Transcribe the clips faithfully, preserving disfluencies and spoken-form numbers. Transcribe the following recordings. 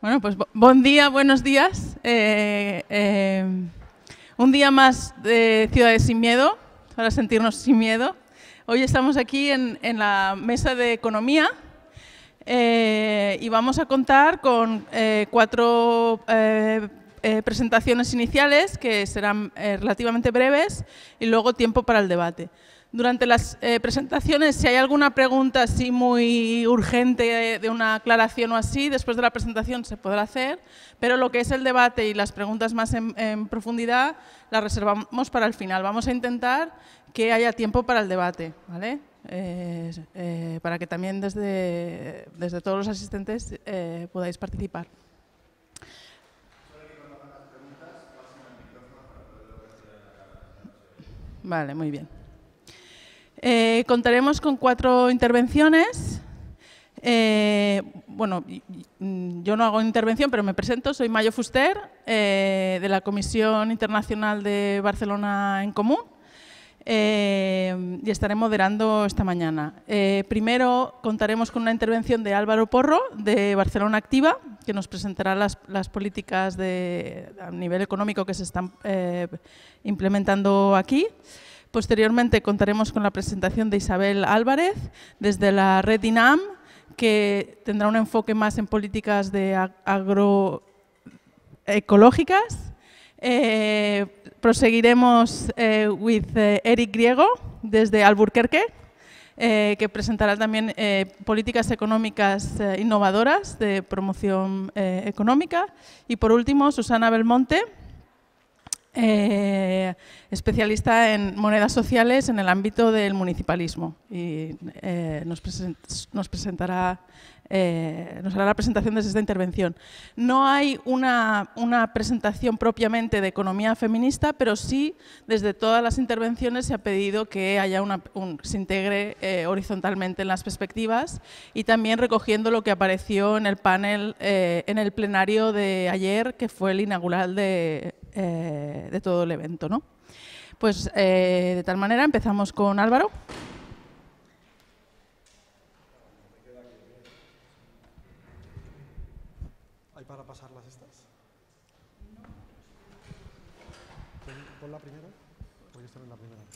Bueno, pues buen día, buenos días. Eh, eh, un día más de Ciudades sin Miedo, para sentirnos sin miedo. Hoy estamos aquí en, en la mesa de economía eh, y vamos a contar con eh, cuatro eh, eh, presentaciones iniciales que serán eh, relativamente breves y luego tiempo para el debate. Durante las eh, presentaciones, si hay alguna pregunta así muy urgente de una aclaración o así, después de la presentación se podrá hacer, pero lo que es el debate y las preguntas más en, en profundidad las reservamos para el final. Vamos a intentar que haya tiempo para el debate, ¿vale? Eh, eh, para que también desde, desde todos los asistentes eh, podáis participar. Vale, muy bien. Eh, contaremos con cuatro intervenciones. Eh, bueno, yo no hago intervención, pero me presento. Soy Mayo Fuster, eh, de la Comisión Internacional de Barcelona en Común, eh, y estaré moderando esta mañana. Eh, primero contaremos con una intervención de Álvaro Porro, de Barcelona Activa, que nos presentará las, las políticas de, a nivel económico que se están eh, implementando aquí. Posteriormente contaremos con la presentación de Isabel Álvarez desde la red INAM, que tendrá un enfoque más en políticas de agroecológicas. Eh, proseguiremos eh, with eh, Eric Griego desde Alburquerque, eh, que presentará también eh, políticas económicas eh, innovadoras de promoción eh, económica. Y por último, Susana Belmonte, Eh, especialista en monedas sociales en el ámbito del municipalismo, y eh, nos, present, nos presentará, eh, nos hará la presentación desde esta intervención. No hay una, una presentación propiamente de economía feminista, pero sí desde todas las intervenciones se ha pedido que haya una, un, se integre eh, horizontalmente en las perspectivas, y también recogiendo lo que apareció en el panel, eh, en el plenario de ayer, que fue el inaugural de Eh, de todo el evento, ¿no? Pues eh, de tal manera empezamos con Álvaro. ¿Hay para pasarlas estas? ¿Pon la primera? Porque esta no es la primera.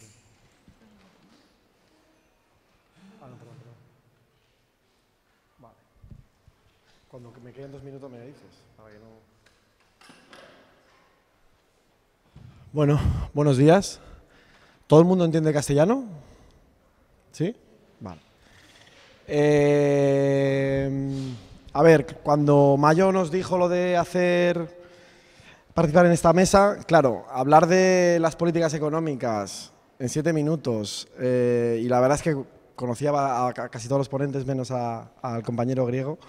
Ah, no, perdón, perdón. Vale. Cuando me queden dos minutos me dices, para que no... Bueno, buenos días. ¿Todo el mundo entiende castellano? ¿Sí? Vale. Eh, a ver, cuando Mayo nos dijo lo de hacer, participar en esta mesa, claro, hablar de las políticas económicas en siete minutos, eh, y la verdad es que conocía a, a casi todos los ponentes menos a, al compañero griego.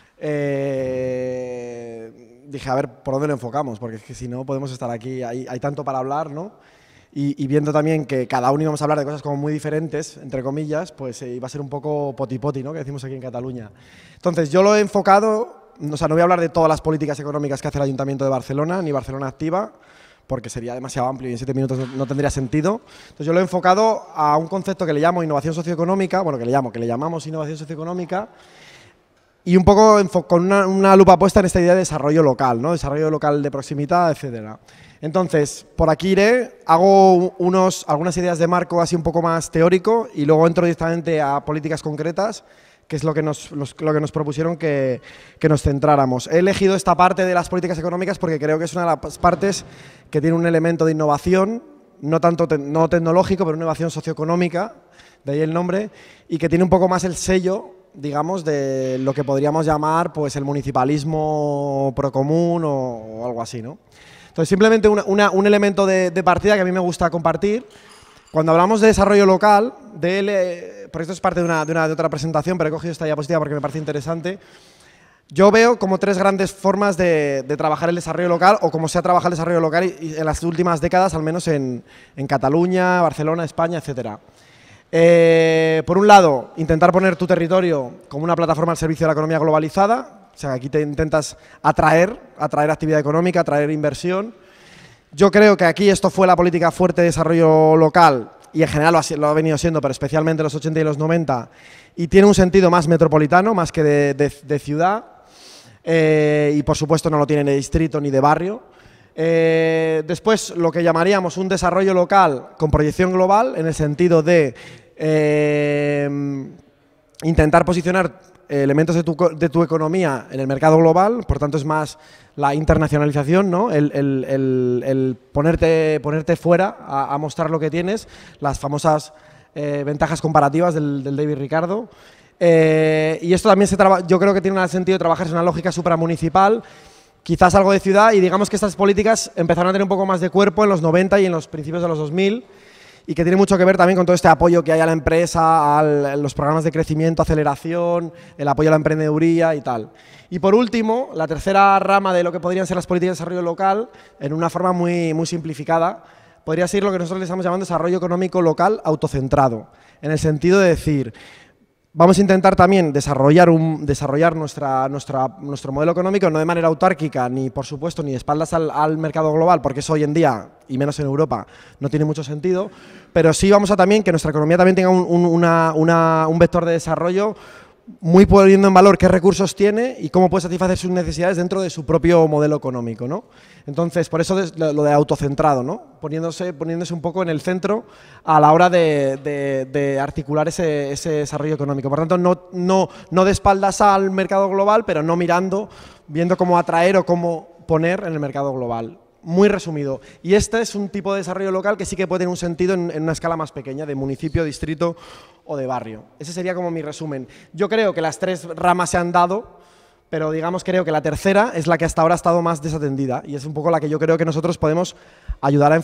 Eh, dije, a ver, ¿por dónde lo enfocamos? Porque es que si no podemos estar aquí, hay, hay tanto para hablar, ¿no? Y, y viendo también que cada uno íbamos a hablar de cosas como muy diferentes, entre comillas, pues eh, iba a ser un poco poti-poti, ¿no?, que decimos aquí en Cataluña. Entonces, yo lo he enfocado, o sea, no voy a hablar de todas las políticas económicas que hace el Ayuntamiento de Barcelona, ni Barcelona Activa, porque sería demasiado amplio y en siete minutos no, no tendría sentido. Entonces, yo lo he enfocado a un concepto que le llamo innovación socioeconómica, bueno, que le llamo, que le llamamos innovación socioeconómica, y un poco con una, una lupa puesta en esta idea de desarrollo local, ¿no? Desarrollo local de proximidad, etcétera. Entonces, por aquí iré, hago unos, algunas ideas de marco así un poco más teórico y luego entro directamente a políticas concretas, que es lo que nos, los, lo que nos propusieron que, que nos centráramos. He elegido esta parte de las políticas económicas porque creo que es una de las partes que tiene un elemento de innovación, no tanto te, no tecnológico, pero una innovación socioeconómica, de ahí el nombre, y que tiene un poco más el sello, digamos, de lo que podríamos llamar pues el municipalismo procomún o, o algo así, ¿no? Entonces, simplemente una, una, un elemento de, de partida que a mí me gusta compartir. Cuando hablamos de desarrollo local, de él, porque esto es parte de, una, de, una, de otra presentación, pero he cogido esta diapositiva porque me parece interesante, yo veo como tres grandes formas de, de trabajar el desarrollo local, o cómo se ha trabajado el desarrollo local y, y en las últimas décadas, al menos en, en Cataluña, Barcelona, España, etcétera. Eh, por un lado, intentar poner tu territorio como una plataforma al servicio de la economía globalizada, o sea, aquí te intentas atraer, atraer actividad económica, atraer inversión. Yo creo que aquí esto fue la política fuerte de desarrollo local, y en general lo ha, lo ha venido siendo, pero especialmente en los ochenta y los noventa, y tiene un sentido más metropolitano, más que de, de, de ciudad. eh, y por supuesto no lo tiene ni de distrito ni de barrio. Eh, después, lo que llamaríamos un desarrollo local con proyección global, en el sentido de eh, intentar posicionar elementos de tu, de tu economía en el mercado global, por tanto es más la internacionalización, ¿no? el, el, el, el ponerte, ponerte fuera a, a mostrar lo que tienes, las famosas eh, ventajas comparativas del, del David Ricardo. Eh, y esto también se traba, yo creo que tiene un sentido de trabajarse en una lógica supramunicipal, quizás algo de ciudad, y digamos que estas políticas empezaron a tener un poco más de cuerpo en los noventa y en los principios de los dos mil, y que tiene mucho que ver también con todo este apoyo que hay a la empresa, a los programas de crecimiento, aceleración, el apoyo a la emprendeduría y tal. Y por último, la tercera rama de lo que podrían ser las políticas de desarrollo local, en una forma muy, muy simplificada, podría ser lo que nosotros le estamos llamando desarrollo económico local autocentrado, en el sentido de decir, vamos a intentar también desarrollar, un, desarrollar nuestra, nuestra, nuestro modelo económico no de manera autárquica, ni por supuesto, ni de espaldas al, al mercado global, porque eso hoy en día, y menos en Europa, no tiene mucho sentido, pero sí vamos a también que nuestra economía también tenga un, un, una, una, un vector de desarrollo muy poniendo en valor qué recursos tiene y cómo puede satisfacer sus necesidades dentro de su propio modelo económico, ¿no? Entonces, por eso lo de autocentrado, ¿no? Poniéndose, poniéndose un poco en el centro a la hora de, de, de articular ese, ese desarrollo económico. Por tanto, no, no, no de espaldas al mercado global, pero no mirando, viendo cómo atraer o cómo poner en el mercado global. Muy resumido. Y este es un tipo de desarrollo local que sí que puede tener un sentido en, en una escala más pequeña, de municipio, distrito o de barrio. Ese sería como mi resumen. Yo creo que las tres ramas se han dado, pero digamos creo que la tercera es la que hasta ahora ha estado más desatendida y es un poco la que yo creo que nosotros podemos ayudar a,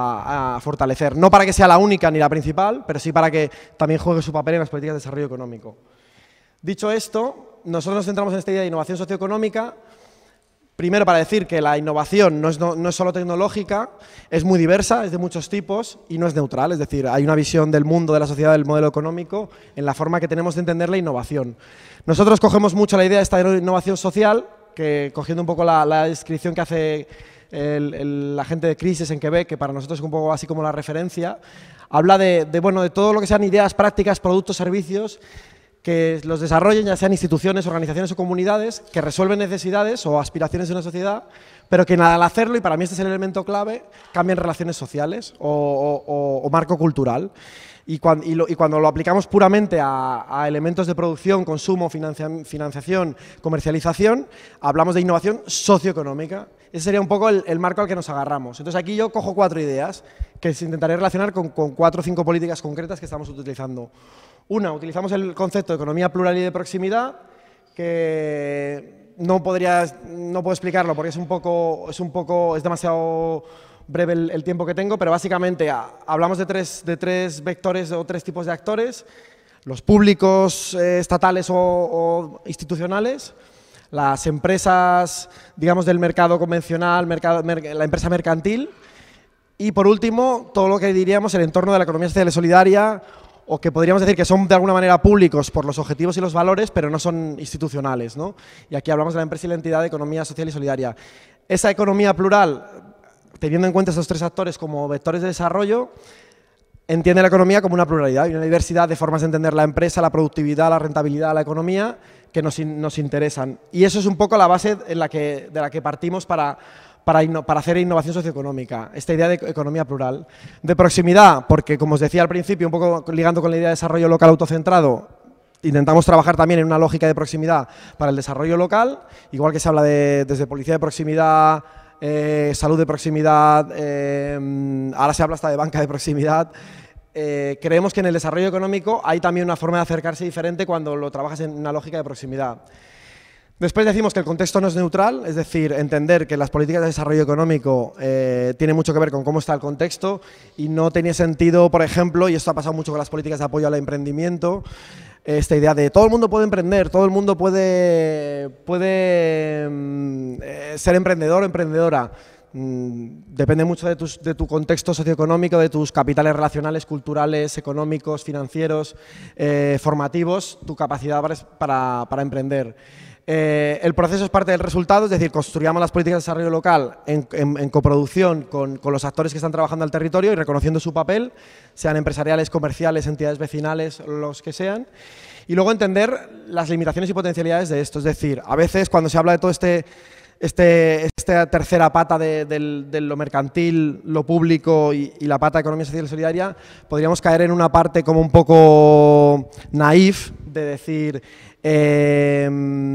a, a fortalecer. No para que sea la única ni la principal, pero sí para que también juegue su papel en las políticas de desarrollo económico. Dicho esto, nosotros nos centramos en esta idea de innovación socioeconómica. Primero, para decir que la innovación no es, no, no es solo tecnológica, es muy diversa, es de muchos tipos y no es neutral. Es decir, hay una visión del mundo, de la sociedad, del modelo económico en la forma que tenemos de entender la innovación. Nosotros cogemos mucho la idea de esta innovación social, que cogiendo un poco la, la descripción que hace el, el, la gente de Crisis en Quebec, que para nosotros es un poco así como la referencia, habla de, de, bueno, de todo lo que sean ideas, prácticas, productos, servicios, que los desarrollen, ya sean instituciones, organizaciones o comunidades, que resuelven necesidades o aspiraciones de una sociedad, pero que al hacerlo, y para mí este es el elemento clave, cambian relaciones sociales o, o, o marco cultural. Y cuando, y, lo, y cuando lo aplicamos puramente a, a elementos de producción, consumo, financia, financiación, comercialización, hablamos de innovación socioeconómica. Ese sería un poco el, el marco al que nos agarramos. Entonces aquí yo cojo cuatro ideas que intentaré relacionar con, con cuatro o cinco políticas concretas que estamos utilizando. Una, utilizamos el concepto de economía plural y de proximidad, que no podría, no puedo explicarlo porque es un poco, es un poco, es demasiado breve el, el tiempo que tengo, pero básicamente a, hablamos de tres, de tres vectores o tres tipos de actores: los públicos, eh, estatales o, o institucionales, las empresas, digamos, del mercado convencional, mercado, mer, la empresa mercantil, y por último, todo lo que diríamos el entorno de la economía social y solidaria, o que podríamos decir que son de alguna manera públicos por los objetivos y los valores, pero no son institucionales, ¿no? Y aquí hablamos de la empresa y la entidad de economía social y solidaria. Esa economía plural, teniendo en cuenta estos tres actores como vectores de desarrollo, entiende la economía como una pluralidad y una diversidad de formas de entender la empresa, la productividad, la rentabilidad, la economía, que nos, nos interesan. Y eso es un poco la base en la que, de la que partimos para... Para, para hacer innovación socioeconómica, esta idea de economía plural. De proximidad, porque como os decía al principio, un poco ligando con la idea de desarrollo local autocentrado, intentamos trabajar también en una lógica de proximidad para el desarrollo local, igual que se habla de, desde policía de proximidad, eh, salud de proximidad, eh, ahora se habla hasta de banca de proximidad. Eh, creemos que en el desarrollo económico hay también una forma de acercarse diferente cuando lo trabajas en una lógica de proximidad. Después decimos que el contexto no es neutral, es decir, entender que las políticas de desarrollo económico eh, tienen mucho que ver con cómo está el contexto y no tenía sentido, por ejemplo, y esto ha pasado mucho con las políticas de apoyo al emprendimiento, esta idea de todo el mundo puede emprender, todo el mundo puede, puede eh, ser emprendedor o emprendedora. Depende mucho de, tus, de tu contexto socioeconómico, de tus capitales relacionales, culturales, económicos, financieros, eh, formativos, tu capacidad para, para, para emprender. Eh, el proceso es parte del resultado, es decir, construyamos las políticas de desarrollo local en, en, en coproducción con, con los actores que están trabajando al territorio y reconociendo su papel, sean empresariales, comerciales, entidades vecinales, los que sean. Y luego entender las limitaciones y potencialidades de esto. Es decir, a veces cuando se habla de todo este, este esta tercera pata de, de, de lo mercantil, lo público y, y la pata de economía social y solidaria, podríamos caer en una parte como un poco naif de decir eh,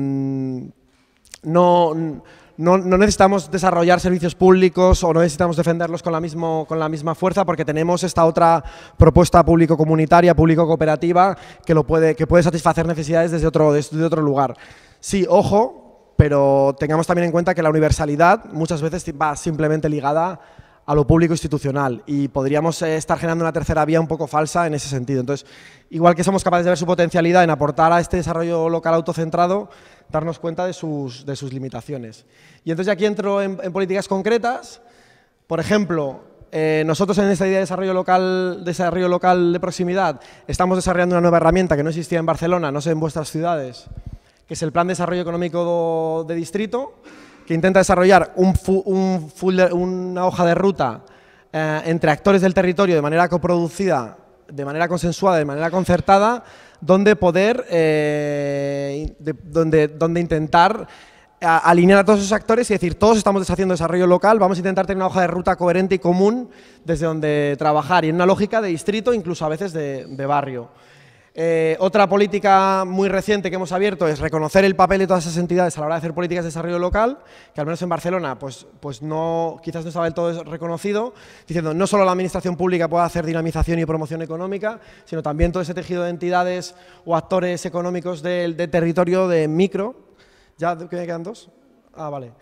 no, no, no necesitamos desarrollar servicios públicos o no necesitamos defenderlos con la, mismo, con la misma fuerza porque tenemos esta otra propuesta público-comunitaria, público-cooperativa que, lo puede, que puede satisfacer necesidades desde otro, desde otro lugar. Sí, ojo, pero tengamos también en cuenta que la universalidad muchas veces va simplemente ligada a lo público institucional y podríamos eh, estar generando una tercera vía un poco falsa en ese sentido. Entonces, igual que somos capaces de ver su potencialidad en aportar a este desarrollo local autocentrado, darnos cuenta de sus, de sus limitaciones. Y entonces aquí entro en, en políticas concretas. Por ejemplo, eh, nosotros en esta idea de desarrollo local, desarrollo local de proximidad estamos desarrollando una nueva herramienta que no existía en Barcelona, no sé en vuestras ciudades, que es el Plan de Desarrollo Económico de Distrito, que intenta desarrollar un fu, un full de, una hoja de ruta eh, entre actores del territorio de manera coproducida, de manera consensuada, de manera concertada, donde poder, eh, de, donde, donde intentar a, alinear a todos esos actores y decir, todos estamos haciendo desarrollo local, vamos a intentar tener una hoja de ruta coherente y común desde donde trabajar y en una lógica de distrito, incluso a veces de, de barrio. Eh, otra política muy reciente que hemos abierto es reconocer el papel de todas esas entidades a la hora de hacer políticas de desarrollo local, que al menos en Barcelona pues, pues no, quizás no estaba del todo reconocido, diciendo no solo la administración pública puede hacer dinamización y promoción económica, sino también todo ese tejido de entidades o actores económicos del de territorio de micro. ¿Ya que me quedan dos? Ah, vale.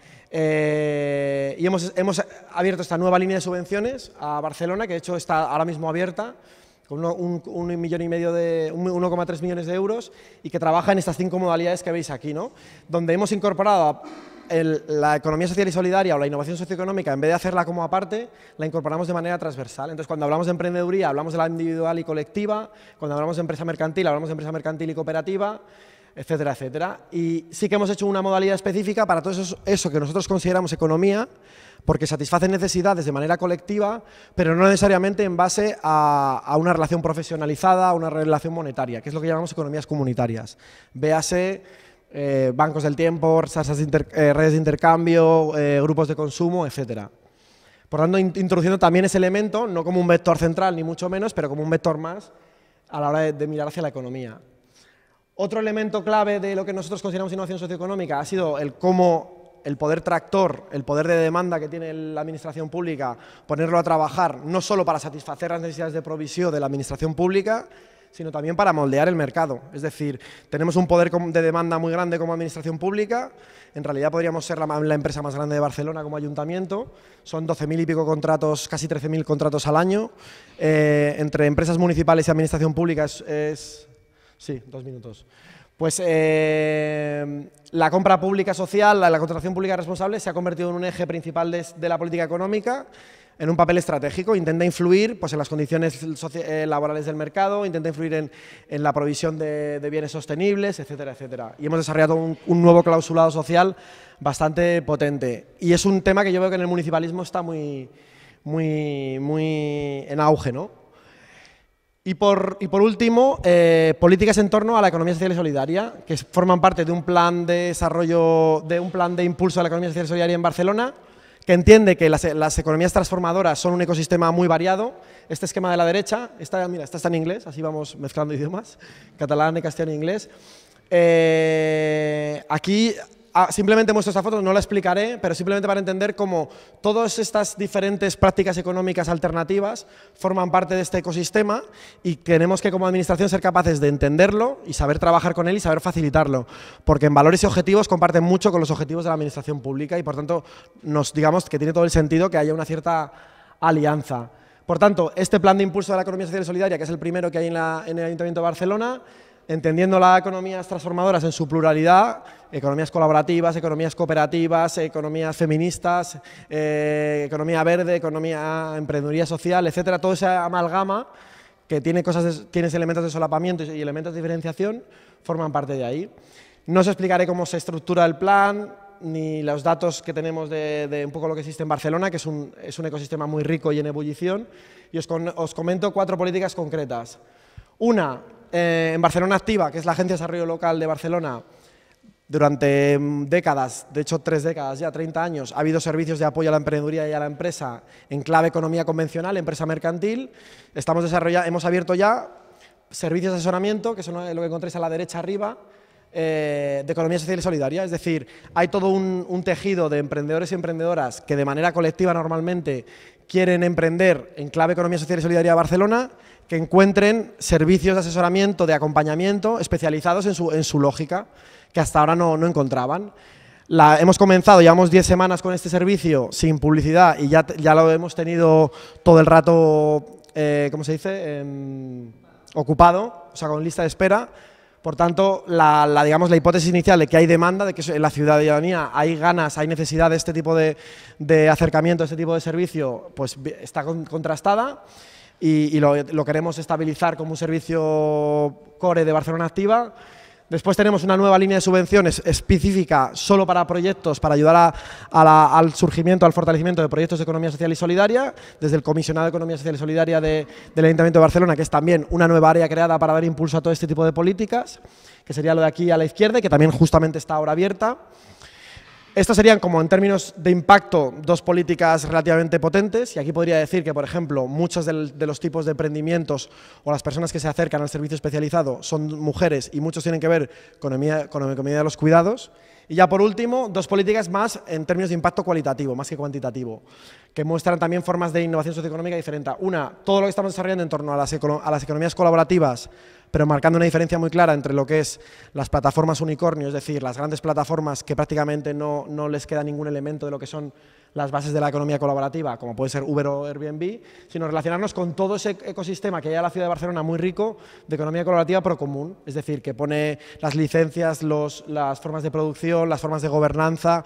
Eh, y hemos, hemos abierto esta nueva línea de subvenciones a Barcelona, que de hecho está ahora mismo abierta, con un, un millón y medio de, uno coma tres millones de euros y que trabaja en estas cinco modalidades que veis aquí, ¿no? Donde hemos incorporado el, la economía social y solidaria o la innovación socioeconómica, en vez de hacerla como aparte, la incorporamos de manera transversal. Entonces, cuando hablamos de emprendeduría, hablamos de la individual y colectiva, cuando hablamos de empresa mercantil, hablamos de empresa mercantil y cooperativa, etcétera, etcétera. Y sí que hemos hecho una modalidad específica para todo eso, eso que nosotros consideramos economía, porque satisfacen necesidades de manera colectiva, pero no necesariamente en base a, a una relación profesionalizada, a una relación monetaria, que es lo que llamamos economías comunitarias. Véase eh, bancos del tiempo, de inter, eh, redes de intercambio, eh, grupos de consumo, etcétera. Por tanto, in, introduciendo también ese elemento, no como un vector central, ni mucho menos, pero como un vector más a la hora de, de mirar hacia la economía. Otro elemento clave de lo que nosotros consideramos innovación socioeconómica ha sido el cómo el poder tractor, el poder de demanda que tiene la administración pública, ponerlo a trabajar no solo para satisfacer las necesidades de provisión de la administración pública, sino también para moldear el mercado. Es decir, tenemos un poder de demanda muy grande como administración pública, en realidad podríamos ser la, la empresa más grande de Barcelona como ayuntamiento, son doce mil y pico contratos, casi trece mil contratos al año, eh, entre empresas municipales y administración pública es... es sí, dos minutos. Pues eh, la compra pública social, la, la contratación pública responsable se ha convertido en un eje principal de, de la política económica, en un papel estratégico, intenta influir pues, en las condiciones eh, laborales del mercado, intenta influir en, en la provisión de, de bienes sostenibles, etcétera, etcétera. Y hemos desarrollado un, un nuevo clausulado social bastante potente. Y es un tema que yo veo que en el municipalismo está muy, muy, muy en auge, ¿no? Y por, y por último, eh, políticas en torno a la economía social y solidaria, que forman parte de un plan de desarrollo, de un plan de impulso a la economía social y solidaria en Barcelona, que entiende que las, las economías transformadoras son un ecosistema muy variado. Este esquema de la derecha, esta, mira, esta está en inglés, así vamos mezclando idiomas, catalán, castellano e inglés. Eh, aquí... Ah, simplemente muestro esta foto, no la explicaré, pero simplemente para entender cómo todas estas diferentes prácticas económicas alternativas forman parte de este ecosistema y tenemos que como administración ser capaces de entenderlo y saber trabajar con él y saber facilitarlo, porque en valores y objetivos comparten mucho con los objetivos de la administración pública y por tanto nos digamos que tiene todo el sentido que haya una cierta alianza. Por tanto, este plan de impulso de la economía social y solidaria, que es el primero que hay en, la, en el Ayuntamiento de Barcelona, entendiendo las economías transformadoras en su pluralidad, economías colaborativas, economías cooperativas, economías feministas, eh, economía verde, economía, emprendeduría social, etcétera, todo esa amalgama que tiene, cosas de, tiene elementos de solapamiento y elementos de diferenciación, forman parte de ahí. No os explicaré cómo se estructura el plan, ni los datos que tenemos de, de un poco lo que existe en Barcelona, que es un, es un ecosistema muy rico y en ebullición, y os, con, os comento cuatro políticas concretas. Una, eh, en Barcelona Activa, que es la Agencia de Desarrollo Local de Barcelona, durante décadas, de hecho tres décadas ya, treinta años, ha habido servicios de apoyo a la emprendeduría y a la empresa en clave economía convencional, empresa mercantil. Estamos desarrollando, hemos abierto ya servicios de asesoramiento, que son lo que encontréis a la derecha arriba, eh, de economía social y solidaria. Es decir, hay todo un, un tejido de emprendedores y emprendedoras que de manera colectiva normalmente quieren emprender en clave economía social y solidaria de Barcelona, que encuentren servicios de asesoramiento, de acompañamiento especializados en su, en su lógica, que hasta ahora no, no encontraban. La, hemos comenzado, llevamos diez semanas con este servicio sin publicidad y ya, ya lo hemos tenido todo el rato, eh, ¿cómo se dice?, eh, ocupado, o sea, con lista de espera. Por tanto, la, la, digamos, la hipótesis inicial de que hay demanda, de que en la ciudadanía hay ganas, hay necesidad de este tipo de, de acercamiento, de este tipo de servicio, pues está con, contrastada y, y lo, lo queremos estabilizar como un servicio core de Barcelona Activa. Después tenemos una nueva línea de subvenciones específica solo para proyectos, para ayudar a, a la, al surgimiento, al fortalecimiento de proyectos de economía social y solidaria, desde el Comisionado de Economía Social y Solidaria de, del Ayuntamiento de Barcelona, que es también una nueva área creada para dar impulso a todo este tipo de políticas, que sería lo de aquí a la izquierda y que también justamente está ahora abierta. Estas serían, como en términos de impacto, dos políticas relativamente potentes, y aquí podría decir que, por ejemplo, muchos del, de los tipos de emprendimientos o las personas que se acercan al servicio especializado son mujeres y muchos tienen que ver con la economía de los cuidados. Y ya por último, dos políticas más en términos de impacto cualitativo, más que cuantitativo, que muestran también formas de innovación socioeconómica diferente. Una, todo lo que estamos desarrollando en torno a las, a las economías colaborativas, pero marcando una diferencia muy clara entre lo que es las plataformas unicornio, es decir, las grandes plataformas que prácticamente no, no les queda ningún elemento de lo que son las bases de la economía colaborativa, como puede ser Uber o Airbnb, sino relacionarnos con todo ese ecosistema que hay en la ciudad de Barcelona muy rico de economía colaborativa pro común, es decir, que pone las licencias, los, las formas de producción, las formas de gobernanza,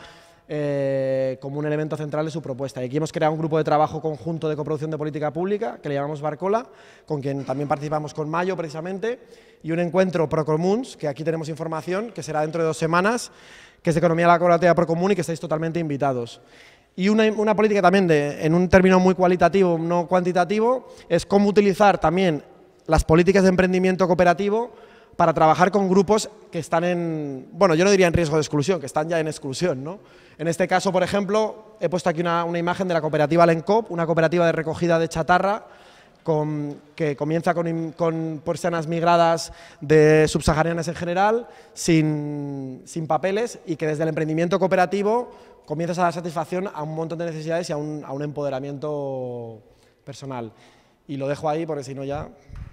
Eh, como un elemento central de su propuesta. Y aquí hemos creado un grupo de trabajo conjunto de coproducción de política pública, que le llamamos Barcola, con quien también participamos con Mayo, precisamente, y un encuentro Procomuns, que aquí tenemos información, que será dentro de dos semanas, que es de economía colaborativa Procomún y que estáis totalmente invitados. Y una, una política también, de, en un término muy cualitativo, no cuantitativo, es cómo utilizar también las políticas de emprendimiento cooperativo para trabajar con grupos que están en, bueno, yo no diría en riesgo de exclusión, que están ya en exclusión, ¿no? En este caso, por ejemplo, he puesto aquí una, una imagen de la cooperativa Lencop, una cooperativa de recogida de chatarra con, que comienza con, con personas migradas de subsaharianas en general, sin, sin papeles, y que desde el emprendimiento cooperativo comienzas a dar satisfacción a un montón de necesidades y a un, a un empoderamiento personal. Y lo dejo ahí porque si no ya...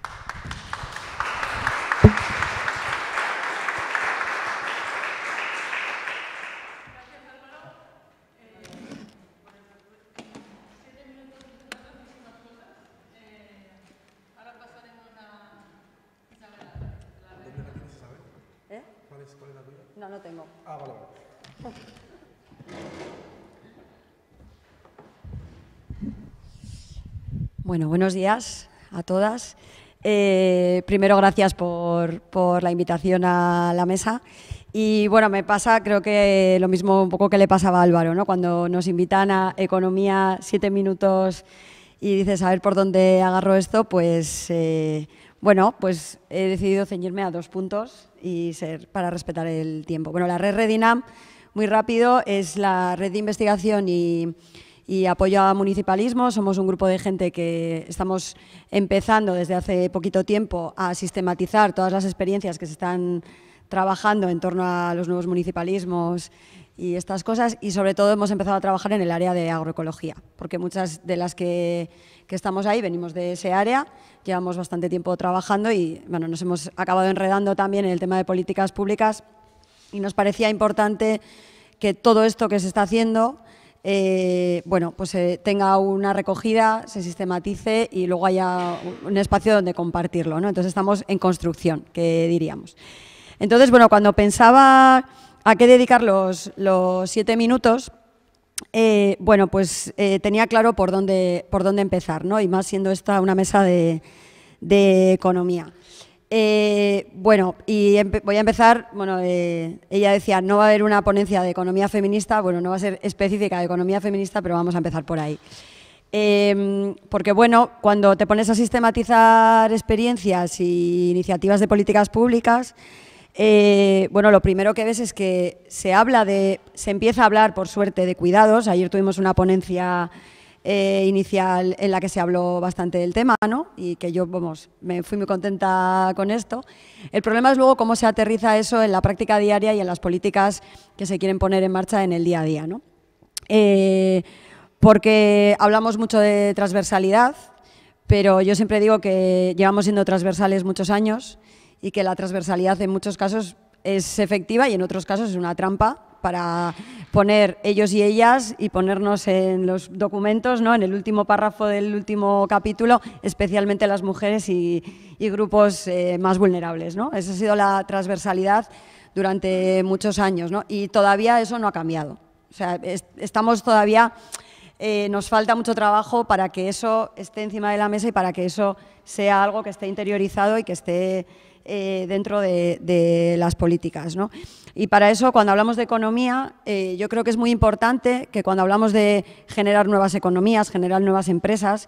No, no tengo. Ah, vale, vale. Bueno, buenos días a todas. Eh, primero, gracias por, por la invitación a la mesa. Y bueno, me pasa, creo que lo mismo un poco que le pasaba a Álvaro, ¿no? Cuando nos invitan a Economía siete minutos y dices, a ver por dónde agarro esto, pues... Eh, Bueno, pues he decidido ceñirme a dos puntos y ser para respetar el tiempo. Bueno, la red Redinam, muy rápido, es la red de investigación y, y apoyo a municipalismo. Somos un grupo de gente que estamos empezando desde hace poquito tiempo a sistematizar todas las experiencias que se están trabajando en torno a los nuevos municipalismos y estas cosas, y sobre todo hemos empezado a trabajar en el área de agroecología, porque muchas de las que, que estamos ahí venimos de ese área, llevamos bastante tiempo trabajando y bueno, nos hemos acabado enredando también en el tema de políticas públicas y nos parecía importante que todo esto que se está haciendo eh, bueno, pues eh, tenga una recogida, se sistematice y luego haya un espacio donde compartirlo, ¿no? Entonces estamos en construcción, que diríamos. Entonces, bueno, cuando pensaba a qué dedicar los, los siete minutos, eh, bueno, pues eh, tenía claro por dónde, por dónde empezar, ¿no? Y más siendo esta una mesa de, de economía. Eh, bueno, y voy a empezar, bueno, eh, ella decía, no va a haber una ponencia de economía feminista, bueno, no va a ser específica de economía feminista, pero vamos a empezar por ahí. Eh, porque, bueno, cuando te pones a sistematizar experiencias y iniciativas de políticas públicas, eh, bueno, lo primero que ves es que se habla de, se empieza a hablar, por suerte, de cuidados. Ayer tuvimos una ponencia Eh, inicial en la que se habló bastante del tema, ¿no? Y que yo, vamos, me fui muy contenta con esto. El problema es luego cómo se aterriza eso en la práctica diaria y en las políticas que se quieren poner en marcha en el día a día, ¿no? Eh, porque hablamos mucho de transversalidad, pero yo siempre digo que llevamos siendo transversales muchos años y que la transversalidad en muchos casos es efectiva y en otros casos es una trampa para poner ellos y ellas y ponernos en los documentos, ¿no? En el último párrafo del último capítulo, especialmente las mujeres y, y grupos eh, más vulnerables, ¿no? Esa ha sido la transversalidad durante muchos años, ¿no? Y todavía eso no ha cambiado. O sea, es, estamos todavía, eh, nos falta mucho trabajo para que eso esté encima de la mesa y para que eso sea algo que esté interiorizado y que esté eh, dentro de, de las políticas, ¿no? Y para eso, cuando hablamos de economía, eh, yo creo que es muy importante que cuando hablamos de generar nuevas economías, generar nuevas empresas,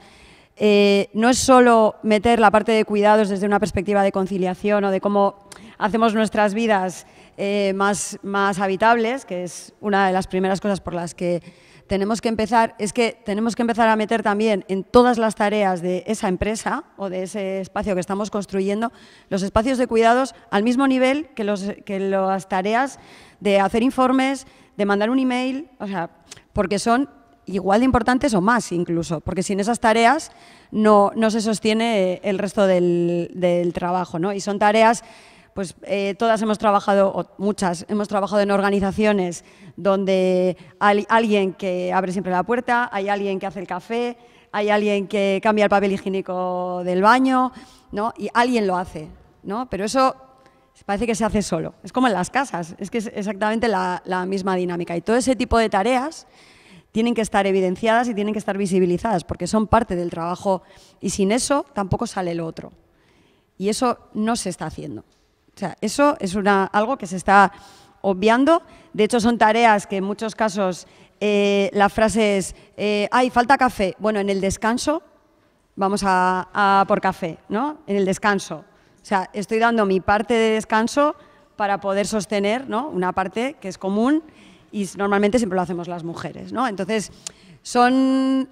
eh, no es solo meter la parte de cuidados desde una perspectiva de conciliación o de cómo hacemos nuestras vidas eh, más, más habitables, que es una de las primeras cosas por las que tenemos que empezar, es que tenemos que empezar a meter también en todas las tareas de esa empresa o de ese espacio que estamos construyendo los espacios de cuidados al mismo nivel que, los, que las tareas de hacer informes, de mandar un email, o sea, porque son igual de importantes o más incluso, porque sin esas tareas no, no se sostiene el resto del, del trabajo, ¿no? Y son tareas, pues eh, todas hemos trabajado, o muchas, hemos trabajado en organizaciones donde hay alguien que abre siempre la puerta, hay alguien que hace el café, hay alguien que cambia el papel higiénico del baño, ¿no? Y alguien lo hace, ¿no? Pero eso parece que se hace solo. Es como en las casas, es que es exactamente la, la misma dinámica. Y todo ese tipo de tareas tienen que estar evidenciadas y tienen que estar visibilizadas porque son parte del trabajo y sin eso tampoco sale lo otro. Y eso no se está haciendo. O sea, eso es una, algo que se está obviando. De hecho, son tareas que en muchos casos eh, la frase es eh, ¡ay, falta café! Bueno, en el descanso vamos a, a por café, ¿no? En el descanso. O sea, estoy dando mi parte de descanso para poder sostener, ¿no?, una parte que es común y normalmente siempre lo hacemos las mujeres, ¿no? Entonces, son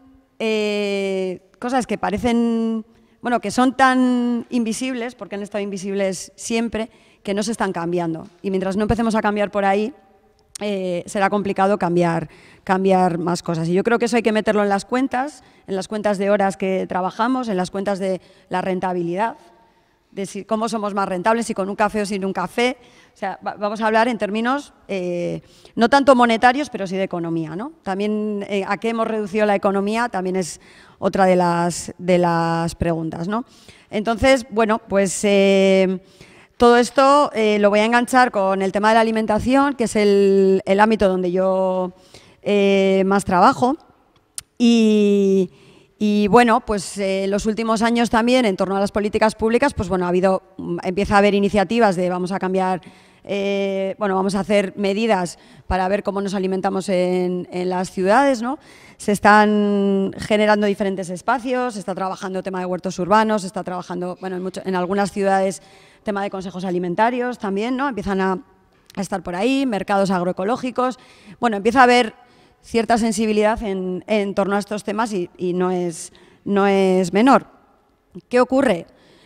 eh, cosas que parecen... Bueno, que son tan invisibles, porque han estado invisibles siempre, que no se están cambiando. Y mientras no empecemos a cambiar por ahí, eh, será complicado cambiar, cambiar más cosas. Y yo creo que eso hay que meterlo en las cuentas, en las cuentas de horas que trabajamos, en las cuentas de la rentabilidad, de si, cómo somos más rentables, si con un café o sin un café. O sea, va, vamos a hablar en términos eh, no tanto monetarios, pero sí de economía, ¿no? También eh, a qué hemos reducido la economía también es otra de las, de las preguntas, ¿no? Entonces, bueno, pues eh, todo esto eh, lo voy a enganchar con el tema de la alimentación, que es el, el ámbito donde yo eh, más trabajo. Y, y bueno, pues en eh, los últimos años también, en torno a las políticas públicas, pues bueno, ha habido, empieza a haber iniciativas de vamos a cambiar, eh, bueno, vamos a hacer medidas para ver cómo nos alimentamos en, en las ciudades, ¿no? Se están generando diferentes espacios, se está trabajando tema de huertos urbanos, se está trabajando, bueno, en, mucho, en algunas ciudades tema de consejos alimentarios también, ¿no? Empiezan a, a estar por ahí, mercados agroecológicos, bueno, empieza a haber cierta sensibilidad en, en torno a estos temas y, y no, es, no es menor. ¿Qué ocurre?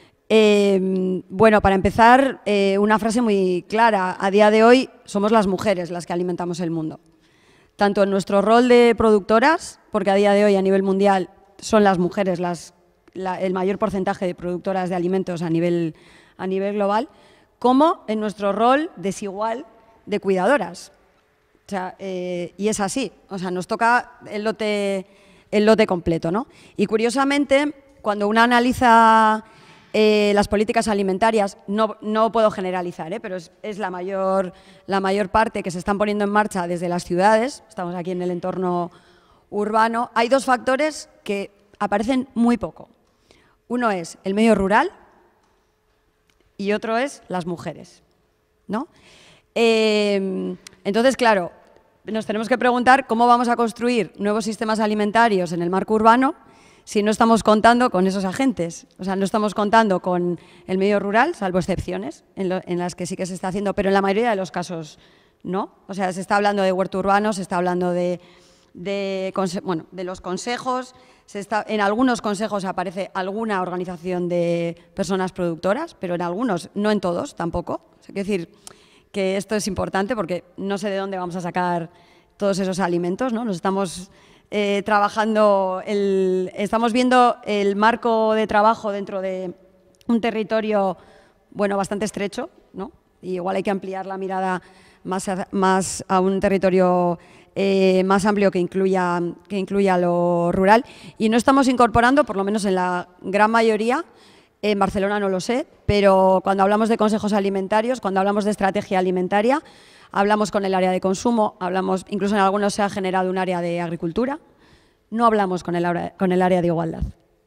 Eh, bueno, para empezar, eh, una frase muy clara. A día de hoy somos las mujeres las que alimentamos el mundo. Tanto en nuestro rol de productoras, porque a día de hoy a nivel mundial son las mujeres las, la, el mayor porcentaje de productoras de alimentos a nivel, a nivel global, como en nuestro rol desigual de cuidadoras. O sea, eh, y es así, o sea, nos toca el lote, el lote completo, ¿no? Y curiosamente, cuando uno analiza eh, las políticas alimentarias, no, no puedo generalizar, ¿eh? Pero es, es la, mayor, la mayor parte que se están poniendo en marcha desde las ciudades, estamos aquí en el entorno urbano, hay dos factores que aparecen muy poco. Uno es el medio rural y otro es las mujeres, ¿no? Eh, entonces, claro, nos tenemos que preguntar cómo vamos a construir nuevos sistemas alimentarios en el marco urbano si no estamos contando con esos agentes. O sea, no estamos contando con el medio rural, salvo excepciones en, lo, en las que sí que se está haciendo, pero en la mayoría de los casos no. O sea, se está hablando de huerto urbano, se está hablando de, de, bueno, de los consejos, se está, en algunos consejos aparece alguna organización de personas productoras, pero en algunos, no en todos tampoco. O sea, quiero decir que esto es importante porque no sé de dónde vamos a sacar todos esos alimentos, ¿no? Nos estamos eh, trabajando, el, estamos viendo el marco de trabajo dentro de un territorio, bueno, bastante estrecho, ¿no? Y igual hay que ampliar la mirada más a, más a un territorio eh, más amplio que incluya, que incluya lo rural. Y no estamos incorporando, por lo menos en la gran mayoría, en Barcelona no lo sé, pero cuando hablamos de consejos alimentarios, cuando hablamos de estrategia alimentaria, hablamos con el área de consumo, hablamos, incluso en algunos se ha generado un área de agricultura, no hablamos con el, con el área de igualdad.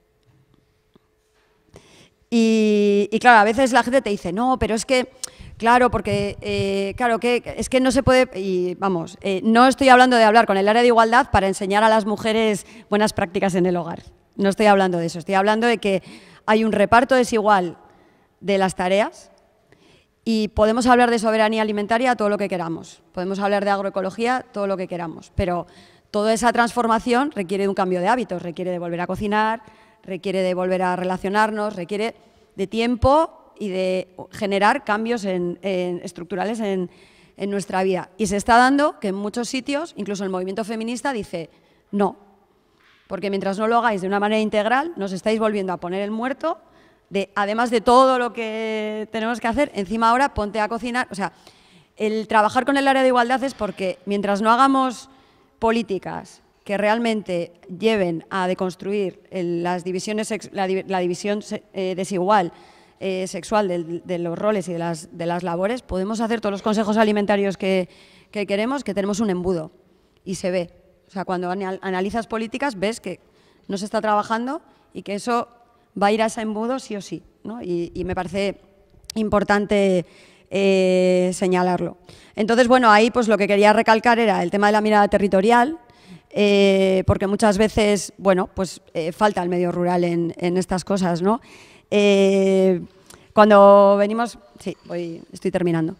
Y, y claro, a veces la gente te dice, no, pero es que, claro, porque, eh, claro, que es que no se puede, y vamos, eh, no estoy hablando de hablar con el área de igualdad para enseñar a las mujeres buenas prácticas en el hogar, no estoy hablando de eso, estoy hablando de que hay un reparto desigual de las tareas y podemos hablar de soberanía alimentaria todo lo que queramos, podemos hablar de agroecología todo lo que queramos, pero toda esa transformación requiere de un cambio de hábitos, requiere de volver a cocinar, requiere de volver a relacionarnos, requiere de tiempo y de generar cambios en, en, estructurales en, en nuestra vida. Y se está dando que en muchos sitios, incluso el movimiento feminista dice no, porque mientras no lo hagáis de una manera integral, nos estáis volviendo a poner el muerto, de, además de todo lo que tenemos que hacer, encima ahora ponte a cocinar. O sea, el trabajar con el área de igualdad es porque mientras no hagamos políticas que realmente lleven a deconstruir el, las divisiones, la, la división eh, desigual eh, sexual de, de los roles y de las, de las labores, podemos hacer todos los consejos alimentarios que, que queremos, que tenemos un embudo y se ve. O sea, cuando analizas políticas ves que no se está trabajando y que eso va a ir a ese embudo sí o sí, ¿no? Y, y me parece importante eh, señalarlo. Entonces, bueno, ahí pues lo que quería recalcar era el tema de la mirada territorial, eh, porque muchas veces, bueno, pues eh, falta el medio rural en, en estas cosas, ¿no? Eh, cuando venimos... Sí, voy, estoy terminando.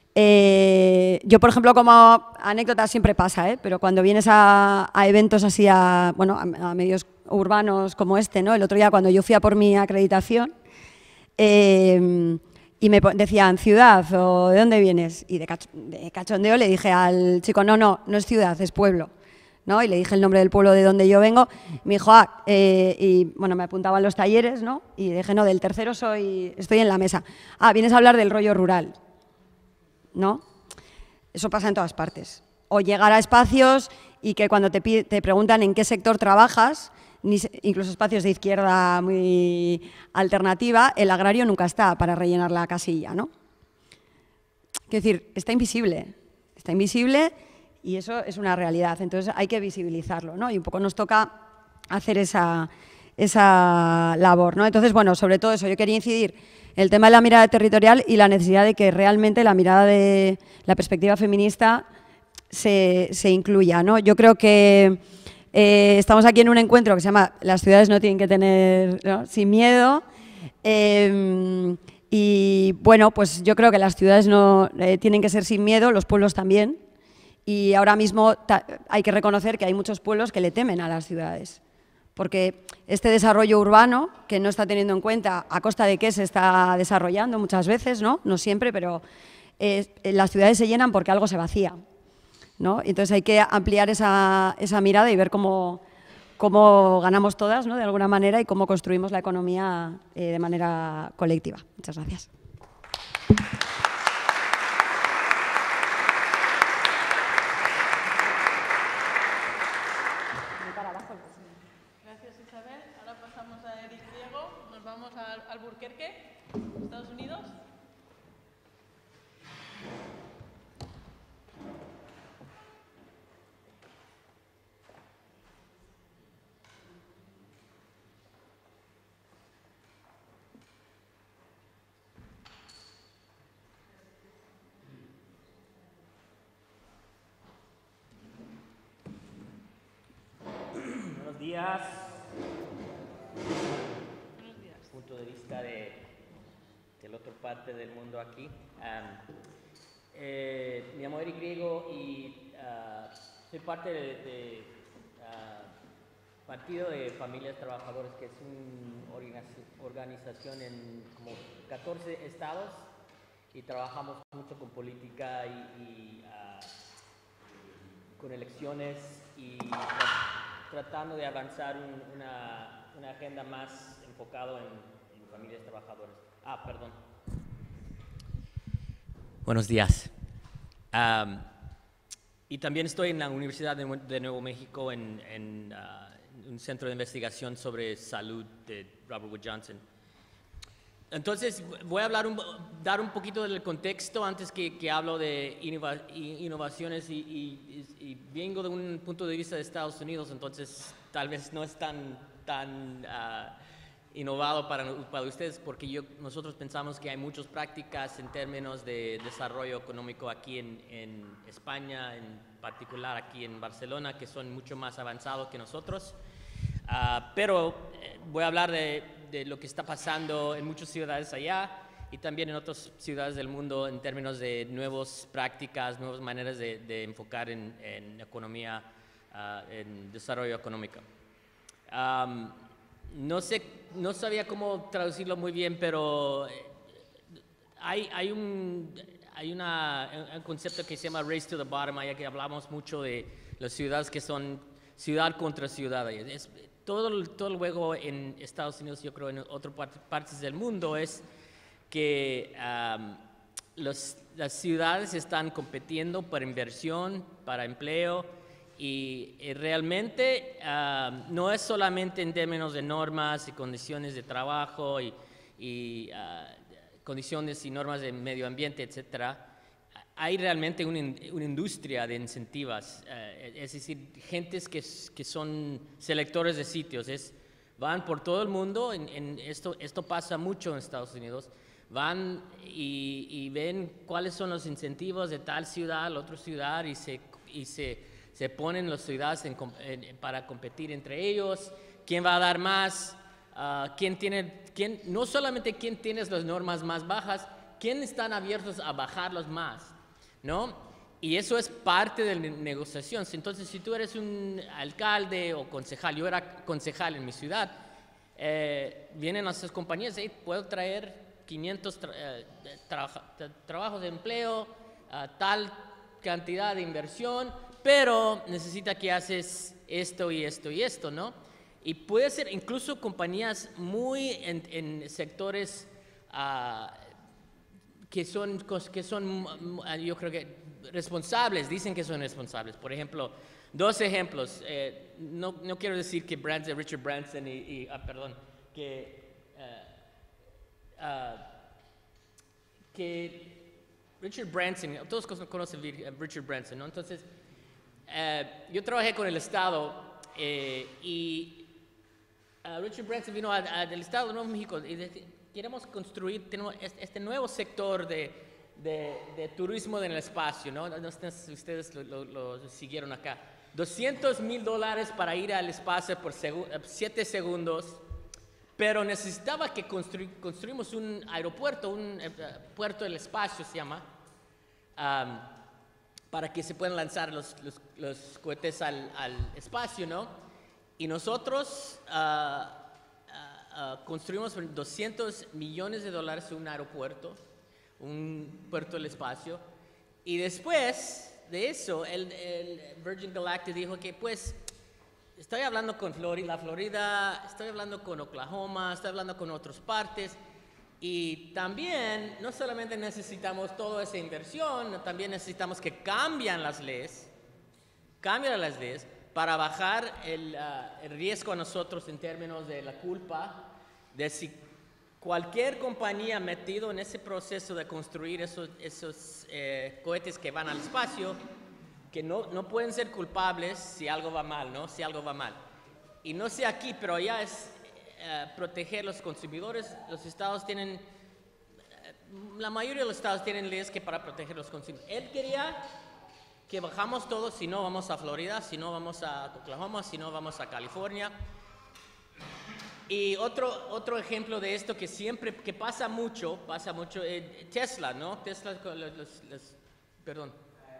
Eh, yo, por ejemplo, como anécdota siempre pasa, ¿eh? Pero cuando vienes a, a eventos así, a, bueno, a, a medios urbanos como este, ¿no? El otro día cuando yo fui a por mi acreditación eh, y me decían ciudad o ¿de dónde vienes? Y de, cach de cachondeo le dije al chico, no, no, no es ciudad, es pueblo, ¿no? Y le dije el nombre del pueblo de donde yo vengo. Me dijo, ah, eh, y bueno, me apuntaban los talleres, ¿no? Y dije, no, del tercero soy, estoy en la mesa. Ah, vienes a hablar del rollo rural, ¿no? Eso pasa en todas partes. O llegar a espacios y que cuando te, te preguntan en qué sector trabajas, ni, incluso espacios de izquierda muy alternativa, el agrario nunca está para rellenar la casilla, ¿no? Quiero decir, está invisible, está invisible y eso es una realidad, entonces hay que visibilizarlo, ¿no? Y un poco nos toca hacer esa, esa labor, ¿no? Entonces, bueno, sobre todo eso, yo quería incidir el tema de la mirada territorial y la necesidad de que realmente la mirada de la perspectiva feminista se, se incluya, ¿no? Yo creo que eh, estamos aquí en un encuentro que se llama Las ciudades no tienen que tener, ¿no? Sin miedo. Eh, y bueno, pues yo creo que las ciudades no eh, tienen que ser sin miedo, los pueblos también. Y ahora mismo hay que reconocer que hay muchos pueblos que le temen a las ciudades. Porque este desarrollo urbano, que no está teniendo en cuenta a costa de qué se está desarrollando muchas veces, no, no siempre, pero eh, las ciudades se llenan porque algo se vacía, ¿no? Entonces hay que ampliar esa, esa mirada y ver cómo, cómo ganamos todas, ¿no? De alguna manera y cómo construimos la economía eh, de manera colectiva. Muchas gracias. Albuquerque, Estados Unidos. días. Buenos días. Punto de vista de, de la otra parte del mundo aquí. Um, eh, me llamo Eric Griego y uh, soy parte de, de uh, Partido de Familias Trabajadoras, que es una organización en como catorce estados y trabajamos mucho con política y, y uh, con elecciones y tratando de avanzar un, una, una agenda más enfocada en, en familias trabajadoras. Ah, perdón. Buenos días. Um, y también estoy en la Universidad de, de Nuevo México en, en uh, un centro de investigación sobre salud de Robert Wood Johnson. Entonces, voy a hablar un, dar un poquito del contexto antes que, que hablo de innova, innovaciones y, y, y vengo de un punto de vista de Estados Unidos, entonces tal vez no es tan, tan uh, innovado para, para ustedes, porque yo, nosotros pensamos que hay muchas prácticas en términos de desarrollo económico aquí en, en España, en particular aquí en Barcelona, que son mucho más avanzados que nosotros. Uh, pero eh, voy a hablar de, de lo que está pasando en muchas ciudades allá y también en otras ciudades del mundo en términos de nuevas prácticas, nuevas maneras de, de enfocar en, en economía, uh, en desarrollo económico. Um, no sé, no sabía cómo traducirlo muy bien, pero hay, hay, un, hay una, un concepto que se llama Race to the Bottom, allá que hablamos mucho de las ciudades que son ciudad contra ciudad. Es, Todo, todo el juego en Estados Unidos, yo creo en otras partes del mundo, es que um, los, las ciudades están compitiendo para inversión, para empleo, y, y realmente um, no es solamente en términos de normas y condiciones de trabajo y, y uh, condiciones y normas de medio ambiente, etcétera. Hay realmente una, una industria de incentivos, uh, es decir, gentes que, que son selectores de sitios, es, van por todo el mundo, en, en esto, esto pasa mucho en Estados Unidos, van y, y ven cuáles son los incentivos de tal ciudad, la otra ciudad, y se, y se, se ponen las ciudades en, en, para competir entre ellos, quién va a dar más, uh, quién tiene, quién, no solamente quién tiene las normas más bajas, quién están abiertos a bajarlos más, ¿no? Y eso es parte de la negociación. Entonces, si tú eres un alcalde o concejal, yo era concejal en mi ciudad, eh, vienen las compañías y hey, puedo traer quinientos tra eh, tra tra trabajos de empleo, uh, tal cantidad de inversión, pero necesita que haces esto y esto y esto, ¿no? Y puede ser incluso compañías muy en, en sectores uh, que son, que son, yo creo que responsables, dicen que son responsables. Por ejemplo, dos ejemplos. Eh, no, no quiero decir que Branson, Richard Branson y, y ah, perdón, que, uh, uh, que Richard Branson, todos conocen a Richard Branson, ¿no? Entonces, uh, yo trabajé con el Estado eh, y uh, Richard Branson vino a, a, del Estado de Nuevo México y decía, queremos construir tenemos este nuevo sector de, de, de turismo en el espacio, ¿no? No sé si ustedes lo, lo, lo siguieron acá. doscientos mil dólares para ir al espacio por segu siete segundos, pero necesitaba que constru construimos un aeropuerto, un uh, puerto del espacio se llama, um, para que se puedan lanzar los, los, los cohetes al, al espacio, ¿no? Y nosotros Uh, Uh, construimos por doscientos millones de dólares un aeropuerto, un puerto del espacio, y después de eso, el, el Virgin Galactic dijo que pues, estoy hablando con Florida, la Florida, estoy hablando con Oklahoma, estoy hablando con otras partes, y también no solamente necesitamos toda esa inversión, también necesitamos que cambien las leyes, cambien las leyes, para bajar el, uh, el riesgo a nosotros en términos de la culpa de si cualquier compañía metido en ese proceso de construir esos, esos eh, cohetes que van al espacio, que no, no pueden ser culpables si algo va mal, ¿no? Si algo va mal. Y no sé aquí, pero allá es uh, proteger los consumidores. Los estados tienen, uh, la mayoría de los estados tienen leyes que para proteger los consumidores. Él quería que bajamos todos, si no vamos a Florida, si no vamos a Oklahoma, si no vamos a California. Y otro, otro ejemplo de esto que siempre, que pasa mucho, pasa mucho, eh, Tesla, ¿no? Tesla, los, los, los, perdón.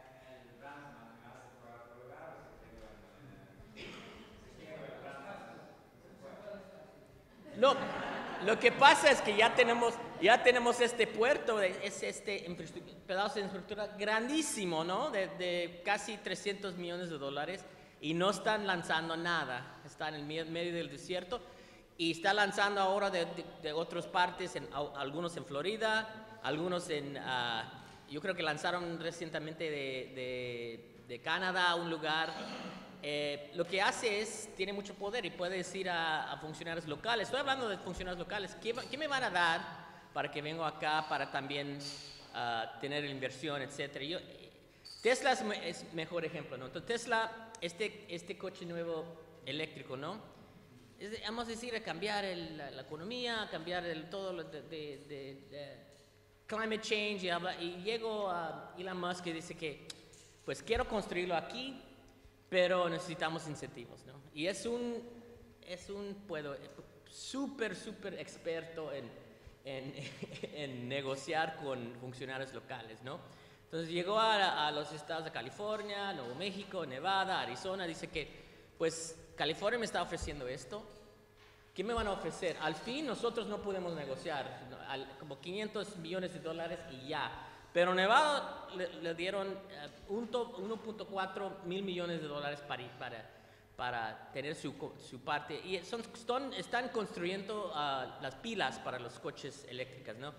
Lo, lo que pasa es que ya tenemos, ya tenemos este puerto, es este pedazo de infraestructura grandísimo, ¿no? De, de casi trescientos millones de dólares y no están lanzando nada, están en el medio del desierto. Y está lanzando ahora de, de, de otras partes, en, a, algunos en Florida, algunos en, uh, yo creo que lanzaron recientemente de, de, de Canadá a un lugar. Eh, lo que hace es, tiene mucho poder y puede decir a, a funcionarios locales, estoy hablando de funcionarios locales, ¿qué, qué me van a dar para que vengo acá para también uh, tener inversión, etcétera? Yo, Tesla es, es mejor ejemplo, ¿no? Entonces Tesla, este, este coche nuevo eléctrico, ¿no? Es, vamos a decir, a cambiar el, la, la economía, a cambiar el, todo lo de, de, de, de climate change. Y, habla, y llego a Elon Musk y dice que, pues quiero construirlo aquí, pero necesitamos incentivos, ¿no? Y es un, es un puedo, súper, súper experto en, en, en negociar con funcionarios locales, ¿no? Entonces llegó a, a los estados de California, Nuevo México, Nevada, Arizona, dice que, pues, California me está ofreciendo esto, ¿qué me van a ofrecer? Al fin nosotros no podemos negociar, al, como quinientos millones de dólares y ya. Pero Nevada le, le dieron uh, uno punto cuatro mil millones de dólares para, para, para tener su, su parte. Y son, son, están construyendo uh, las pilas para los coches eléctricos, ¿no?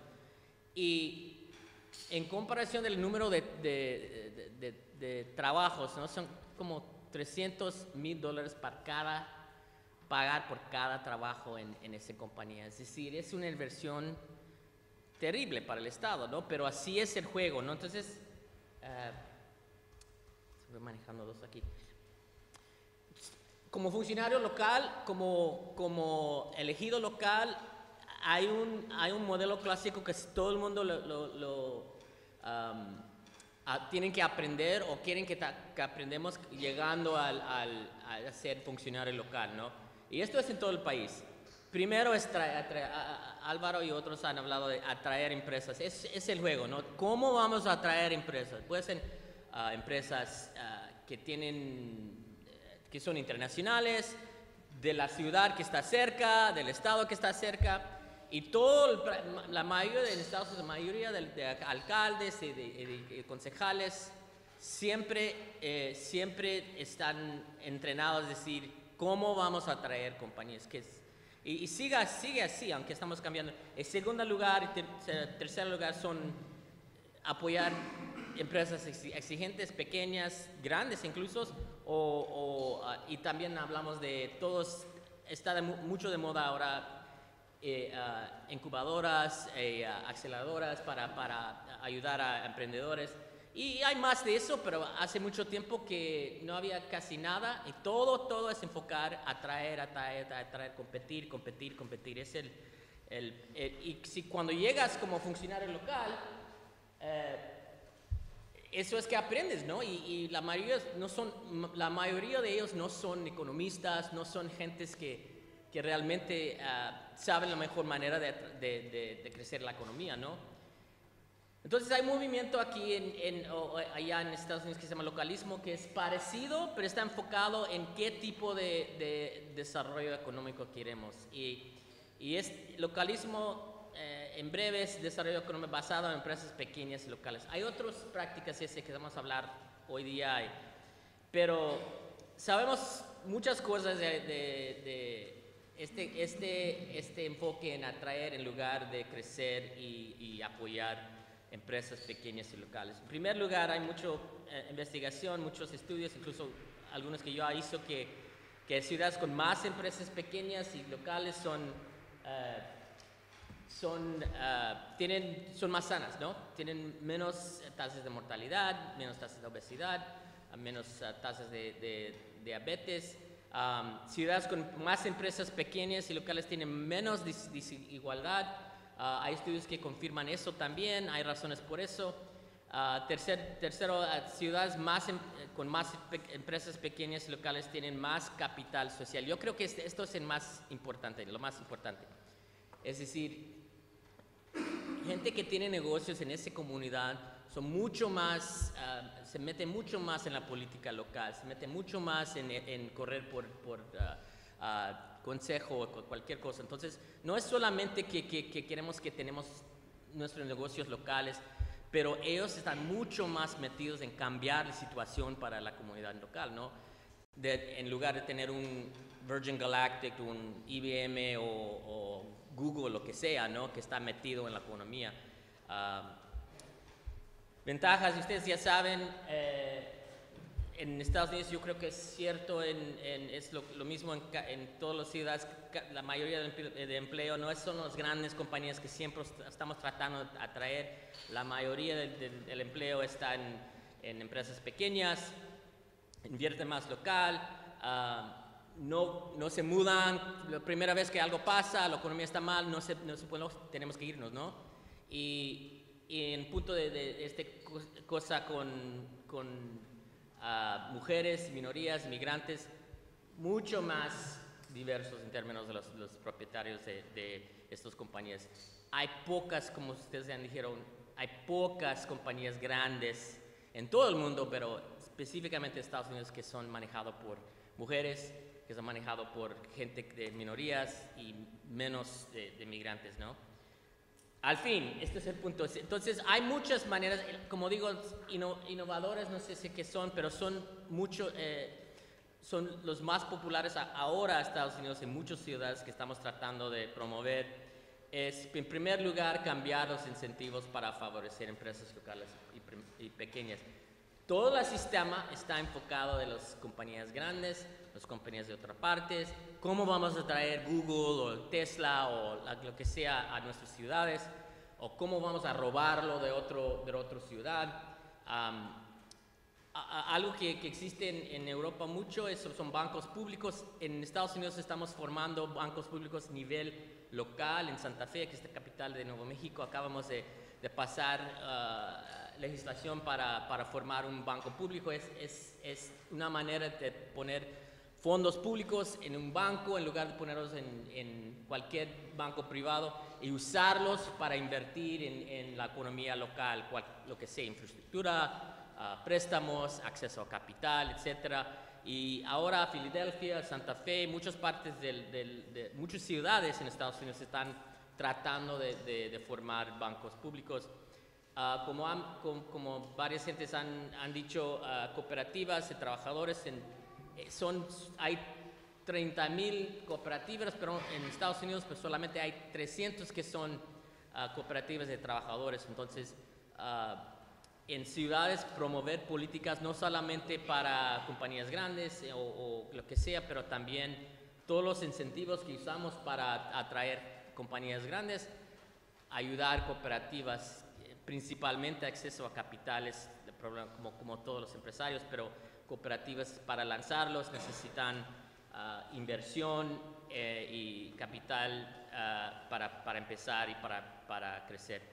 Y en comparación del número de, de, de, de, de trabajos, ¿no? Son como trescientos mil dólares para cada, pagar por cada trabajo en, en esa compañía. Es decir, es una inversión terrible para el Estado, ¿no? Pero así es el juego, ¿no? Entonces, uh, estoy manejando dos aquí. Como funcionario local, como, como elegido local, hay un, hay un modelo clásico que todo el mundo lo, lo, lo um, a, tienen que aprender o quieren que, ta, que aprendemos llegando al, al, a ser funcionario local, ¿no? Y esto es en todo el país. Primero es traer, traer, a, a, Álvaro y otros han hablado de atraer empresas. Es, es el juego, ¿no? ¿Cómo vamos a atraer empresas? Pueden ser uh, empresas uh, que tienen, uh, que son internacionales, de la ciudad que está cerca, del estado que está cerca. Y todo, la mayoría de estados, la mayoría de, de alcaldes y de, de, de concejales siempre, eh, siempre están entrenados a decir cómo vamos a atraer compañías. Que es, y y siga, sigue así, aunque estamos cambiando. En segundo lugar y ter, tercer lugar son apoyar empresas exigentes, pequeñas, grandes incluso, o, o, y también hablamos de todos, está de, mucho de moda ahora. Eh, uh, incubadoras, eh, uh, aceleradoras para, para ayudar a emprendedores. Y hay más de eso, pero hace mucho tiempo que no había casi nada y todo, todo es enfocar, atraer, atraer, atraer, competir, competir, competir. Es el, el, el, y si cuando llegas como funcionario local, eh, eso es que aprendes, ¿no? Y, y la, mayoría no son, la mayoría de ellos no son economistas, no son gentes que que realmente uh, saben la mejor manera de, de, de, de crecer la economía, ¿no? Entonces hay movimiento aquí en, en, o, allá en Estados Unidos que se llama localismo, que es parecido, pero está enfocado en qué tipo de, de desarrollo económico queremos. Y, y es localismo, eh, en breve, es desarrollo económico basado en empresas pequeñas y locales. Hay otras prácticas ese que vamos a hablar hoy día, pero sabemos muchas cosas de, de, de Este, este, este enfoque en atraer en lugar de crecer y, y apoyar empresas pequeñas y locales. En primer lugar, hay mucha eh, investigación, muchos estudios, incluso algunos que yo hice, que, que ciudades con más empresas pequeñas y locales son, uh, son, uh, tienen, son más sanas, ¿no? Tienen menos tasas de mortalidad, menos tasas de obesidad, menos uh, tasas de, de, de diabetes. Um, ciudades con más empresas pequeñas y locales tienen menos desigualdad. Uh, hay estudios que confirman eso también, hay razones por eso. Uh, tercer, tercero, uh, ciudades más em, con más pe empresas pequeñas y locales tienen más capital social. Yo creo que este, esto es el más importante, lo más importante. Es decir, gente que tiene negocios en esa comunidad son mucho más, uh, se mete mucho más en la política local, se mete mucho más en, en correr por, por uh, uh, consejo o cualquier cosa. Entonces, no es solamente que, que, que queremos que tenemos nuestros negocios locales, pero ellos están mucho más metidos en cambiar la situación para la comunidad local, ¿no? De, en lugar de tener un Virgin Galactic, un I B M o, o Google, lo que sea, ¿no? Que está metido en la economía. Uh, ventajas, ustedes ya saben, eh, en Estados Unidos yo creo que es cierto, en, en, es lo, lo mismo en, en todas las ciudades, la mayoría de empleo, de empleo no son las grandes compañías que siempre estamos tratando de atraer. La mayoría del, del, del empleo está en, en empresas pequeñas, invierte más local, uh, no, no se mudan, la primera vez que algo pasa, la economía está mal, no se, no se puede, tenemos que irnos, ¿no? Y, y en punto de, de esta cosa con, con uh, mujeres, minorías, migrantes, mucho más diversos en términos de los, los propietarios de, de estas compañías. Hay pocas, como ustedes ya dijeron, hay pocas compañías grandes en todo el mundo, pero específicamente en Estados Unidos, que son manejadas por mujeres, que son manejadas por gente de minorías y menos de, de migrantes, ¿no? Al fin, este es el punto. Entonces, hay muchas maneras, como digo, ino, innovadoras, no sé si qué son, pero son mucho, eh, son los más populares ahora en Estados Unidos, en muchas ciudades que estamos tratando de promover. Es, en primer lugar, cambiar los incentivos para favorecer empresas locales y, y pequeñas. Todo el sistema está enfocado de las compañías grandes, las compañías de otras partes, cómo vamos a traer Google o Tesla o la, lo que sea a nuestras ciudades, o cómo vamos a robarlo de, otro, de otra ciudad. Um, a, a, algo que, que existe en, en Europa mucho es, son bancos públicos. En Estados Unidos estamos formando bancos públicos a nivel local. En Santa Fe, que es la capital de Nuevo México, acabamos de, de pasar uh, legislación para, para formar un banco público. Es, es, es una manera de poner fondos públicos en un banco en lugar de ponerlos en, en cualquier banco privado y usarlos para invertir en, en la economía local, cual, lo que sea, infraestructura, uh, préstamos, acceso a capital, etcétera. Y ahora Filadelfia, Santa Fe, muchas partes del, del, de muchas ciudades en Estados Unidos están tratando de, de, de formar bancos públicos. Uh, como, han, como, como varias gentes han, han dicho, uh, cooperativas de trabajadores, en, son, hay treinta mil cooperativas, pero en Estados Unidos pues solamente hay trescientas que son uh, cooperativas de trabajadores. Entonces, uh, en ciudades promover políticas no solamente para compañías grandes o, o lo que sea, pero también todos los incentivos que usamos para atraer compañías grandes, ayudar cooperativas, principalmente acceso a capitales, como, como todos los empresarios, pero cooperativas para lanzarlos necesitan uh, inversión eh, y capital uh, para, para empezar y para, para crecer.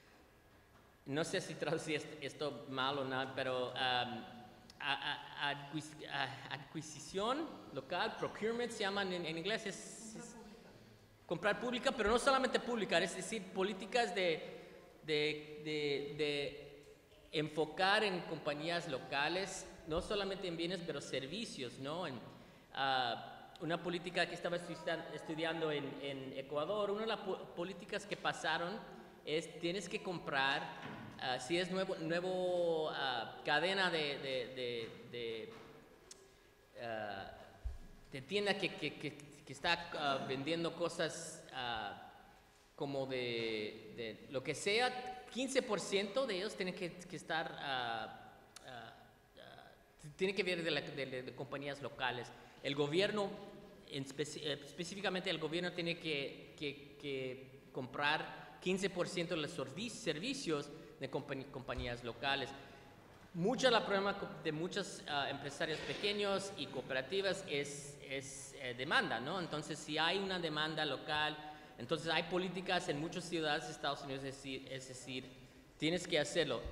No sé si traducí esto mal o no, pero um, a, a, a, adquisición local, procurement se llaman en, en inglés, es, es comprar pública, pero no solamente pública, es decir, políticas de, de, de, de enfocar en compañías locales, no solamente en bienes, pero servicios, ¿no? En, uh, una política que estaba estudiando en, en Ecuador, una de las políticas que pasaron es tienes que comprar, uh, si es nuevo, nuevo uh, cadena de, de, de, de, uh, de tienda que, que, que, que está uh, vendiendo cosas uh, como de, de lo que sea, quince por ciento de ellos tienen que, que estar, uh, uh, uh, tienen que ver de, la, de, de, de compañías locales. El gobierno, en especi específicamente el gobierno tiene que, que, que comprar quince por ciento de los servicios de compañías locales. Mucho del problema de muchos uh, empresarios pequeños y cooperativas es, es eh, demanda, ¿no? Entonces, si hay una demanda local, entonces hay políticas en muchas ciudades de Estados Unidos, es decir, es decir tienes que hacerlo.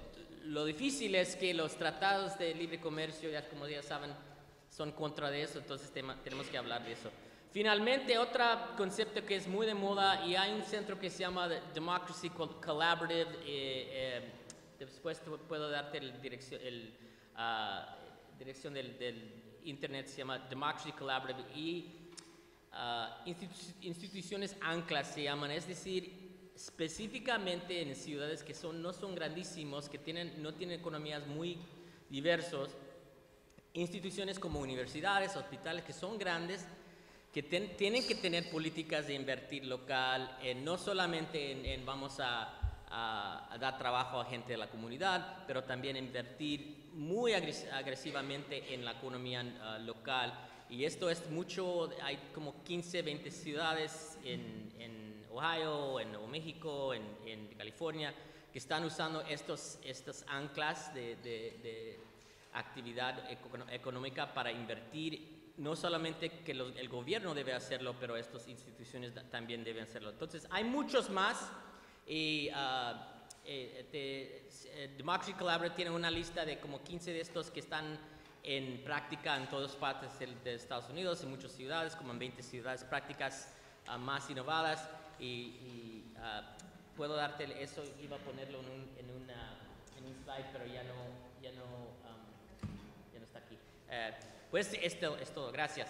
lo difícil es que los tratados de libre comercio, ya como ya saben, son contra de eso, entonces tema, tenemos que hablar de eso. Finalmente, otro concepto que es muy de moda, y hay un centro que se llama Democracy Collaborative, eh, eh, después puedo darte el dirección, el, uh, dirección del, del internet, se llama Democracy Collaborative, y uh, institu instituciones anclas se llaman, es decir, específicamente en ciudades que son, no son grandísimos, que tienen, no tienen economías muy diversas, instituciones como universidades, hospitales que son grandes, que ten, tienen que tener políticas de invertir local, eh, no solamente en, en vamos a, a, a dar trabajo a gente de la comunidad, pero también invertir muy agres agresivamente en la economía uh, local. Y esto es mucho, hay como quince, veinte ciudades en, en Ohio, en Nuevo México, en, en California, que están usando estos, estos anclas de, de, de actividad económica para invertir. No solamente que los, el gobierno debe hacerlo, pero estas instituciones también deben hacerlo. Entonces, hay muchos más. Y uh, eh, de, eh, Democracy Collaborative tiene una lista de como quince de estos que están en práctica en todas partes de, de Estados Unidos, en muchas ciudades, como en veinte ciudades, prácticas uh, más innovadas. Y, y uh, puedo darte eso, iba a ponerlo en un, en una, en un slide, pero ya no, ya no, um, ya no está aquí. Uh, Pues esto es todo. Gracias.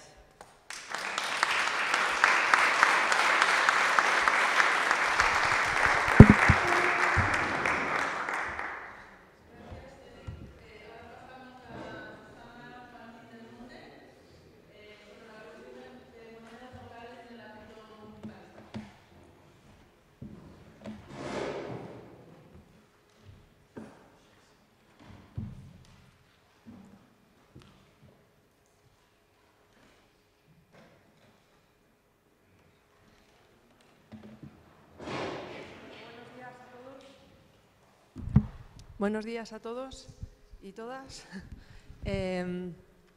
Buenos días a todos y todas. Eh,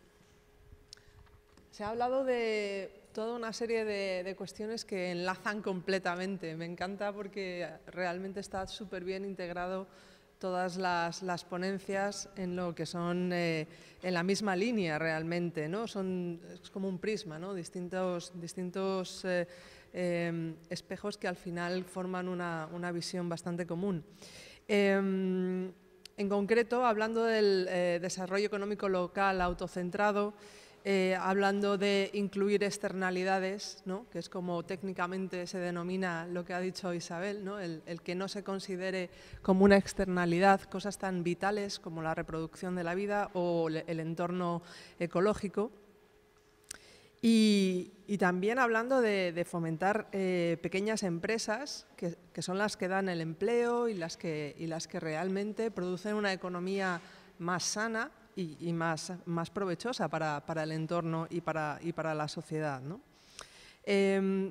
se ha hablado de toda una serie de, de cuestiones que enlazan completamente. Me encanta porque realmente está súper bien integrado todas las, las ponencias en lo que son eh, en la misma línea realmente, ¿no? Son, es como un prisma, ¿no? Distintos, distintos eh, eh, espejos que al final forman una, una visión bastante común. Eh, en concreto, hablando del eh, desarrollo económico local autocentrado, eh, hablando de incluir externalidades, ¿no? Que es como técnicamente se denomina lo que ha dicho Isabel, ¿no? el, el que no se considere como una externalidad cosas tan vitales como la reproducción de la vida o el entorno ecológico. Y, y también hablando de, de fomentar eh, pequeñas empresas que, que son las que dan el empleo y las que, y las que realmente producen una economía más sana y, y más, más provechosa para, para el entorno y para, y para la sociedad, ¿no? Eh,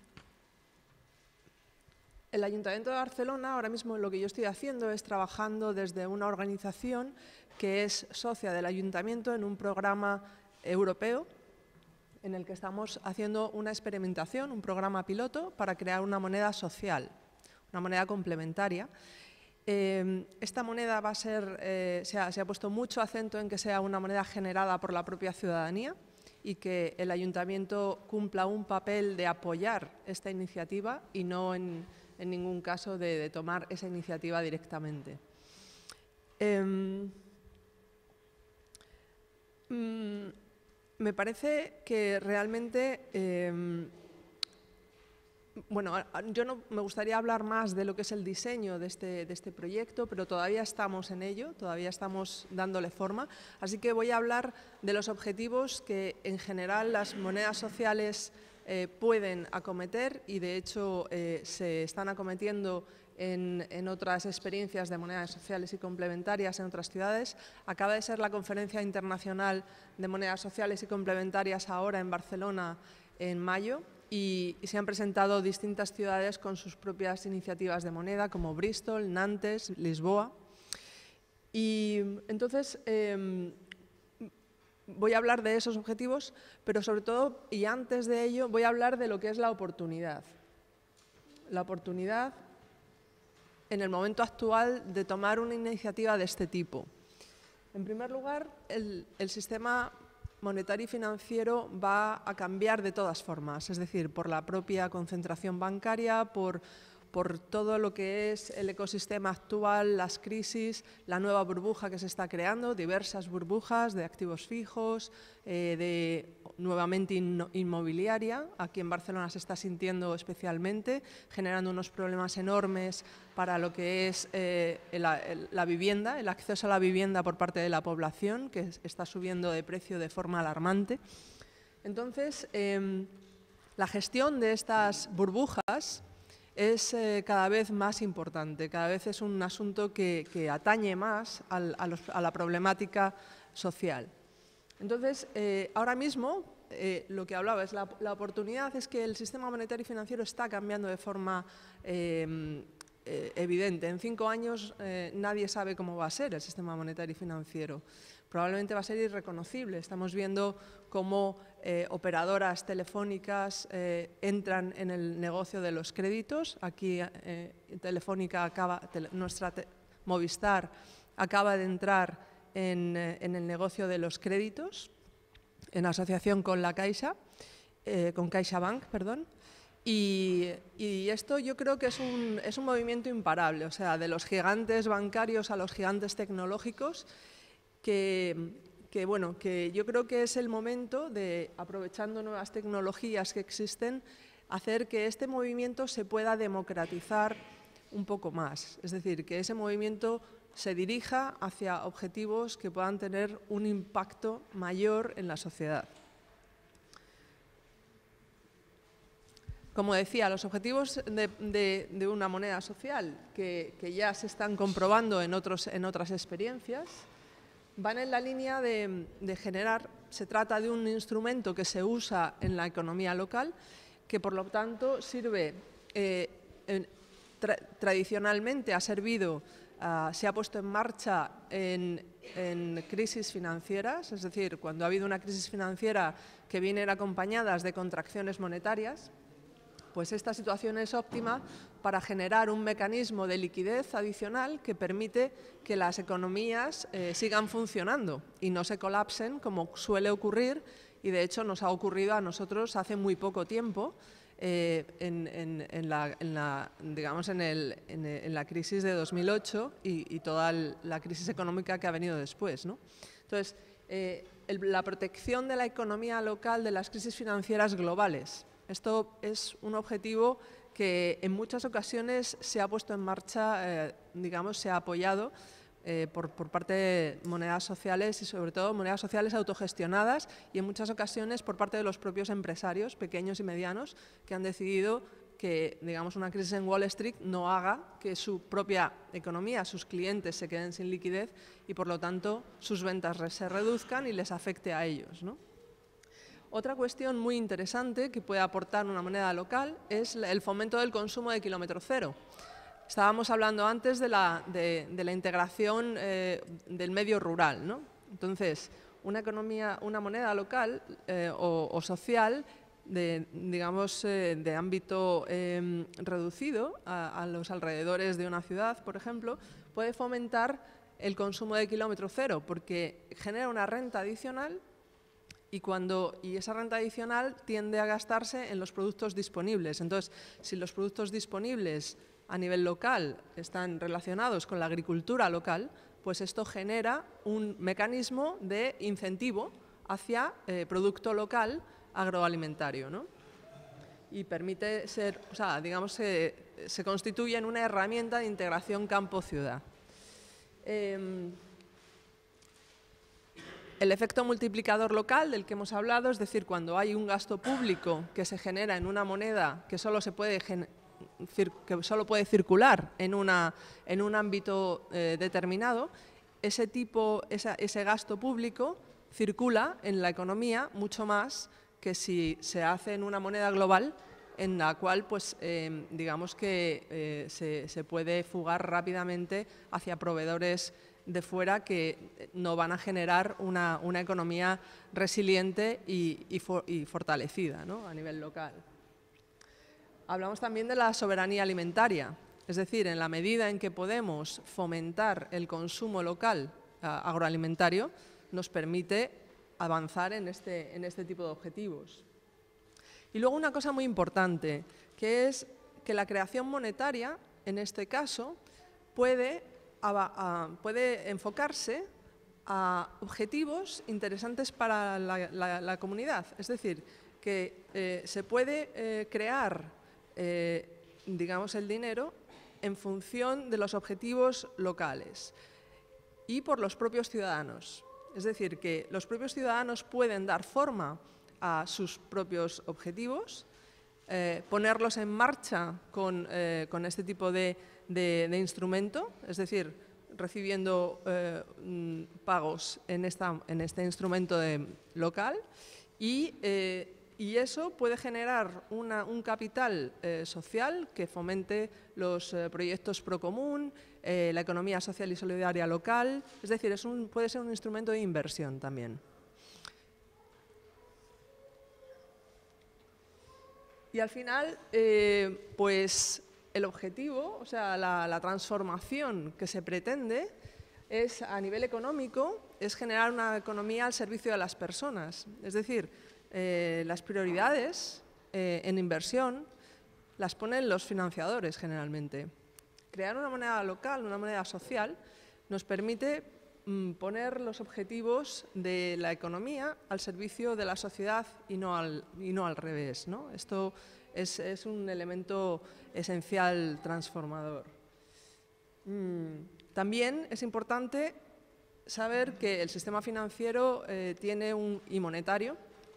el Ayuntamiento de Barcelona, ahora mismo lo que yo estoy haciendo es trabajando desde una organización que es socia del Ayuntamiento en un programa europeo en el que estamos haciendo una experimentación, un programa piloto para crear una moneda social, una moneda complementaria. Eh, esta moneda va a ser, eh, se, ha, se ha puesto mucho acento en que sea una moneda generada por la propia ciudadanía y que el ayuntamiento cumpla un papel de apoyar esta iniciativa y no en, en ningún caso de, de tomar esa iniciativa directamente. Eh, mm, Me parece que realmente, eh, bueno, yo no me gustaría hablar más de lo que es el diseño de este, de este proyecto, pero todavía estamos en ello, todavía estamos dándole forma, así que voy a hablar de los objetivos que en general las monedas sociales eh, pueden acometer y de hecho eh, se están acometiendo En, en otras experiencias de monedas sociales y complementarias en otras ciudades. Acaba de ser la Conferencia Internacional de Monedas Sociales y Complementarias ahora en Barcelona en mayo y, y se han presentado distintas ciudades con sus propias iniciativas de moneda como Bristol, Nantes, Lisboa. Y entonces eh, voy a hablar de esos objetivos, pero sobre todo y antes de ello voy a hablar de lo que es la oportunidad. La oportunidad en el momento actual de tomar una iniciativa de este tipo? En primer lugar, el, el sistema monetario y financiero va a cambiar de todas formas, es decir, por la propia concentración bancaria, por, por todo lo que es el ecosistema actual, las crisis, la nueva burbuja que se está creando, diversas burbujas de activos fijos, eh, de nuevamente in, inmobiliaria. Aquí en Barcelona se está sintiendo especialmente, generando unos problemas enormes para lo que es eh, el, el, la vivienda, el acceso a la vivienda por parte de la población, que está subiendo de precio de forma alarmante. Entonces, eh, la gestión de estas burbujas es eh, cada vez más importante, cada vez es un asunto que, que atañe más al, a, los, a la problemática social. Entonces, eh, ahora mismo, eh, lo que hablaba es la, la oportunidad es que el sistema monetario y financiero está cambiando de forma eh, eh, evidente. En cinco años eh, nadie sabe cómo va a ser el sistema monetario y financiero. Probablemente va a ser irreconocible. Estamos viendo cómo eh, operadoras telefónicas eh, entran en el negocio de los créditos. Aquí eh, Telefónica acaba, tele, nuestra te, Movistar acaba de entrar en, eh, en el negocio de los créditos, en asociación con la Caixa, eh, con CaixaBank, perdón. Y, y esto yo creo que es un, es un movimiento imparable, o sea, de los gigantes bancarios a los gigantes tecnológicos. Que, que, bueno, que yo creo que es el momento de, aprovechando nuevas tecnologías que existen, hacer que este movimiento se pueda democratizar un poco más. Es decir, que ese movimiento se dirija hacia objetivos que puedan tener un impacto mayor en la sociedad. Como decía, los objetivos de, de, de una moneda social que, que ya se están comprobando en, otros, en otras experiencias, van en la línea de, de generar, se trata de un instrumento que se usa en la economía local, que por lo tanto sirve, eh, en, tra, tradicionalmente ha servido, uh, se ha puesto en marcha en, en crisis financieras, es decir, cuando ha habido una crisis financiera que vienen acompañadas de contracciones monetarias, pues esta situación es óptima para generar un mecanismo de liquidez adicional que permite que las economías eh, sigan funcionando y no se colapsen como suele ocurrir, y de hecho nos ha ocurrido a nosotros hace muy poco tiempo eh, en, en, en, la, en, la, digamos en, el, en, en la crisis de dos mil ocho y, y toda la crisis económica que ha venido después, ¿no? Entonces, eh, el, la protección de la economía local de las crisis financieras globales. Esto es un objetivo que en muchas ocasiones se ha puesto en marcha, eh, digamos, se ha apoyado eh, por, por parte de monedas sociales y sobre todo monedas sociales autogestionadas y en muchas ocasiones por parte de los propios empresarios pequeños y medianos que han decidido que, digamos, una crisis en Wall Street no haga que su propia economía, sus clientes se queden sin liquidez y por lo tanto sus ventas se reduzcan y les afecte a ellos, ¿no? Otra cuestión muy interesante que puede aportar una moneda local es el fomento del consumo de kilómetro cero. Estábamos hablando antes de la, de, de la integración eh, del medio rural, ¿no? Entonces, una economía, una moneda local eh, o, o social de, digamos, eh, de ámbito eh, reducido a, a los alrededores de una ciudad, por ejemplo, puede fomentar el consumo de kilómetro cero porque genera una renta adicional. Y, cuando, y esa renta adicional tiende a gastarse en los productos disponibles. Entonces, si los productos disponibles a nivel local están relacionados con la agricultura local, pues esto genera un mecanismo de incentivo hacia eh, producto local agroalimentario, ¿no? Y permite ser, o sea, digamos, se, se constituye en una herramienta de integración campo-ciudad. Eh, El efecto multiplicador local del que hemos hablado, es decir, cuando hay un gasto público que se genera en una moneda que solo, se puede, que solo puede circular en, una, en un ámbito eh, determinado, ese, tipo, esa, ese gasto público circula en la economía mucho más que si se hace en una moneda global en la cual, pues, eh, digamos que eh, se, se puede fugar rápidamente hacia proveedores de fuera que no van a generar una, una economía resiliente y, y, for, y fortalecida, ¿no? A nivel local. Hablamos también de la soberanía alimentaria. Es decir, en la medida en que podemos fomentar el consumo local agroalimentario, nos permite avanzar en este, en este tipo de objetivos. Y luego una cosa muy importante, que es que la creación monetaria, en este caso, puede, a, a, puede enfocarse a objetivos interesantes para la, la, la comunidad. Es decir, que eh, se puede eh, crear, eh, digamos, el dinero en función de los objetivos locales y por los propios ciudadanos. Es decir, que los propios ciudadanos pueden dar forma a sus propios objetivos, eh, ponerlos en marcha con, eh, con este tipo de, de, de instrumento, es decir, recibiendo eh, pagos en, esta, en este instrumento de, local y, eh, y eso puede generar una, un capital eh, social que fomente los eh, proyectos pro común, eh, la economía social y solidaria local, es decir, es un, puede ser un instrumento de inversión también. Y al final, eh, pues el objetivo, o sea, la, la transformación que se pretende es, a nivel económico, es generar una economía al servicio de las personas. Es decir, eh, las prioridades eh, en inversión las ponen los financiadores generalmente. Crear una moneda local, una moneda social, nos permite mm, poner los objetivos de la economía al servicio de la sociedad y no al, y no al revés, ¿no? Esto es, es un elemento esencial transformador. Mm, también es importante saber que el sistema financiero eh, tiene un, y monetario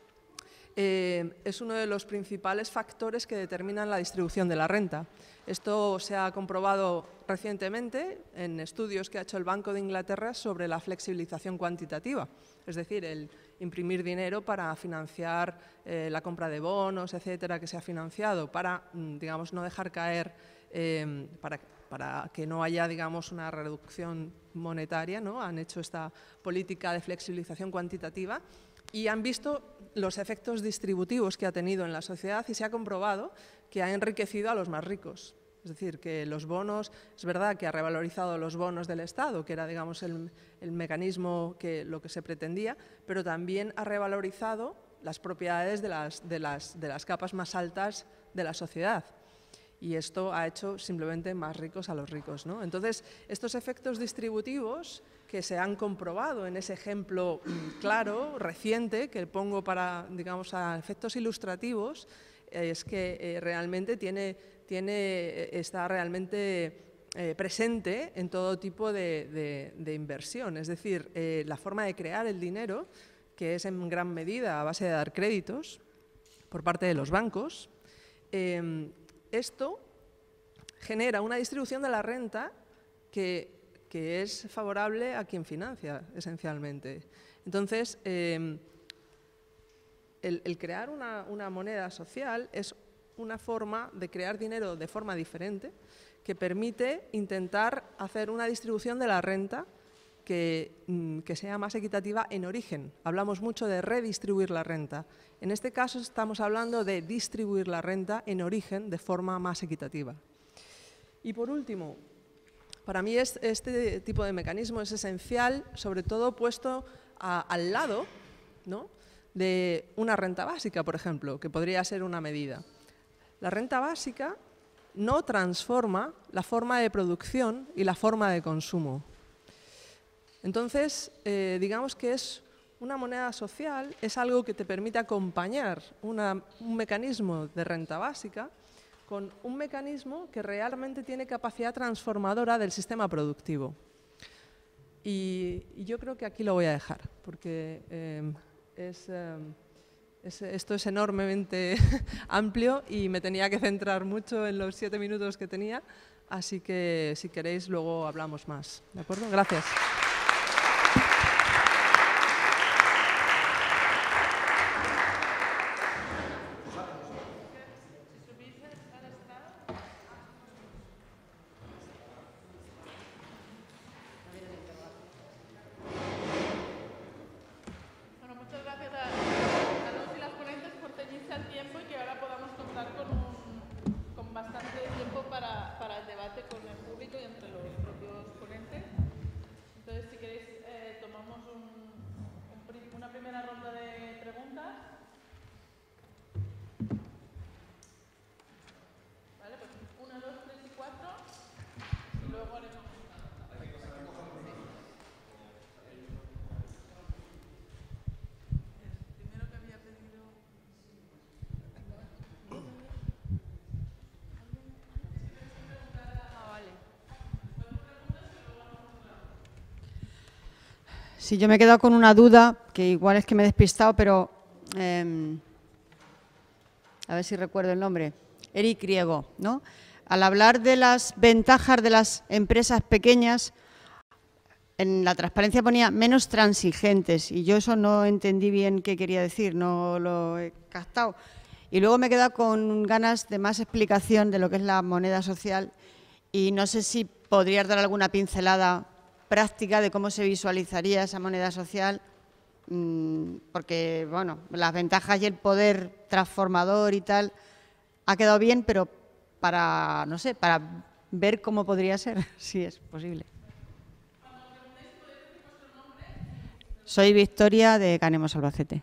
eh, es uno de los principales factores que determinan la distribución de la renta. Esto se ha comprobado recientemente en estudios que ha hecho el Banco de Inglaterra sobre la flexibilización cuantitativa, es decir, el imprimir dinero para financiar eh, la compra de bonos, etcétera, que se ha financiado para, digamos, no dejar caer, eh, para, para que no haya, digamos, una reducción monetaria, ¿no? Han hecho esta política de flexibilización cuantitativa y han visto los efectos distributivos que ha tenido en la sociedad y se ha comprobado que ha enriquecido a los más ricos. Es decir, que los bonos, es verdad que ha revalorizado los bonos del Estado, que era, digamos, el, el mecanismo que lo que se pretendía, pero también ha revalorizado las propiedades de las, de las, de las capas más altas de la sociedad. Y esto ha hecho simplemente más ricos a los ricos, ¿no? Entonces, estos efectos distributivos que se han comprobado en ese ejemplo claro, reciente, que pongo para, digamos, a efectos ilustrativos, es que eh, realmente tiene, tiene, está realmente eh, presente en todo tipo de, de, de inversión. Es decir, eh, la forma de crear el dinero, que es en gran medida a base de dar créditos por parte de los bancos, eh, esto genera una distribución de la renta que, que es favorable a quien financia, esencialmente. Entonces, eh, el, el crear una, una moneda social es una forma de crear dinero de forma diferente que permite intentar hacer una distribución de la renta que, que sea más equitativa en origen. Hablamos mucho de redistribuir la renta. En este caso estamos hablando de distribuir la renta en origen de forma más equitativa. Y por último, para mí es, este tipo de mecanismo es esencial, sobre todo puesto a, al lado, ¿no?, de una renta básica, por ejemplo, que podría ser una medida. La renta básica no transforma la forma de producción y la forma de consumo. Entonces, eh, digamos que es una moneda social, es algo que te permite acompañar una, un mecanismo de renta básica con un mecanismo que realmente tiene capacidad transformadora del sistema productivo. Y, y yo creo que aquí lo voy a dejar, porque eh, es, eh, es, esto es enormemente amplio y me tenía que centrar mucho en los siete minutos que tenía, así que si queréis luego hablamos más. ¿De acuerdo? Gracias. Al tiempo y que ahora podamos contar con, un, con bastante tiempo para, para el debate. Sí, yo me he quedado con una duda, que igual es que me he despistado, pero eh, a ver si recuerdo el nombre. Eric Riego, ¿no? Al hablar de las ventajas de las empresas pequeñas, en la transparencia ponía menos transigentes y yo eso no entendí bien qué quería decir, no lo he captado. Y luego me he quedado con ganas de más explicación de lo que es la moneda social y no sé si podrías dar alguna pincelada práctica de cómo se visualizaría esa moneda social, porque, bueno, las ventajas y el poder transformador y tal ha quedado bien, pero para, no sé, para ver cómo podría ser, si es posible. Soy Victoria de Ganemos Albacete.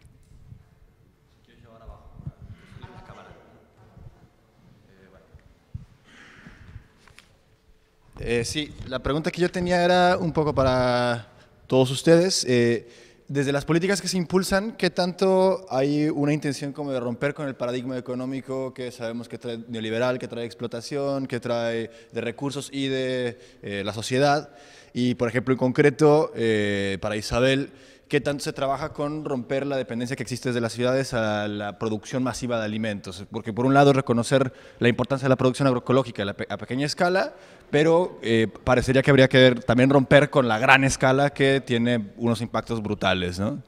Eh, sí, la pregunta que yo tenía era un poco para todos ustedes. Eh, desde las políticas que se impulsan, ¿qué tanto hay una intención como de romper con el paradigma económico que sabemos que trae neoliberal, que trae explotación, que trae de recursos y de eh, la sociedad? Y, por ejemplo, en concreto, eh, para Isabel, ¿qué tanto se trabaja con romper la dependencia que existe desde las ciudades a la producción masiva de alimentos? Porque por un lado reconocer la importancia de la producción agroecológica a pequeña escala, pero eh, parecería que habría que también romper con la gran escala que tiene unos impactos brutales, ¿no?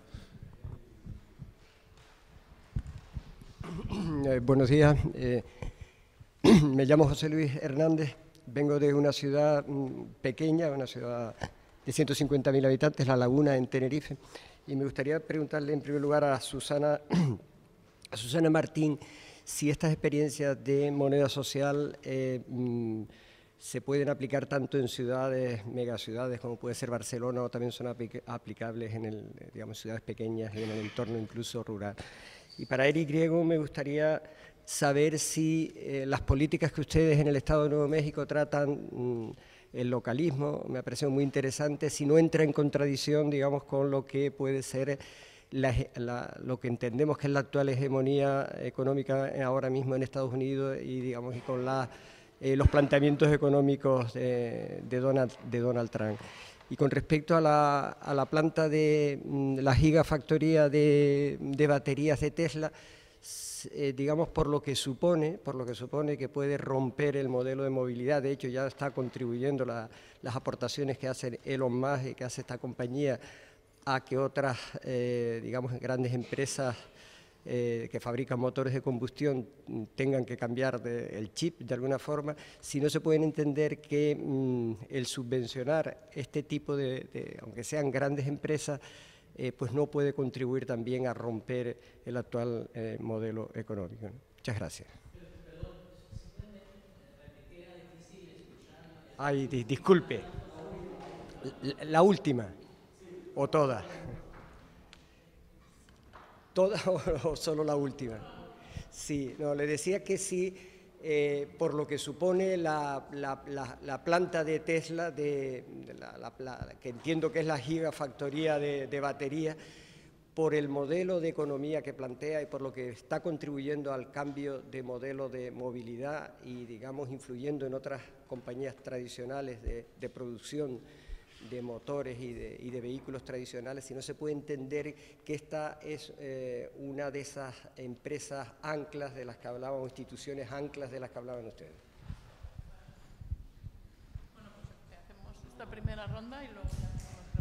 Eh, buenos días. Eh, me llamo José Luis Hernández, vengo de una ciudad pequeña, una ciudad de ciento cincuenta mil habitantes, La Laguna, en Tenerife, y me gustaría preguntarle en primer lugar a Susana, a Susana Martín si estas experiencias de moneda social eh, mm, se pueden aplicar tanto en ciudades, megaciudades, como puede ser Barcelona, o también son aplicables en el, digamos, ciudades pequeñas y en el entorno incluso rural. Y para Eric Riego me gustaría saber si eh, las políticas que ustedes en el Estado de Nuevo México tratan mm, el localismo, me ha parecido muy interesante, si no entra en contradicción, digamos, con lo que puede ser la, la, lo que entendemos que es la actual hegemonía económica ahora mismo en Estados Unidos y, digamos, y con la, eh, los planteamientos económicos de, de, Donald, de Donald Trump. Y con respecto a la, a la planta de mm, la gigafactoría de, de baterías de Tesla, Eh, digamos, por lo que supone, por lo que supone que puede romper el modelo de movilidad. De hecho, ya está contribuyendo la, las aportaciones que hace Elon Musk y que hace esta compañía a que otras, eh, digamos, grandes empresas eh, que fabrican motores de combustión tengan que cambiar de, el chip de alguna forma. Si no se pueden entender que mm, el subvencionar este tipo de, de, aunque sean grandes empresas, Eh, pues no puede contribuir también a romper el actual eh, modelo económico, ¿no? Muchas gracias. Ay, di disculpe. La, la última, o toda. ¿Toda o, o solo la última? Sí, no, le decía que sí. Eh, por lo que supone la, la, la, la planta de Tesla, de, de la, la, la, que entiendo que es la gigafactoría de, de baterías, por el modelo de economía que plantea y por lo que está contribuyendo al cambio de modelo de movilidad y, digamos, influyendo en otras compañías tradicionales de, de producción de motores y de, y de vehículos tradicionales, si no se puede entender que esta es eh, una de esas empresas anclas de las que hablaban, o instituciones anclas de las que hablaban ustedes. Bueno, pues hacemos esta primera ronda y luego ya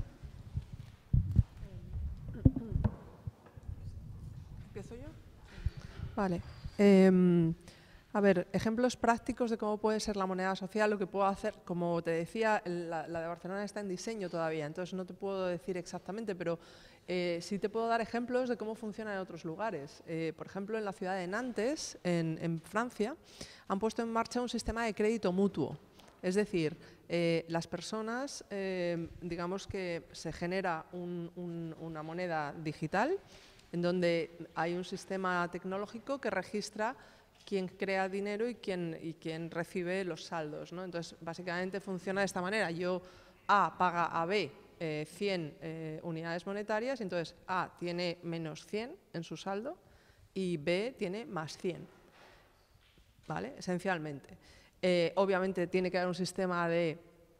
hacemos... ¿Empiezo yo? Vale. Eh, A ver, ejemplos prácticos de cómo puede ser la moneda social, lo que puedo hacer, como te decía, la, la de Barcelona está en diseño todavía, entonces no te puedo decir exactamente, pero eh, sí te puedo dar ejemplos de cómo funciona en otros lugares. Eh, por ejemplo, en la ciudad de Nantes, en, en Francia, han puesto en marcha un sistema de crédito mutuo. Es decir, eh, las personas, eh, digamos que se genera un, un, una moneda digital en donde hay un sistema tecnológico que registra quién crea dinero y quién, y quién recibe los saldos, ¿no? Entonces, básicamente funciona de esta manera. Yo, A paga a B eh, cien eh, unidades monetarias, y entonces A tiene menos cien en su saldo y B tiene más cien, ¿vale? Esencialmente. Eh, obviamente tiene que haber un sistema de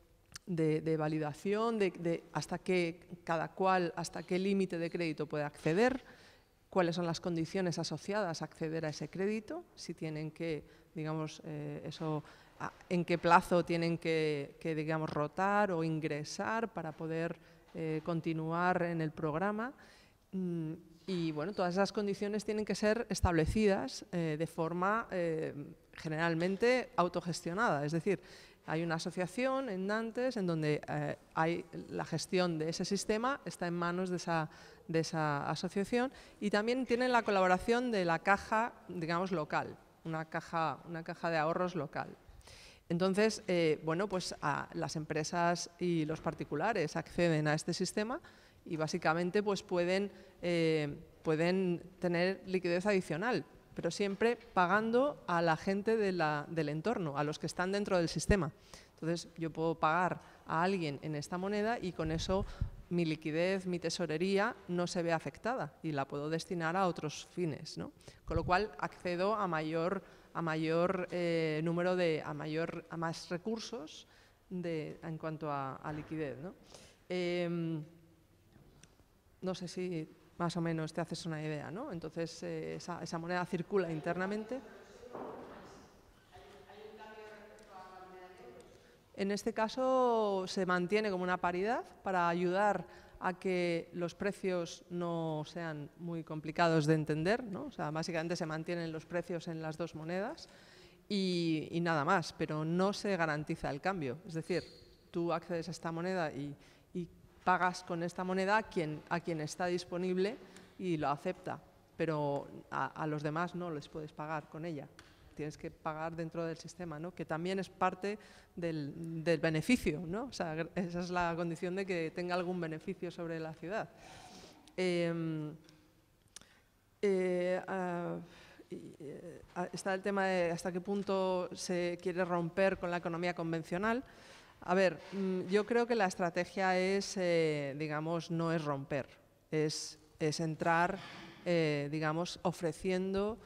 de, de validación, de, de hasta qué, cada cual, hasta qué límite de crédito puede acceder, cuáles son las condiciones asociadas a acceder a ese crédito, si tienen que, digamos, eh, eso, a, en qué plazo tienen que, que, digamos, rotar o ingresar para poder eh, continuar en el programa. Mm, y, bueno, todas esas condiciones tienen que ser establecidas eh, de forma eh, generalmente autogestionada, es decir, hay una asociación en Nantes en donde eh, hay la gestión de ese sistema, está en manos de esa, de esa asociación, y también tienen la colaboración de la caja, digamos, local, una caja, una caja de ahorros local. Entonces, eh, bueno, pues a las empresas y los particulares acceden a este sistema y básicamente pues pueden, eh, pueden tener liquidez adicional, pero siempre pagando a la gente de la, del entorno, a los que están dentro del sistema. Entonces, yo puedo pagar a alguien en esta moneda y con eso mi liquidez, mi tesorería no se ve afectada y la puedo destinar a otros fines, ¿no? Con lo cual, accedo a mayor, a mayor eh, número de, a mayor, a más recursos de, en cuanto a, a liquidez, ¿no? Eh, no sé si más o menos te haces una idea, ¿no? Entonces, eh, esa, esa moneda circula internamente. En este caso se mantiene como una paridad para ayudar a que los precios no sean muy complicados de entender, ¿no? O sea, básicamente se mantienen los precios en las dos monedas y, y nada más, pero no se garantiza el cambio. Es decir, tú accedes a esta moneda y, y pagas con esta moneda a quien, a quien está disponible y lo acepta, pero a, a los demás no les puedes pagar con ella. Tienes que pagar dentro del sistema, ¿no? Que también es parte del, del beneficio, ¿no? O sea, esa es la condición de que tenga algún beneficio sobre la ciudad. Eh, eh, uh, eh, está el tema de hasta qué punto se quiere romper con la economía convencional. A ver, yo creo que la estrategia es, eh, digamos, no es romper, es, es entrar, eh, digamos, ofreciendo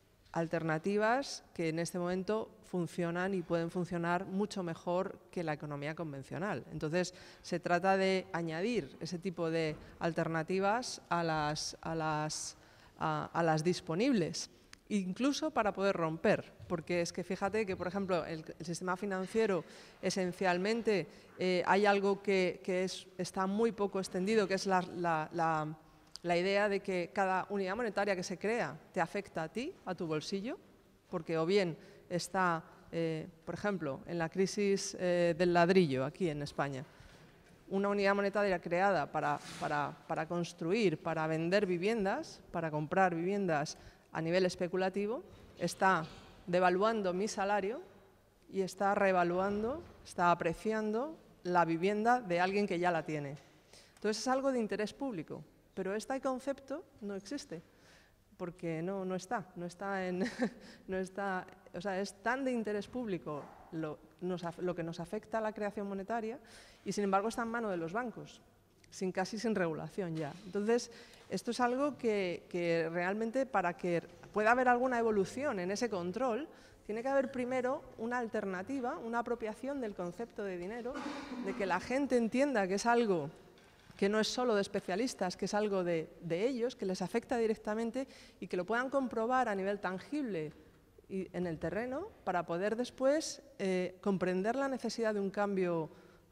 alternativas que en este momento funcionan y pueden funcionar mucho mejor que la economía convencional. Entonces, se trata de añadir ese tipo de alternativas a las, a las, a, a las disponibles, incluso para poder romper, porque es que fíjate que, por ejemplo, el, el sistema financiero esencialmente eh, hay algo que, que es, está muy poco extendido, que es la, la, la La idea de que cada unidad monetaria que se crea te afecta a ti, a tu bolsillo, porque o bien está, eh, por ejemplo, en la crisis eh, del ladrillo aquí en España, una unidad monetaria creada para, para, para construir, para vender viviendas, para comprar viviendas a nivel especulativo, está devaluando mi salario y está revaluando, está apreciando la vivienda de alguien que ya la tiene. Entonces es algo de interés público. Pero este concepto no existe, porque no, no está, no está en, no está, o sea, es tan de interés público lo, nos, lo que nos afecta a la creación monetaria y sin embargo está en manos de los bancos, sin, casi sin regulación ya. Entonces, esto es algo que, que realmente para que pueda haber alguna evolución en ese control, tiene que haber primero una alternativa, una apropiación del concepto de dinero, de que la gente entienda que es algo que no es solo de especialistas, que es algo de, de ellos, que les afecta directamente y que lo puedan comprobar a nivel tangible y en el terreno para poder después eh, comprender la necesidad de un cambio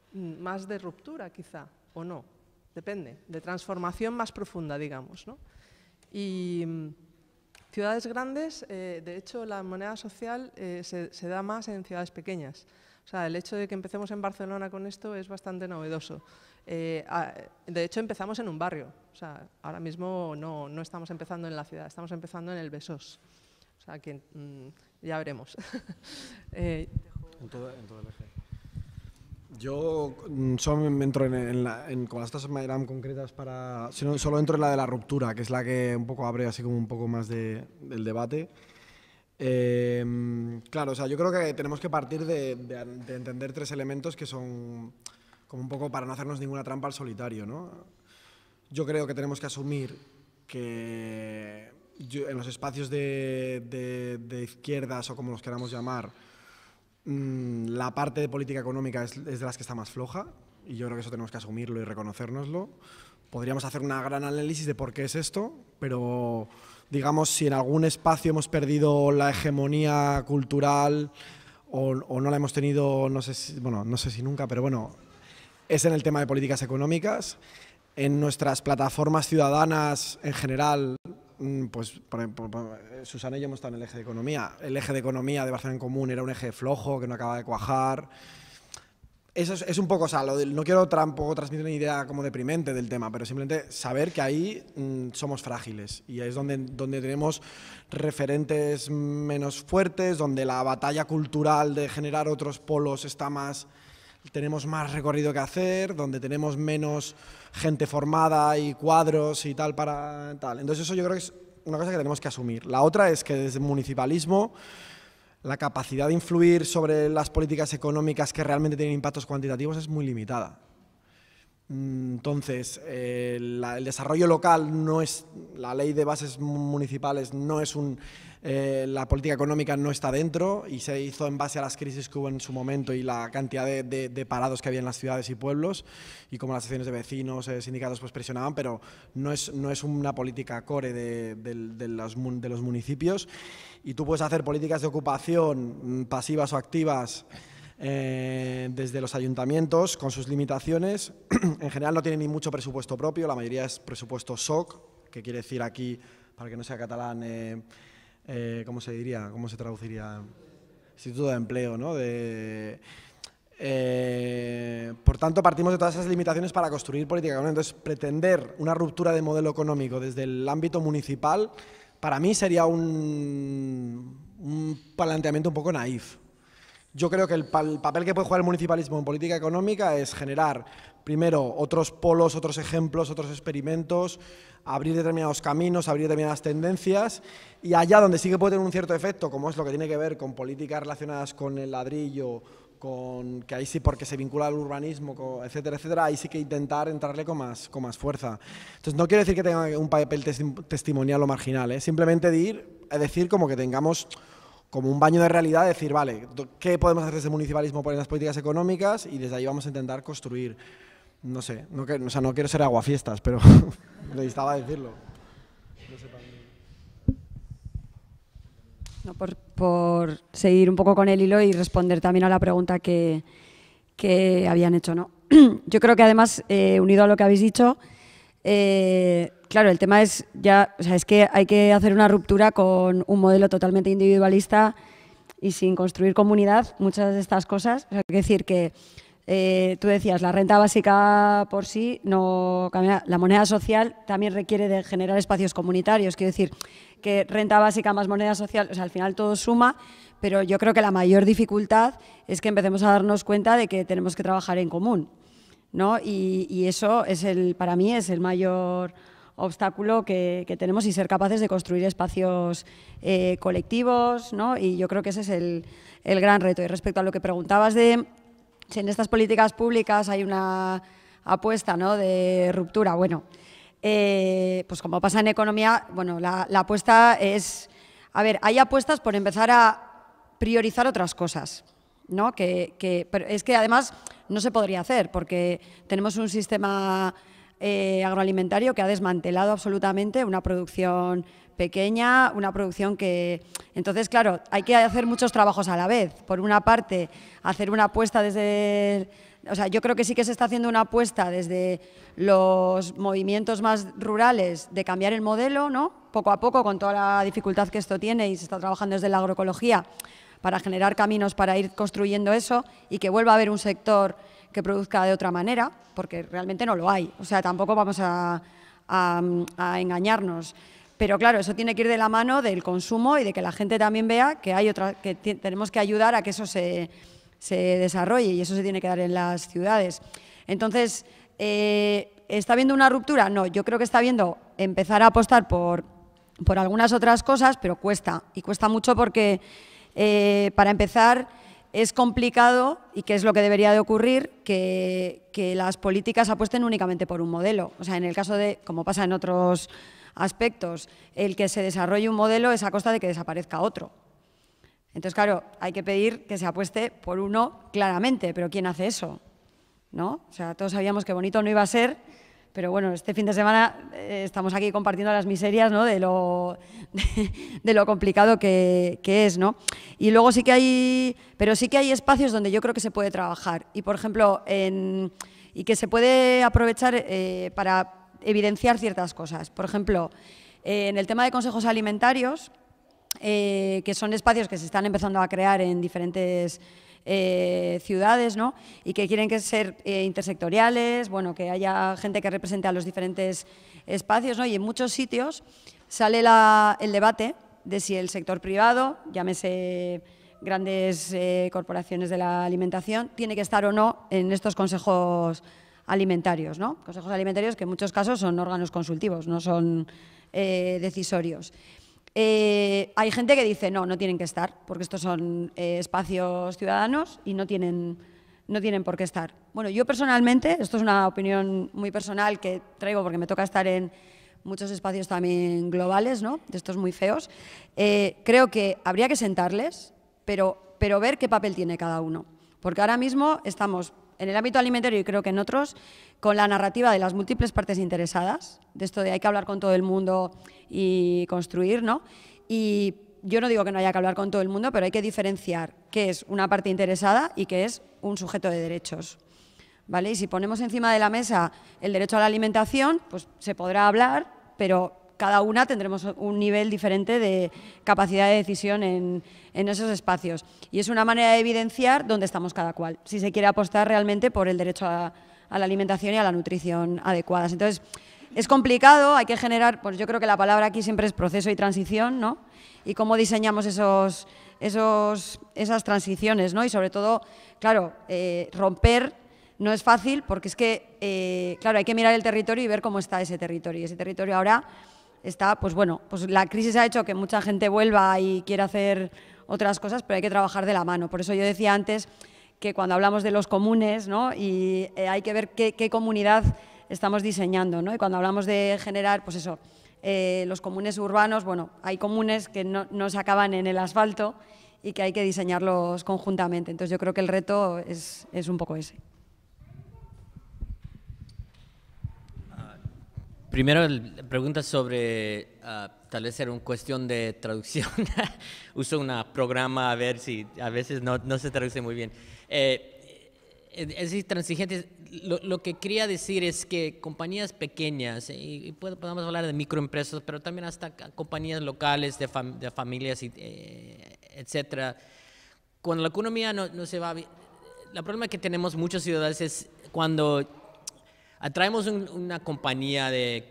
más de ruptura, quizá, o no, depende, de transformación más profunda, digamos, ¿no? Y ciudades grandes, eh, de hecho, la moneda social eh, se, se da más en ciudades pequeñas. O sea, el hecho de que empecemos en Barcelona con esto es bastante novedoso. Eh, de hecho, empezamos en un barrio. O sea, ahora mismo no, no estamos empezando en la ciudad, estamos empezando en el Besós. O sea, que mmm, ya veremos. eh, en, todo, en todo el eje. Yo solo entro en, en, la, en con estas eran concretas para... Sino, solo entro en la de la ruptura, que es la que un poco abre así como un poco más de, del debate. Eh, claro, o sea, yo creo que tenemos que partir de, de, de entender tres elementos que son como un poco para no hacernos ninguna trampa al solitario, ¿no? Yo creo que tenemos que asumir que yo, en los espacios de, de, de izquierdas o como los queramos llamar, Mm, la parte de política económica es, es de las que está más floja y yo creo que eso tenemos que asumirlo y reconocérnoslo. Podríamos hacer una gran análisis de por qué es esto, pero digamos si en algún espacio hemos perdido la hegemonía cultural o, o no la hemos tenido, no sé si, bueno, no sé si nunca, pero bueno, es en el tema de políticas económicas. En nuestras plataformas ciudadanas en general, pues por, por, por, Susana y yo hemos estado en el eje de economía. El eje de economía de Barcelona en Común era un eje flojo que no acaba de cuajar. Eso es, es un poco, o sea, lo de, no quiero tampoco transmitir una idea como deprimente del tema, pero simplemente saber que ahí mmm, somos frágiles y es donde, donde tenemos referentes menos fuertes, donde la batalla cultural de generar otros polos está más, tenemos más recorrido que hacer, donde tenemos menos gente formada y cuadros y tal para tal. Entonces eso yo creo que es una cosa que tenemos que asumir. La otra es que desde el municipalismo la capacidad de influir sobre las políticas económicas que realmente tienen impactos cuantitativos es muy limitada. Entonces, eh, la, el desarrollo local no es, la ley de bases municipales no es un, eh, la política económica no está dentro y se hizo en base a las crisis que hubo en su momento y la cantidad de, de, de parados que había en las ciudades y pueblos y como las asociaciones de vecinos, eh, sindicatos pues presionaban, pero no es, no es una política core de, de, de, los, de los municipios y tú puedes hacer políticas de ocupación pasivas o activas Eh, desde los ayuntamientos, con sus limitaciones. En general no tienen ni mucho presupuesto propio, la mayoría es presupuesto S O C, que quiere decir aquí, para que no sea catalán, eh, eh, ¿cómo se diría? ¿Cómo se traduciría? Instituto de Empleo, ¿no? De, eh, por tanto, partimos de todas esas limitaciones para construir política económica. Entonces, pretender una ruptura de modelo económico desde el ámbito municipal, para mí sería un, un planteamiento un poco naif. Yo creo que el, el papel que puede jugar el municipalismo en política económica es generar, primero, otros polos, otros ejemplos, otros experimentos, abrir determinados caminos, abrir determinadas tendencias y allá donde sí que puede tener un cierto efecto, como es lo que tiene que ver con políticas relacionadas con el ladrillo, con que ahí sí porque se vincula al urbanismo, con, etcétera, etcétera, ahí sí que intentar entrarle con más, con más fuerza. Entonces no quiere decir que tenga un papel testimonial o marginal, ¿eh? Simplemente de ir, es decir, como que tengamos como un baño de realidad, decir, vale, ¿qué podemos hacer desde el municipalismo por las políticas económicas? Y desde ahí vamos a intentar construir, no sé, no, que, o sea, no quiero ser aguafiestas, pero necesitaba decirlo. No sé para mí. No, por, por seguir un poco con el hilo y responder también a la pregunta que, que habían hecho, ¿no? Yo creo que además, eh, unido a lo que habéis dicho, Eh, claro, el tema es ya, o sea, es que hay que hacer una ruptura con un modelo totalmente individualista y sin construir comunidad, muchas de estas cosas. O sea, hay que decir que eh, tú decías, la renta básica por sí no cambia. La moneda social también requiere de generar espacios comunitarios. Quiero decir que renta básica más moneda social, o sea, al final todo suma, pero yo creo que la mayor dificultad es que empecemos a darnos cuenta de que tenemos que trabajar en común, ¿no? Y, y eso es el, para mí es el mayor obstáculo que, que tenemos y ser capaces de construir espacios eh, colectivos, ¿no? Y yo creo que ese es el, el gran reto. Y respecto a lo que preguntabas de si en estas políticas públicas hay una apuesta, ¿no?, de ruptura, bueno, eh, pues como pasa en economía, bueno, la, la apuesta es, a ver, hay apuestas por empezar a priorizar otras cosas, ¿no? Que, que, pero es que además no se podría hacer porque tenemos un sistema eh, agroalimentario que ha desmantelado absolutamente una producción pequeña, una producción que… Entonces, claro, hay que hacer muchos trabajos a la vez. Por una parte, hacer una apuesta desde… O sea, yo creo que sí que se está haciendo una apuesta desde los movimientos más rurales de cambiar el modelo, ¿no? Poco a poco, con toda la dificultad que esto tiene y se está trabajando desde la agroecología, para generar caminos para ir construyendo eso y que vuelva a haber un sector que produzca de otra manera, porque realmente no lo hay. O sea, tampoco vamos a, a, a engañarnos. Pero claro, eso tiene que ir de la mano del consumo y de que la gente también vea que, hay otra, que tenemos que ayudar a que eso se, se desarrolle y eso se tiene que dar en las ciudades. Entonces, eh, ¿está habiendo una ruptura? No, yo creo que está habiendo empezar a apostar por, por algunas otras cosas, pero cuesta. Y cuesta mucho porque… Eh, para empezar, es complicado, y que es lo que debería de ocurrir, que, que las políticas apuesten únicamente por un modelo. O sea, en el caso de, como pasa en otros aspectos, el que se desarrolle un modelo es a costa de que desaparezca otro. Entonces, claro, hay que pedir que se apueste por uno claramente, pero ¿quién hace eso? ¿No? O sea, todos sabíamos que bonito no iba a ser, pero bueno, este fin de semana eh, estamos aquí compartiendo las miserias, ¿no? de, lo, de, de lo complicado que, que es, ¿no? Y luego sí que hay, pero sí que hay espacios donde yo creo que se puede trabajar y, por ejemplo, en, y que se puede aprovechar eh, para evidenciar ciertas cosas. Por ejemplo, eh, en el tema de consejos alimentarios, eh, que son espacios que se están empezando a crear en diferentes Eh, ciudades, ¿no? Y que quieren que ser eh, intersectoriales, bueno, que haya gente que represente a los diferentes espacios, ¿no? Y en muchos sitios sale la, el debate de si el sector privado, llámese grandes eh, corporaciones de la alimentación, tiene que estar o no en estos consejos alimentarios, ¿no? Consejos alimentarios que en muchos casos son órganos consultivos, no son eh, decisorios. Eh, hay gente que dice, no, no tienen que estar, porque estos son eh, espacios ciudadanos y no tienen, no tienen por qué estar. Bueno, yo personalmente, esto es una opinión muy personal que traigo porque me toca estar en muchos espacios también globales, ¿no? De estos muy feos, eh, creo que habría que sentarles, pero, pero ver qué papel tiene cada uno. Porque ahora mismo estamos en el ámbito alimentario y creo que en otros, con la narrativa de las múltiples partes interesadas, de esto de hay que hablar con todo el mundo y construir, ¿no? Y yo no digo que no haya que hablar con todo el mundo, pero hay que diferenciar qué es una parte interesada y qué es un sujeto de derechos, ¿vale? Y si ponemos encima de la mesa el derecho a la alimentación, pues se podrá hablar, pero cada una tendremos un nivel diferente de capacidad de decisión en, en esos espacios. Y es una manera de evidenciar dónde estamos cada cual, si se quiere apostar realmente por el derecho a, a la alimentación y a la nutrición adecuadas. Entonces, es complicado, hay que generar, pues yo creo que la palabra aquí siempre es proceso y transición, ¿no? Y cómo diseñamos esos, esos, esas transiciones, ¿no? Y sobre todo, claro, eh, romper no es fácil porque es que, eh, claro, hay que mirar el territorio y ver cómo está ese territorio. Y ese territorio ahora está, pues bueno, pues la crisis ha hecho que mucha gente vuelva y quiera hacer otras cosas, pero hay que trabajar de la mano. Por eso yo decía antes que cuando hablamos de los comunes, ¿no? Y eh, hay que ver qué, qué comunidad estamos diseñando, ¿no? Y cuando hablamos de generar, pues eso, eh, los comunes urbanos, bueno, hay comunes que no, no se acaban en el asfalto y que hay que diseñarlos conjuntamente. Entonces yo creo que el reto es, es un poco ese. Primero, pregunta sobre, uh, tal vez era una cuestión de traducción. Uso un programa a ver si a veces no, no se traduce muy bien. Eh, es decir, transigentes, lo, lo que quería decir es que compañías pequeñas, y, y podemos hablar de microempresas, pero también hasta compañías locales de, fam, de familias, eh, etcétera. Cuando la economía no, no se va bien, el problema que tenemos muchas ciudades es cuando atraemos un, una compañía de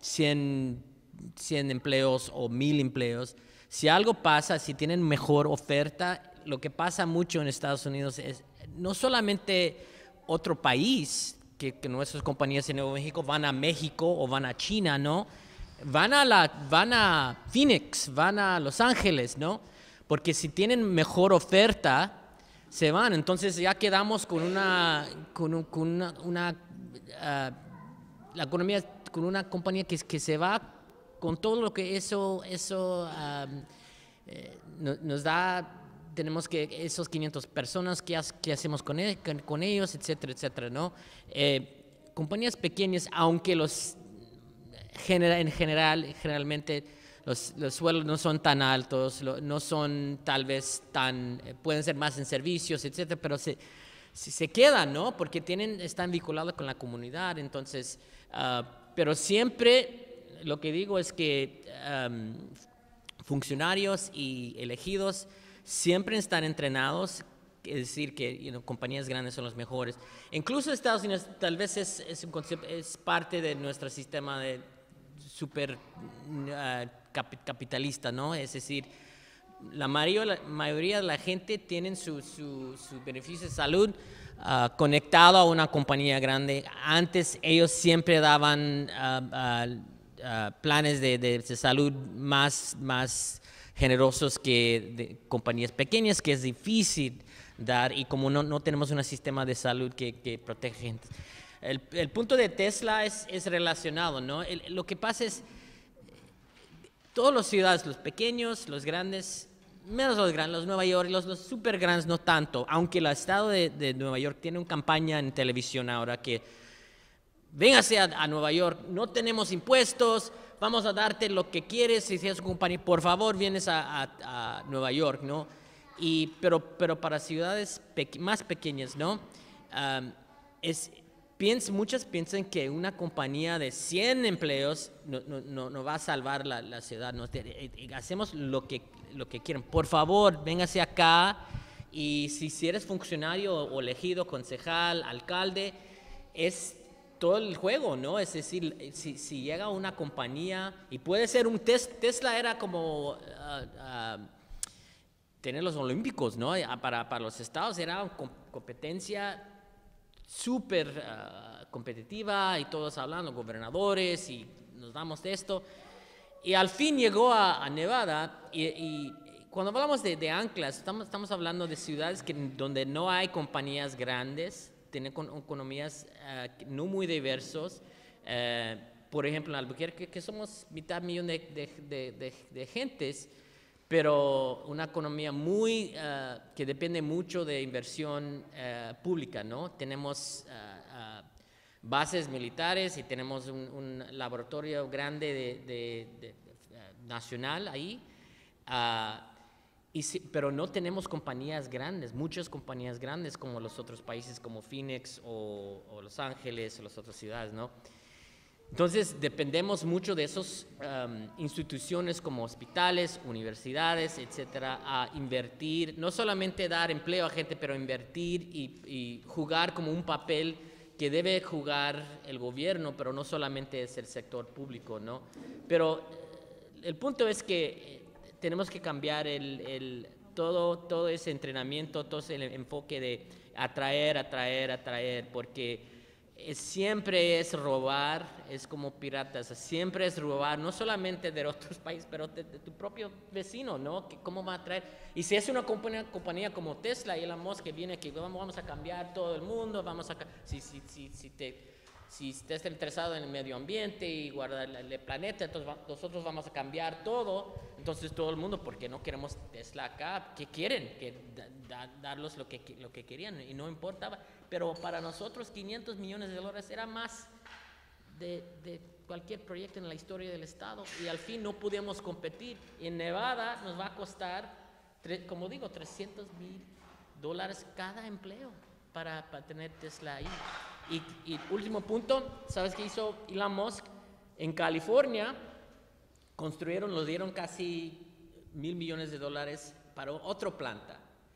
cien, cien empleos o mil empleos. Si algo pasa, si tienen mejor oferta, lo que pasa mucho en Estados Unidos es no solamente otro país, que, que nuestras compañías en Nuevo México van a México o van a China, ¿no? Van a, la, van a Phoenix, van a Los Ángeles, ¿no? Porque si tienen mejor oferta, se van. Entonces ya quedamos con una, con, con una, una Uh, la economía con una compañía que, que se va con todo lo que eso, eso um, eh, no, nos da, tenemos que esos quinientas personas, ¿qué, qué hacemos con, él, con, con ellos, etcétera, etcétera, ¿no? Eh, compañías pequeñas, aunque los genera, en general, generalmente los, los sueldos no son tan altos, lo, no son tal vez tan, eh, pueden ser más en servicios, etcétera, pero se Si se quedan, ¿no? Porque tienen, están vinculados con la comunidad, entonces, uh, pero siempre lo que digo es que um, funcionarios y elegidos siempre están entrenados, es decir, que you know, compañías grandes son las mejores. Incluso Estados Unidos tal vez es, es, un concepto, es parte de nuestro sistema de super uh, cap, capitalista, ¿no? Es decir, la mayoría, la mayoría de la gente tienen su, su, su beneficio de salud uh, conectado a una compañía grande. Antes ellos siempre daban uh, uh, uh, planes de, de, de salud más, más generosos que de compañías pequeñas, que es difícil dar, y como no, no tenemos un sistema de salud que, que protege gente. El, el punto de Tesla es, es relacionado, ¿no? El, lo que pasa es, todas las ciudades, los pequeños, los grandes, menos los grandes, los Nueva York, los, los super grandes no tanto, aunque el estado de, de Nueva York tiene una campaña en televisión ahora que véngase a, a Nueva York, no tenemos impuestos, vamos a darte lo que quieres, si tienes compañía, por favor vienes a, a, a Nueva York, ¿no? Y, pero, pero para ciudades pe más pequeñas, ¿no? Um, es, piens, muchas piensan que una compañía de cien empleos no, no, no, no va a salvar la, la ciudad, ¿no? Hacemos lo que, lo que quieren. Por favor, véngase acá y si, si eres funcionario o elegido, concejal, alcalde, es todo el juego, ¿no? Es decir, si, si llega una compañía y puede ser un tes, Tesla era como uh, uh, tener los olímpicos, ¿no? Para, para los estados era una competencia súper uh, competitiva y todos hablando, gobernadores y nos damos de esto. Y al fin llegó a, a Nevada y, y cuando hablamos de, de anclas, estamos, estamos hablando de ciudades que, donde no hay compañías grandes, tienen economías uh, no muy diversos. Uh, por ejemplo, en Albuquerque, que somos mitad millón de, de, de, de, de gentes, pero una economía muy, uh, que depende mucho de inversión uh, pública, ¿no? Tenemos uh, uh, bases militares y tenemos un, un laboratorio grande de, de, de, uh, nacional ahí. Uh, Y sí, pero no tenemos compañías grandes, muchas compañías grandes como los otros países como Phoenix o, o Los Ángeles o las otras ciudades, ¿no? Entonces dependemos mucho de esas um, instituciones como hospitales, universidades, etcétera, a invertir, no solamente dar empleo a gente, pero invertir y, y jugar como un papel que debe jugar el gobierno, pero no solamente es el sector público, ¿no? Pero el punto es que tenemos que cambiar el, el, todo, todo ese entrenamiento, todo ese enfoque de atraer, atraer, atraer, porque es, siempre es robar, es como piratas, siempre es robar, no solamente de otros países, pero de, de tu propio vecino, ¿no? ¿Cómo va a atraer? Y si es una compañía, compañía como Tesla y Elon Musk que viene aquí, vamos, vamos a cambiar todo el mundo, vamos a... Si, si, si, si te... Si estás interesado en el medio ambiente y guardar el planeta, entonces va, nosotros vamos a cambiar todo. Entonces todo el mundo, porque no queremos Tesla acá, ¿qué quieren? Que da, da, darlos lo que, lo que querían y no importaba. Pero para nosotros quinientos millones de dólares era más de, de cualquier proyecto en la historia del estado y al fin no pudimos competir. En Nevada nos va a costar, como digo, trescientos mil dólares cada empleo para, para tener Tesla ahí. Y, y último punto, ¿sabes qué hizo Elon Musk? En California construyeron, lo dieron casi mil millones de dólares para otra planta.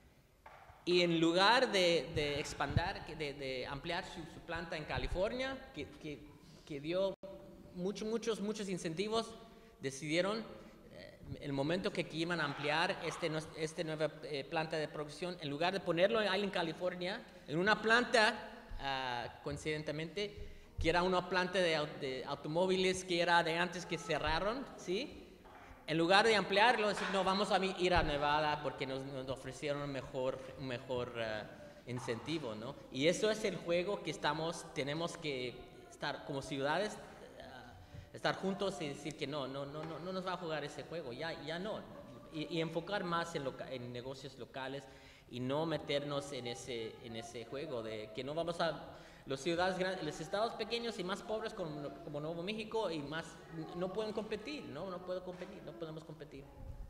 Y en lugar de, de expandir, de, de ampliar su, su planta en California, que, que, que dio muchos, muchos, muchos incentivos, decidieron eh, el momento que, que iban a ampliar este, este nueva eh, planta de producción, en lugar de ponerlo ahí en California, en una planta... Uh, coincidentemente, que era una planta de, de automóviles que era de antes que cerraron, ¿sí? En lugar de ampliarlo, decir, no, vamos a ir a Nevada porque nos, nos ofrecieron un mejor, un mejor uh, incentivo, ¿no? Y eso es el juego que estamos, tenemos que estar como ciudades, uh, estar juntos y decir que no, no, no, no, no nos va a jugar ese juego, ya, ya no. Y, y enfocar más en, loca, en negocios locales y no meternos en ese, en ese juego de que no vamos a, los ciudades grandes, los estados pequeños y más pobres como, como Nuevo México y más, no pueden competir, no, no puedo competir, no podemos competir.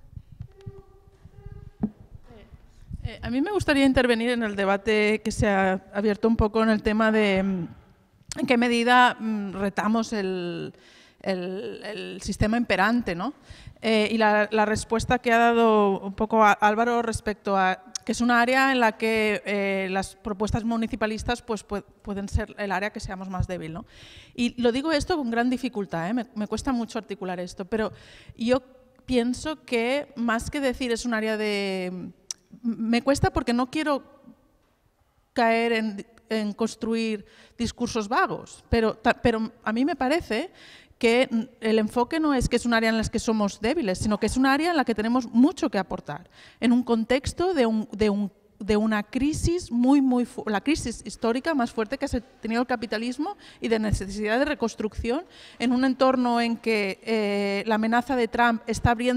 Eh, eh, a mí me gustaría intervenir en el debate que se ha abierto un poco en el tema de en qué medida mm, retamos el, el, el sistema imperante, ¿no? Eh, y la, la respuesta que ha dado un poco a Álvaro respecto a que es una área en la que eh, las propuestas municipalistas pues, pu pueden ser el área que seamos más débil, ¿no? Y lo digo esto con gran dificultad, ¿eh? me, me cuesta mucho articular esto, pero yo pienso que más que decir es un área de... Me cuesta porque no quiero caer en, en construir discursos vagos, pero, pero a mí me parece que el enfoque no es que es un área en la que somos débiles, sino que es un área en la que tenemos mucho que aportar, en un contexto de, un, de, un, de una crisis muy, muy, la crisis histórica más fuerte que ha tenido el capitalismo y de necesidad de reconstrucción, en un entorno en que eh, la amenaza de Trump está abriendo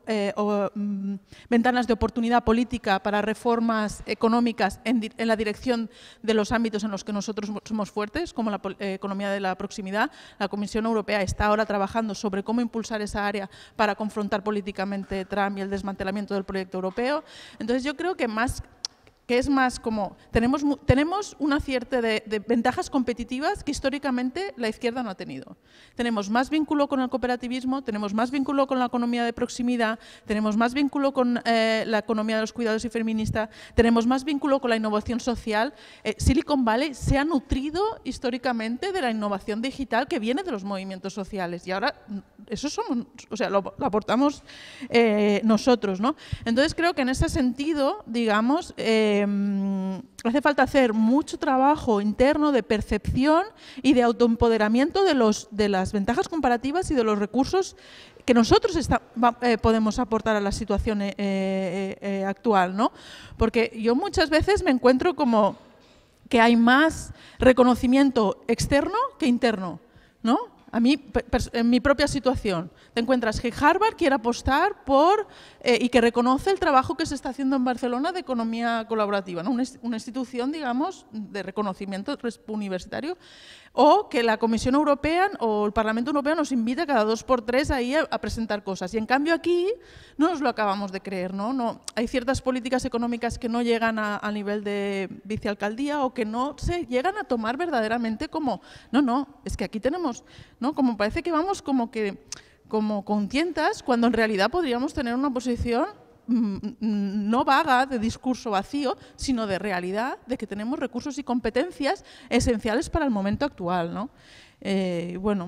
eh, o, mm, ventanas de oportunidad política para reformas económicas en, en la dirección de los ámbitos en los que nosotros somos fuertes, como la eh, economía de la proximidad. La Comisión Europea está ahora trabajando sobre cómo impulsar esa área para confrontar políticamente Trump y el desmantelamiento del proyecto europeo. Entonces yo creo que más que es más como, tenemos, tenemos una cierta de, de ventajas competitivas que históricamente la izquierda no ha tenido. Tenemos más vínculo con el cooperativismo, tenemos más vínculo con la economía de proximidad, tenemos más vínculo con eh, la economía de los cuidados y feminista, tenemos más vínculo con la innovación social. Eh, Silicon Valley se ha nutrido históricamente de la innovación digital que viene de los movimientos sociales y ahora eso somos, o sea, lo, lo aportamos eh, nosotros, ¿no? Entonces creo que en ese sentido, digamos, eh, Eh, hace falta hacer mucho trabajo interno de percepción y de autoempoderamiento de, los, de las ventajas comparativas y de los recursos que nosotros está, va, eh, podemos aportar a la situación eh, eh, eh, actual, ¿no? Porque yo muchas veces me encuentro como que hay más reconocimiento externo que interno, ¿no? A mí, en mi propia situación, te encuentras que Harvard quiere apostar por eh, y que reconoce el trabajo que se está haciendo en Barcelona de economía colaborativa, ¿no? Una, una institución, digamos, de reconocimiento universitario, o que la Comisión Europea o el Parlamento Europeo nos invita cada dos por tres ahí a, a presentar cosas. Y en cambio aquí no nos lo acabamos de creer, ¿no? No, hay ciertas políticas económicas que no llegan a, a nivel de vicealcaldía o que no se llegan a tomar verdaderamente como, no, no, es que aquí tenemos, ¿no? Como parece que vamos como que como con tientas, cuando en realidad podríamos tener una posición no vaga de discurso vacío, sino de realidad, de que tenemos recursos y competencias esenciales para el momento actual, ¿no? Eh, bueno.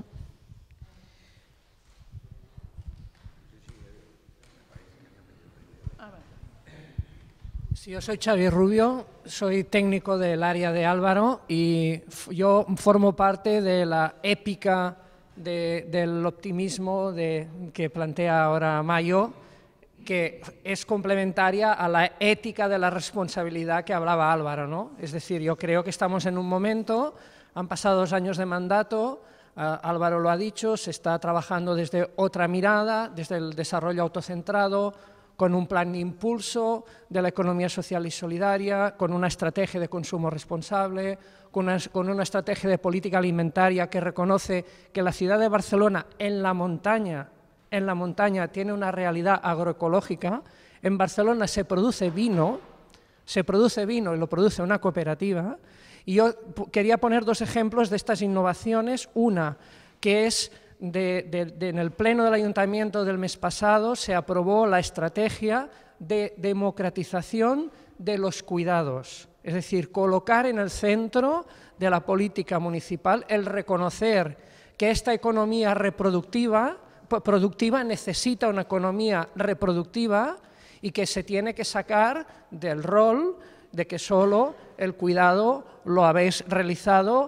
Sí, yo soy Xavi Rubio, soy técnico del área de Álvaro y yo formo parte de la épica de, del optimismo de, que plantea ahora Mayo, que es complementaria a la ética de la responsabilidad que hablaba Álvaro, ¿no? Es decir, yo creo que estamos en un momento, han pasado dos años de mandato, uh, Álvaro lo ha dicho, se está trabajando desde otra mirada, desde el desarrollo autocentrado, con un plan de impulso de la economía social y solidaria, con una estrategia de consumo responsable, con una, con una estrategia de política alimentaria que reconoce que la ciudad de Barcelona en la montaña en la montaña tiene una realidad agroecológica. En Barcelona se produce vino, se produce vino y lo produce una cooperativa. Y yo quería poner dos ejemplos de estas innovaciones. Una, que es de, de, de, en el pleno del ayuntamiento del mes pasado, se aprobó la estrategia de democratización de los cuidados. Es decir, colocar en el centro de la política municipal el reconocer que esta economía reproductiva productiva necesita una economía reproductiva y que se tiene que sacar del rol de que solo el cuidado lo habéis realizado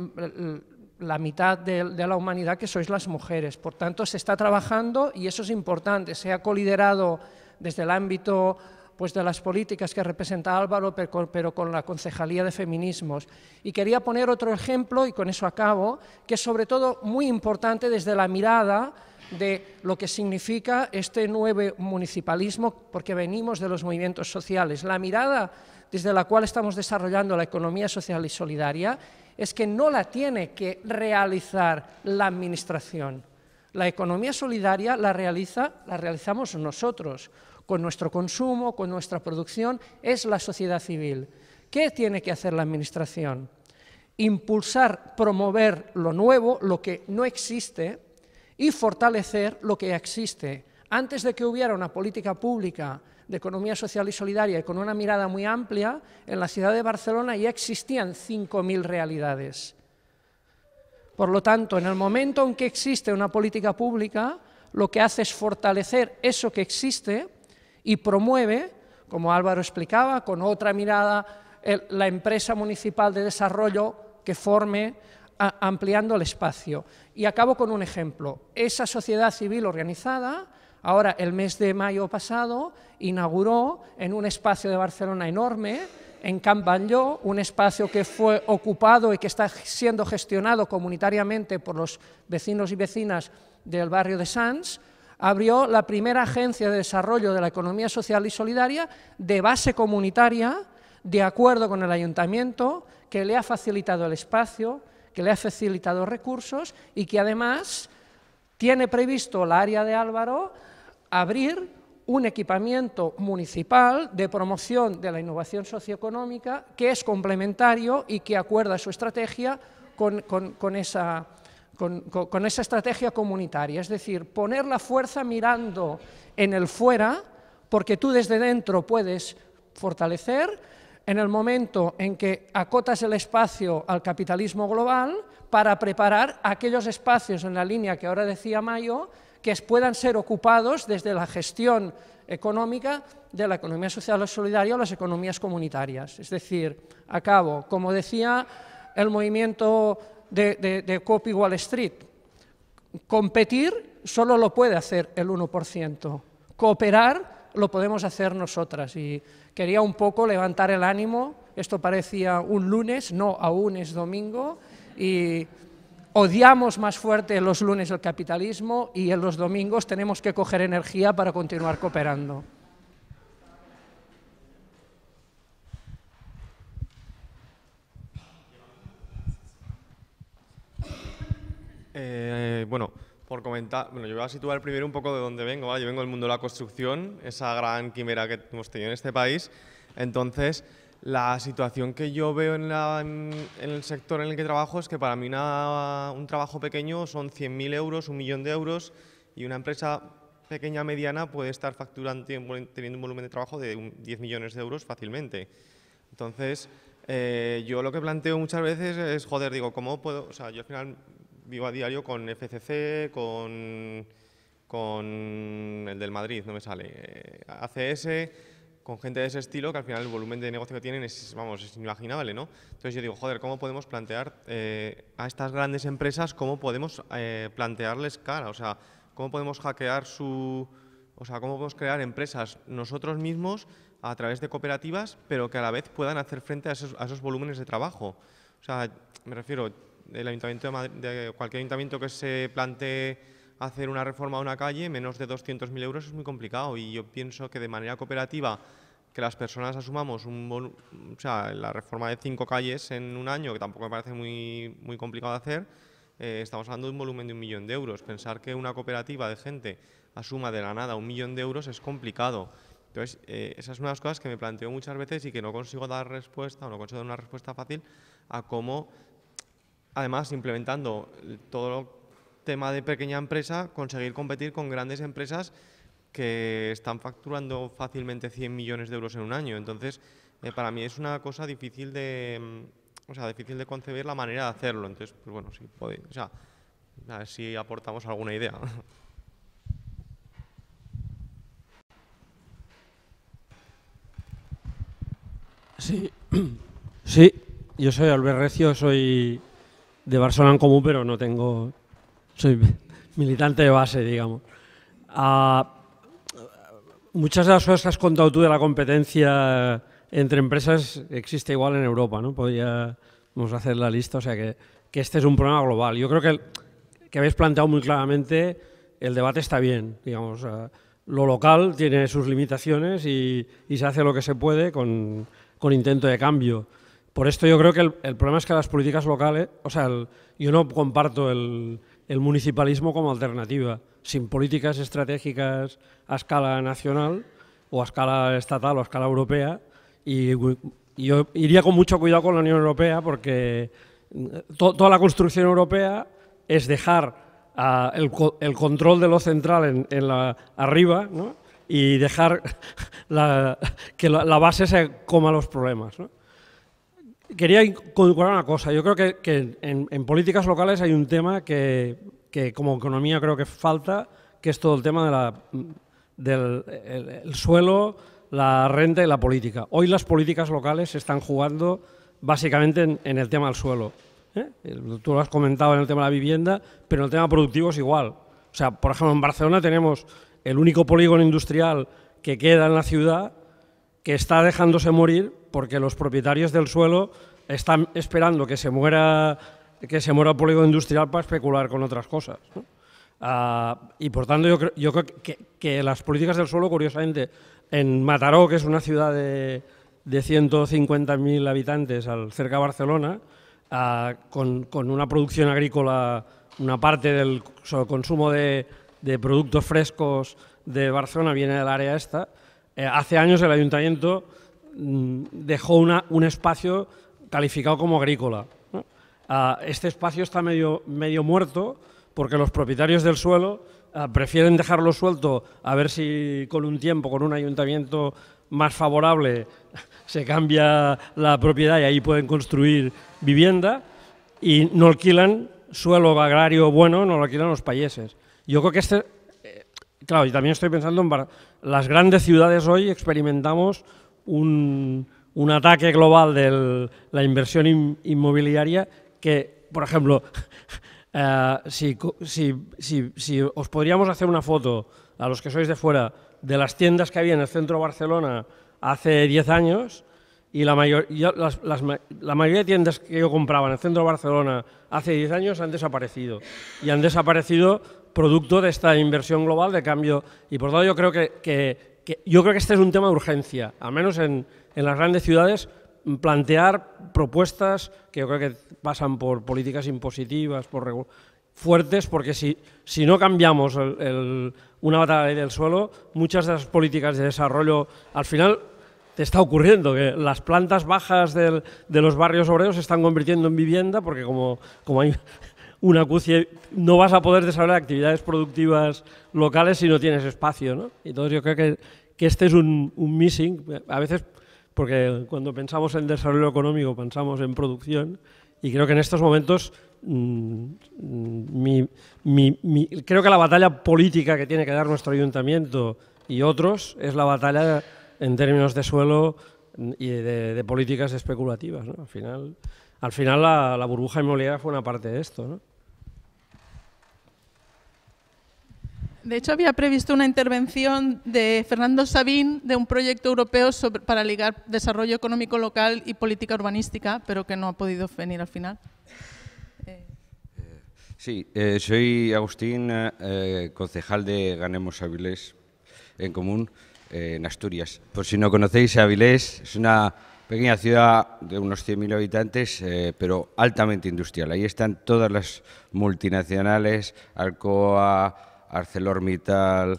la mitad de, de la humanidad, que sois las mujeres. Por tanto, se está trabajando y eso es importante. Se ha coliderado desde el ámbito pues, de las políticas que representa Álvaro, pero, pero con la Concejalía de Feminismos. Y quería poner otro ejemplo, y con eso acabo, que es sobre todo muy importante desde la mirada de lo que significa este nuevo municipalismo, porque venimos de los movimientos sociales. La mirada desde la cual estamos desarrollando la economía social y solidaria es que no la tiene que realizar la administración. La economía solidaria la, realiza, la realizamos nosotros, con nuestro consumo, con nuestra producción, es la sociedad civil. ¿Qué tiene que hacer la administración? Impulsar, promover lo nuevo, lo que no existe, y fortalecer lo que ya existe. Antes de que hubiera una política pública de economía social y solidaria y con una mirada muy amplia, en la ciudad de Barcelona ya existían cinco mil realidades. Por lo tanto, en el momento en que existe una política pública, lo que hace es fortalecer eso que existe y promueve, como Álvaro explicaba, con otra mirada, el, la empresa municipal de desarrollo que forme, a, ampliando el espacio. Y acabo con un ejemplo. Esa sociedad civil organizada, ahora el mes de mayo pasado, inauguró en un espacio de Barcelona enorme, en Can Batlló, un espacio que fue ocupado y que está siendo gestionado comunitariamente por los vecinos y vecinas del barrio de Sants, abrió la primera agencia de desarrollo de la economía social y solidaria de base comunitaria, de acuerdo con el ayuntamiento, que le ha facilitado el espacio, que le ha facilitado recursos y que además tiene previsto la área de Álvaro abrir un equipamiento municipal de promoción de la innovación socioeconómica que es complementario y que acuerda su estrategia con, con, con, esa, con, con, con esa estrategia comunitaria. Es decir, poner la fuerza mirando en el fuera, porque tú desde dentro puedes fortalecer. En el momento en que acotas el espacio al capitalismo global para preparar aquellos espacios en la línea que ahora decía Mayo, que puedan ser ocupados desde la gestión económica de la economía social o solidaria o las economías comunitarias. Es decir, acabo, como decía el movimiento de, de, de Copy Wall Street, competir solo lo puede hacer el uno por ciento, cooperar lo podemos hacer nosotras. Y quería un poco levantar el ánimo, esto parecía un lunes, no, aún es domingo, y odiamos más fuerte los lunes el capitalismo y en los domingos tenemos que coger energía para continuar cooperando. Eh, bueno, por comentar, bueno, yo voy a situar primero un poco de dónde vengo, ¿vale? Yo vengo del mundo de la construcción, esa gran quimera que hemos tenido en este país. Entonces, la situación que yo veo en, la, en, en el sector en el que trabajo es que para mí una, un trabajo pequeño son cien mil euros, un millón de euros, y una empresa pequeña, mediana, puede estar facturando, teniendo un volumen de trabajo de diez millones de euros fácilmente. Entonces, eh, yo lo que planteo muchas veces es, joder, digo, ¿cómo puedo? O sea, yo al final vivo a diario con F C C, con, con el del Madrid, no me sale, eh, A C S, con gente de ese estilo, que al final el volumen de negocio que tienen es, vamos, es inimaginable, ¿no? Entonces yo digo, joder, ¿cómo podemos plantear eh, a estas grandes empresas, cómo podemos eh, plantearles cara? O sea, ¿cómo podemos hackear su... O sea, ¿cómo podemos crear empresas nosotros mismos a través de cooperativas, pero que a la vez puedan hacer frente a esos, a esos volúmenes de trabajo? O sea, me refiero, el ayuntamiento de, Madrid, de cualquier ayuntamiento que se plantee hacer una reforma a una calle, menos de doscientos mil euros es muy complicado, y yo pienso que de manera cooperativa, que las personas asumamos un o sea, la reforma de cinco calles en un año, que tampoco me parece muy, muy complicado de hacer, eh, estamos hablando de un volumen de un millón de euros. Pensar que una cooperativa de gente asuma de la nada un millón de euros es complicado. Entonces, eh, esa es una de las cosas que me planteo muchas veces y que no consigo dar respuesta, o no consigo dar una respuesta fácil a cómo, además, implementando todo el tema de pequeña empresa, conseguir competir con grandes empresas que están facturando fácilmente cien millones de euros en un año. Entonces, eh, para mí es una cosa difícil de, o sea, difícil de concebir la manera de hacerlo. Entonces, pues bueno, si podéis, o sea, a ver si aportamos alguna idea. Sí, sí, yo soy Albert Recio, soy de Barcelona en Comú, pero no tengo, soy militante de base, digamos. Uh, muchas de las cosas que has contado tú de la competencia entre empresas existe igual en Europa, ¿no? Podríamos hacer la lista, o sea que, que este es un problema global. Yo creo que, el, que habéis planteado muy claramente, el debate está bien, digamos. Uh, lo local tiene sus limitaciones y, y se hace lo que se puede con, con intento de cambio. Por esto yo creo que el, el problema es que las políticas locales, o sea, el, yo no comparto el, el municipalismo como alternativa. Sin políticas estratégicas a escala nacional o a escala estatal o a escala europea, y, y yo iría con mucho cuidado con la Unión Europea, porque to, toda la construcción europea es dejar uh, el, el control de lo central en, en la, arriba, ¿no? Y dejar la, que la, la base se coma los problemas, ¿no? Quería incorporar una cosa. Yo creo que, que en, en políticas locales hay un tema que, que como economía creo que falta, que es todo el tema de la, del el, el suelo, la renta y la política. Hoy las políticas locales se están jugando básicamente en, en el tema del suelo, ¿eh? Tú lo has comentado en el tema de la vivienda, pero en el tema productivo es igual. O sea, por ejemplo, en Barcelona tenemos el único polígono industrial que queda en la ciudad, que está dejándose morir porque los propietarios del suelo están esperando que se muera, que se muera el polígono industrial para especular con otras cosas, ¿no? Uh, y por tanto yo creo, yo creo que, que las políticas del suelo, curiosamente, en Mataró, que es una ciudad de, de ciento cincuenta mil habitantes al, cerca de Barcelona, uh, con, con una producción agrícola, una parte del consumo de, de productos frescos de Barcelona viene del área esta, eh, hace años el ayuntamiento mm, dejó una, un espacio calificado como agrícola, ¿no? Uh, este espacio está medio, medio muerto, porque los propietarios del suelo uh, prefieren dejarlo suelto a ver si con un tiempo, con un ayuntamiento más favorable, se cambia la propiedad y ahí pueden construir vivienda, y no alquilan suelo agrario bueno, no lo alquilan los payeses. Yo creo que este, eh, claro, y también estoy pensando en Bar las grandes ciudades hoy experimentamos un, un ataque global de la inversión in, inmobiliaria que, por ejemplo, Uh, si, si, si, si os podríamos hacer una foto, a los que sois de fuera, de las tiendas que había en el centro de Barcelona hace diez años, y la, mayor, yo, las, las, la mayoría de tiendas que yo compraba en el centro de Barcelona hace diez años han desaparecido, y han desaparecido producto de esta inversión global de cambio, y por lo tanto yo creo que, que, que, yo creo que este es un tema de urgencia, al menos en, en las grandes ciudades, plantear propuestas que yo creo que pasan por políticas impositivas, por fuertes, porque si, si no cambiamos el, el, una batalla del suelo, muchas de las políticas de desarrollo, al final te está ocurriendo que las plantas bajas del, de los barrios obreros se están convirtiendo en vivienda, porque como, como hay una acucia, no vas a poder desarrollar actividades productivas locales si no tienes espacio, ¿no? Entonces yo creo que, que este es un, un missing, a veces porque cuando pensamos en desarrollo económico pensamos en producción, y creo que en estos momentos mmm, mi, mi, mi, creo que la batalla política que tiene que dar nuestro ayuntamiento y otros es la batalla en términos de suelo y de, de políticas especulativas, ¿no? Al final, al final la, la burbuja inmobiliaria fue una parte de esto, ¿no? De hecho, había previsto una intervención de Fernando Sabín de un proyecto europeo sobre, para ligar desarrollo económico local y política urbanística, pero que no ha podido venir al final. Eh. Sí, eh, soy Agustín, eh, concejal de Ganemos Avilés en Común, eh, en Asturias. Por si no conocéis, Avilés es una pequeña ciudad de unos cien mil habitantes, eh, pero altamente industrial. Ahí están todas las multinacionales, Alcoa, ArcelorMittal,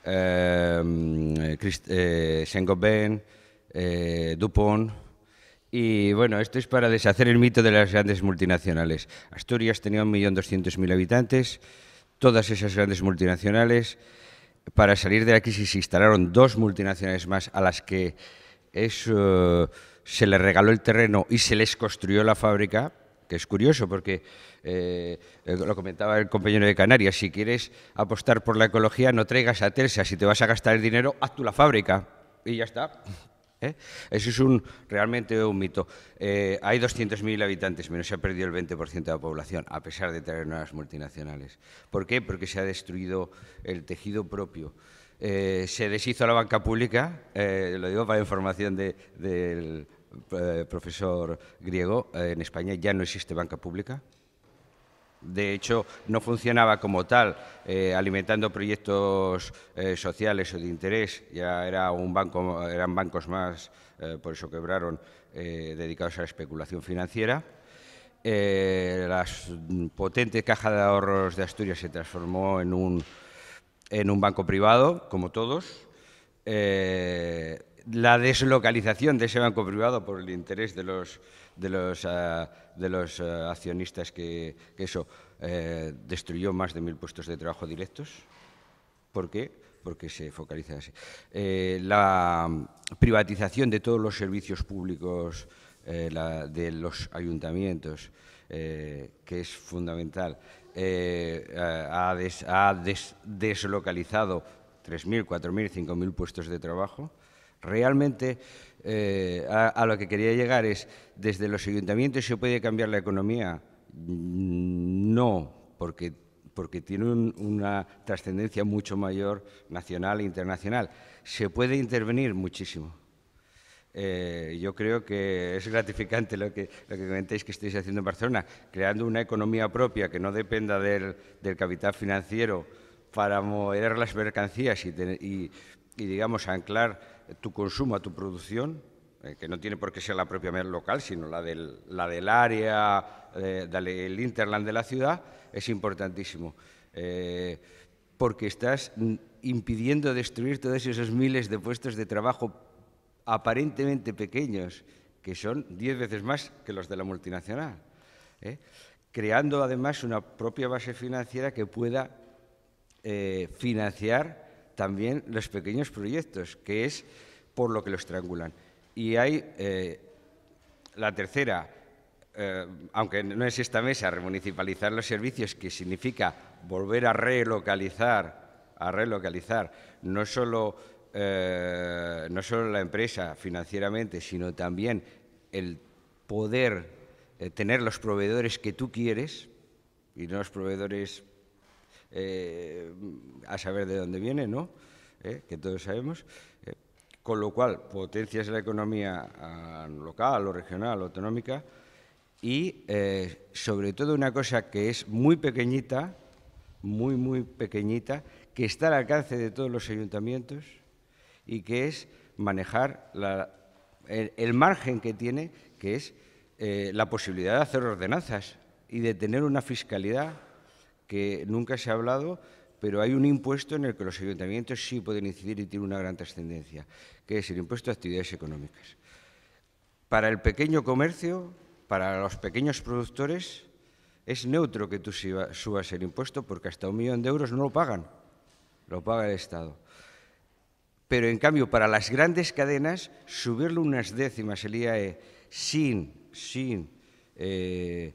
eh, eh, Saint-Gobain, eh, DuPont. Y bueno, esto es para deshacer el mito de las grandes multinacionales. Asturias tenía un millón doscientos mil habitantes, todas esas grandes multinacionales. Para salir de la crisis se instalaron dos multinacionales más a las que eso, se les regaló el terreno y se les construyó la fábrica, que es curioso porque, eh, lo comentaba el compañero de Canarias, si quieres apostar por la ecología no traigas a Telsa, si te vas a gastar el dinero, haz tú la fábrica y ya está. ¿Eh? Eso es un, realmente un mito. Eh, hay doscientos mil habitantes, menos se ha perdido el veinte por ciento de la población, a pesar de tener nuevas multinacionales. ¿Por qué? Porque se ha destruido el tejido propio. Eh, se deshizo la banca pública, eh, lo digo para información de, del eh, profesor Griego, eh, en España ya no existe banca pública. De hecho, no funcionaba como tal, eh, alimentando proyectos eh, sociales o de interés. Ya era un banco, eran bancos más, eh, por eso quebraron, eh, dedicados a la especulación financiera. Eh, la potente Caja de Ahorros de Asturias se transformó en un, en un banco privado, como todos. Eh, la deslocalización de ese banco privado por el interés de los de los, uh, de los uh, accionistas que, que eso eh, destruyó más de mil puestos de trabajo directos. ¿Por qué? Porque se focaliza así. Eh, la privatización de todos los servicios públicos eh, la, de los ayuntamientos, eh, que es fundamental, eh, ha, des, ha des, deslocalizado tres mil, cuatro mil, cinco mil puestos de trabajo. Realmente, eh, a, a lo que quería llegar es, ¿desde los ayuntamientos se puede cambiar la economía? No, porque, porque tiene un, una trascendencia mucho mayor nacional e internacional. Se puede intervenir muchísimo. Eh, yo creo que es gratificante lo que, lo que comentáis que estáis haciendo en Barcelona, creando una economía propia que no dependa del, del capital financiero para mover las mercancías y, tener, y, y, digamos, anclar tu consumo a tu producción, eh, que no tiene por qué ser la propia local, sino la del, la del área, eh, del hinterland de la ciudad, es importantísimo. Eh, porque estás impidiendo destruir todos esos miles de puestos de trabajo aparentemente pequeños, que son diez veces más que los de la multinacional, ¿eh? Creando además una propia base financiera que pueda eh, financiar también los pequeños proyectos, que es por lo que los triangulan. Y hay eh, la tercera, eh, aunque no es esta mesa, remunicipalizar los servicios, que significa volver a relocalizar, a relocalizar no solo Eh, no solo la empresa financieramente, sino también el poder eh, tener los proveedores que tú quieres y no los proveedores eh, a saber de dónde vienen, ¿no? Eh, que todos sabemos. Eh, con lo cual, potencias la economía uh, local o regional o autonómica y, eh, sobre todo, una cosa que es muy pequeñita, muy, muy pequeñita, que está al alcance de todos los ayuntamientos, y que es manejar la, el, el margen que tiene, que es eh, la posibilidad de hacer ordenanzas y de tener una fiscalidad que nunca se ha hablado, pero hay un impuesto en el que los ayuntamientos sí pueden incidir y tiene una gran trascendencia, que es el impuesto de actividades económicas. Para el pequeño comercio, para los pequeños productores, es neutro que tú subas el impuesto porque hasta un millón de euros no lo pagan, lo paga el Estado. Pero, en cambio, para las grandes cadenas, subirle unas décimas el I A E sin, sin eh,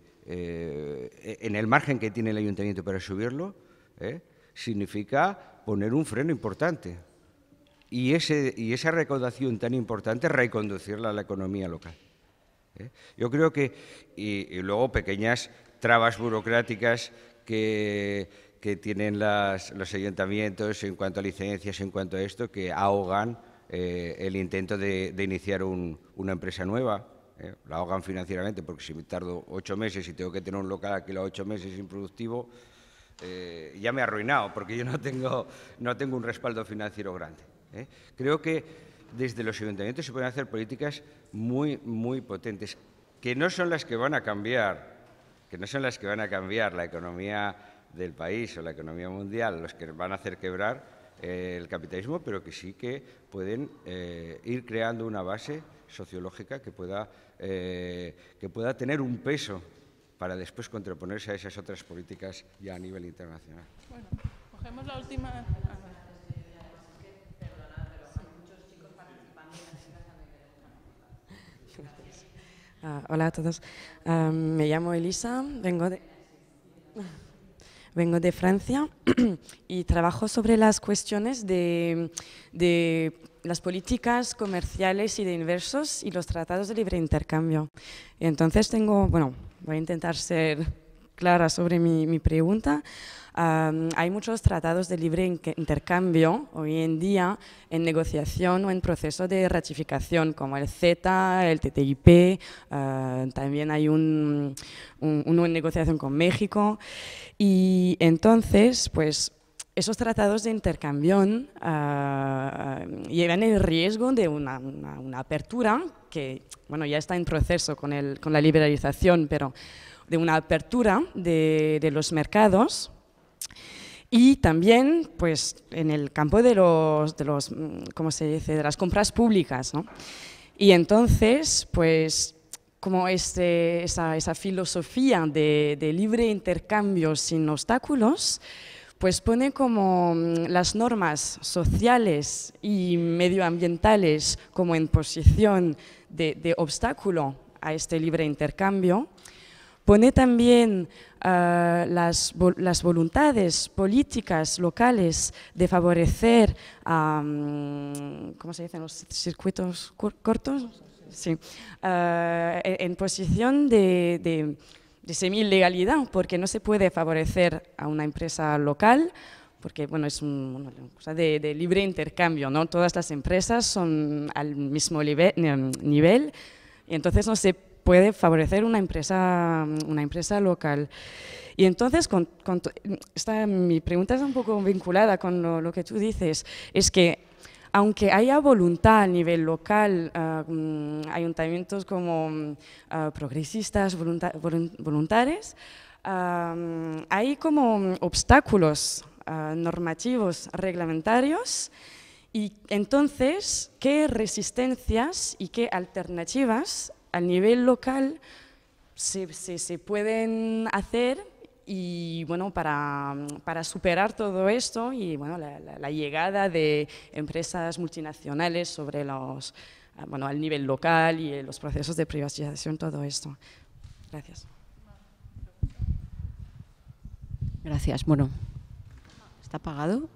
eh, en el margen que tiene el ayuntamiento para subirlo, eh, significa poner un freno importante. Y, ese, y esa recaudación tan importante, reconducirla a la economía local. ¿eh? Yo creo que, y, y luego pequeñas trabas burocráticas que... que tienen las, los ayuntamientos en cuanto a licencias, en cuanto a esto, que ahogan eh, el intento de, de iniciar un, una empresa nueva. Eh, la ahogan financieramente, porque si me tardo ocho meses y tengo que tener un local alquilado ocho meses improductivo, eh, ya me he arruinado, porque yo no tengo, no tengo un respaldo financiero grande. ¿eh? Creo que desde los ayuntamientos se pueden hacer políticas muy, muy potentes, que no son las que van a cambiar, que no son las que van a cambiar la economía del país o la economía mundial, los que van a hacer quebrar eh, el capitalismo, pero que sí que pueden eh, ir creando una base sociológica que pueda, eh, que pueda tener un peso para después contraponerse a esas otras políticas ya a nivel internacional. Bueno, cogemos la última... Uh, hola a todos, uh, me llamo Elisa, vengo de... Vengo de Francia y trabajo sobre las cuestiones de, de las políticas comerciales y de inversos y los tratados de libre intercambio. Y entonces tengo, bueno, voy a intentar ser clara sobre mi, mi pregunta. Um, hay muchos tratados de libre intercambio hoy en día en negociación o en proceso de ratificación, como el CETA, el T T I P, uh, también hay un, un, uno en negociación con México. Y entonces, pues, esos tratados de intercambio uh, llevan el riesgo de una, una, una apertura que, bueno, ya está en proceso con, el, con la liberalización, pero de una apertura de, de los mercados. Y también, pues, en el campo de los, de los, ¿cómo se dice?, de las compras públicas, ¿no? Y entonces, pues, como este, esa, esa filosofía de, de libre intercambio sin obstáculos, pues pone como las normas sociales y medioambientales como en posición de, de obstáculo a este libre intercambio. Pone también uh, las, las voluntades políticas locales de favorecer, um, ¿cómo se dicen los circuitos cortos? Sí, uh, en posición de, de, de semi-ilegalidad, porque no se puede favorecer a una empresa local porque bueno, es un, una cosa de, de libre intercambio, ¿no? Todas las empresas son al mismo nivel, nivel y entonces no se puede favorecer una empresa, una empresa local. Y entonces, con, con esta, mi pregunta es un poco vinculada con lo, lo que tú dices, es que aunque haya voluntad a nivel local, uh, ayuntamientos como uh, progresistas, volunta, voluntarios, uh, hay como obstáculos uh, normativos, reglamentarios, y entonces, ¿qué resistencias y qué alternativas a nivel local se, se, se pueden hacer y bueno, para, para superar todo esto y bueno, la, la, la llegada de empresas multinacionales sobre los, bueno, al nivel local y los procesos de privatización, todo esto? Gracias. Gracias. Bueno, ¿está apagado?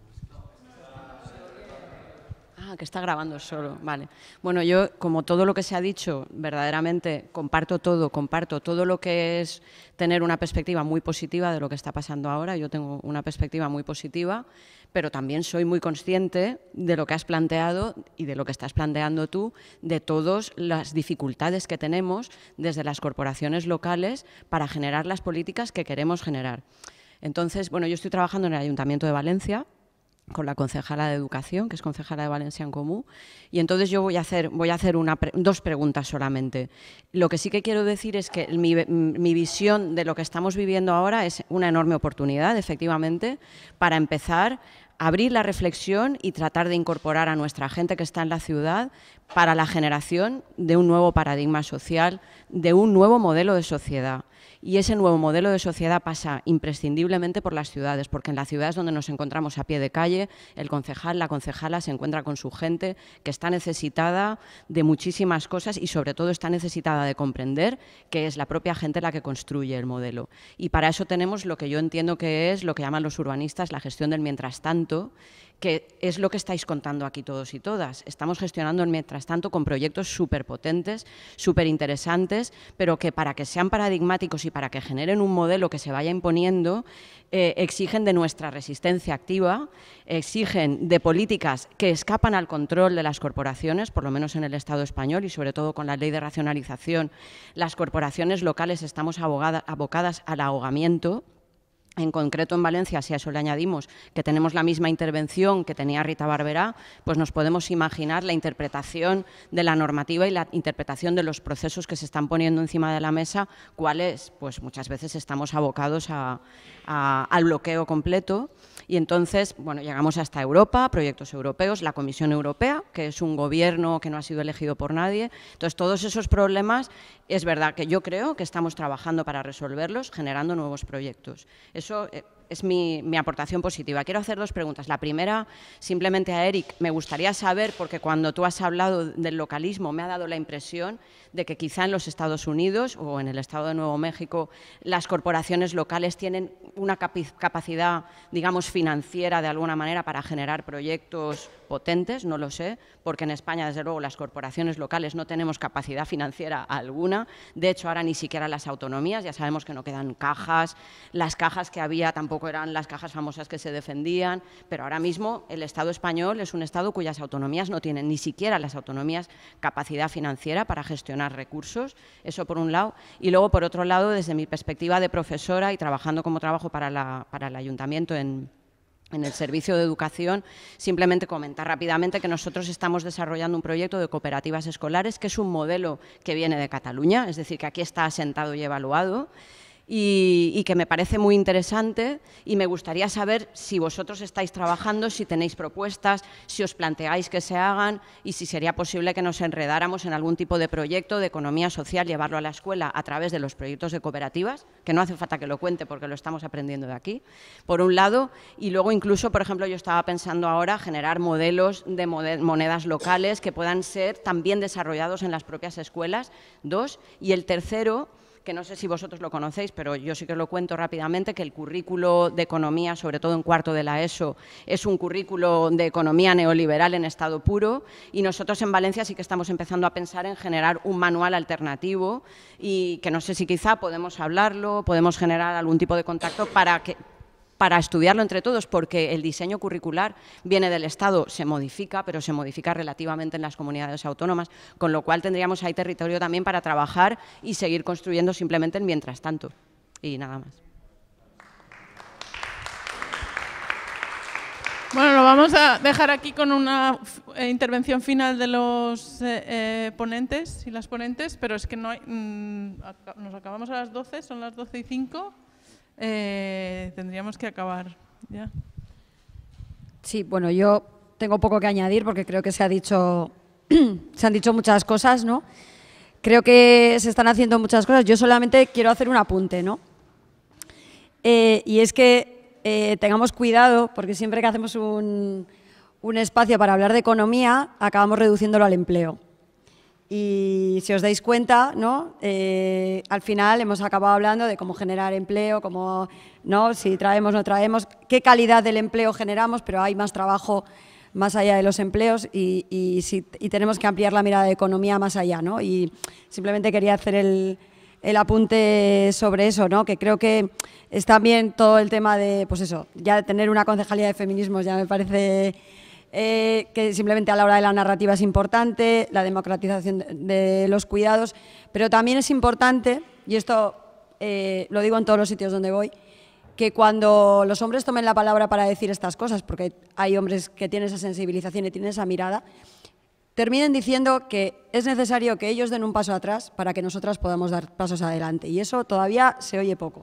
Ah, que está grabando solo, vale. Bueno, yo, como todo lo que se ha dicho, verdaderamente comparto todo, comparto todo lo que es tener una perspectiva muy positiva de lo que está pasando ahora. Yo tengo una perspectiva muy positiva, pero también soy muy consciente de lo que has planteado y de lo que estás planteando tú, de todas las dificultades que tenemos desde las corporaciones locales para generar las políticas que queremos generar. Entonces, bueno, yo estoy trabajando en el Ayuntamiento de Valencia, con la concejala de Educación, que es concejala de Valencia en Comú, y entonces yo voy a hacer, voy a hacer una, dos preguntas solamente. Lo que sí que quiero decir es que mi, mi visión de lo que estamos viviendo ahora es una enorme oportunidad, efectivamente, para empezar a abrir la reflexión y tratar de incorporar a nuestra gente que está en la ciudad para la generación de un nuevo paradigma social, de un nuevo modelo de sociedad. Y ese nuevo modelo de sociedad pasa imprescindiblemente por las ciudades, porque en las ciudades donde nos encontramos a pie de calle, el concejal, la concejala se encuentra con su gente que está necesitada de muchísimas cosas y sobre todo está necesitada de comprender que es la propia gente la que construye el modelo. Y para eso tenemos lo que yo entiendo que es lo que llaman los urbanistas la gestión del mientras tanto, que es lo que estáis contando aquí todos y todas. Estamos gestionando el mientras tanto con proyectos súper potentes, súper interesantes, pero que para que sean paradigmáticos y para que generen un modelo que se vaya imponiendo, eh, exigen de nuestra resistencia activa, exigen de políticas que escapan al control de las corporaciones, por lo menos en el Estado español y sobre todo con la ley de racionalización. Las corporaciones locales estamos abogada, abocadas al ahogamiento. En concreto en Valencia, si a eso le añadimos que tenemos la misma intervención que tenía Rita Barberá, pues nos podemos imaginar la interpretación de la normativa y la interpretación de los procesos que se están poniendo encima de la mesa, cuáles, pues muchas veces estamos abocados a, a, al bloqueo completo. Y entonces, bueno, llegamos hasta Europa, proyectos europeos, la Comisión Europea, que es un gobierno que no ha sido elegido por nadie. Entonces, todos esos problemas, es verdad que yo creo que estamos trabajando para resolverlos, generando nuevos proyectos. Eso es mi, mi aportación positiva. Quiero hacer dos preguntas. La primera, simplemente a Eric, me gustaría saber, porque cuando tú has hablado del localismo me ha dado la impresión de que quizá en los Estados Unidos o en el Estado de Nuevo México las corporaciones locales tienen una capacidad, digamos, financiera de alguna manera para generar proyectos potentes, no lo sé, porque en España, desde luego, las corporaciones locales no tenemos capacidad financiera alguna. De hecho, ahora ni siquiera las autonomías, ya sabemos que no quedan cajas, las cajas que había tampoco eran las cajas famosas que se defendían, pero ahora mismo el Estado español es un Estado cuyas autonomías no tienen, ni siquiera las autonomías, capacidad financiera para gestionar recursos, eso por un lado. Y luego, por otro lado, desde mi perspectiva de profesora y trabajando como trabajo para, la, para el ayuntamiento en En el servicio de educación, simplemente comentar rápidamente que nosotros estamos desarrollando un proyecto de cooperativas escolares, que es un modelo que viene de Cataluña, es decir, que aquí está asentado y evaluado, y, y que me parece muy interesante, y me gustaría saber si vosotros estáis trabajando, si tenéis propuestas, si os planteáis que se hagan y si sería posible que nos enredáramos en algún tipo de proyecto de economía social, llevarlo a la escuela a través de los proyectos de cooperativas, que no hace falta que lo cuente porque lo estamos aprendiendo de aquí, por un lado, y luego incluso, por ejemplo, yo estaba pensando ahora generar modelos de monedas locales que puedan ser también desarrollados en las propias escuelas, dos, y el tercero, que no sé si vosotros lo conocéis, pero yo sí que lo cuento rápidamente, que el currículo de economía, sobre todo en cuarto de la ESO, es un currículo de economía neoliberal en estado puro, y nosotros en Valencia sí que estamos empezando a pensar en generar un manual alternativo y que no sé si quizá podemos hablarlo, podemos generar algún tipo de contacto para que... para estudiarlo entre todos, porque el diseño curricular viene del Estado, se modifica, pero se modifica relativamente en las comunidades autónomas, con lo cual tendríamos ahí territorio también para trabajar y seguir construyendo simplemente el mientras tanto. Y nada más. Bueno, lo vamos a dejar aquí con una eh, intervención final de los eh, eh, ponentes y las ponentes, pero es que no hay, mmm, acá, nos acabamos a las doce, son las doce y cinco, eh, tendríamos que acabar ya. Sí, bueno, yo tengo poco que añadir porque creo que se ha dicho, se han dicho muchas cosas, ¿no? Creo que se están haciendo muchas cosas. Yo solamente quiero hacer un apunte, ¿no? Eh, y es que Eh, tengamos cuidado, porque siempre que hacemos un, un espacio para hablar de economía, acabamos reduciéndolo al empleo. Y si os dais cuenta, ¿no? Eh, al final hemos acabado hablando de cómo generar empleo, cómo, ¿no? Si traemos o no traemos, qué calidad del empleo generamos, pero hay más trabajo más allá de los empleos y, y, si, y tenemos que ampliar la mirada de economía más allá, ¿no? Y simplemente quería hacer el, el apunte sobre eso, ¿no? Que creo que es también todo el tema de, pues eso, ya tener una concejalía de feminismos ya me parece eh, que simplemente a la hora de la narrativa es importante, la democratización de, de los cuidados, pero también es importante, y esto eh, lo digo en todos los sitios donde voy, que cuando los hombres tomen la palabra para decir estas cosas, porque hay hombres que tienen esa sensibilización y tienen esa mirada, terminen diciendo que es necesario que ellos den un paso atrás para que nosotras podamos dar pasos adelante, y eso todavía se oye poco.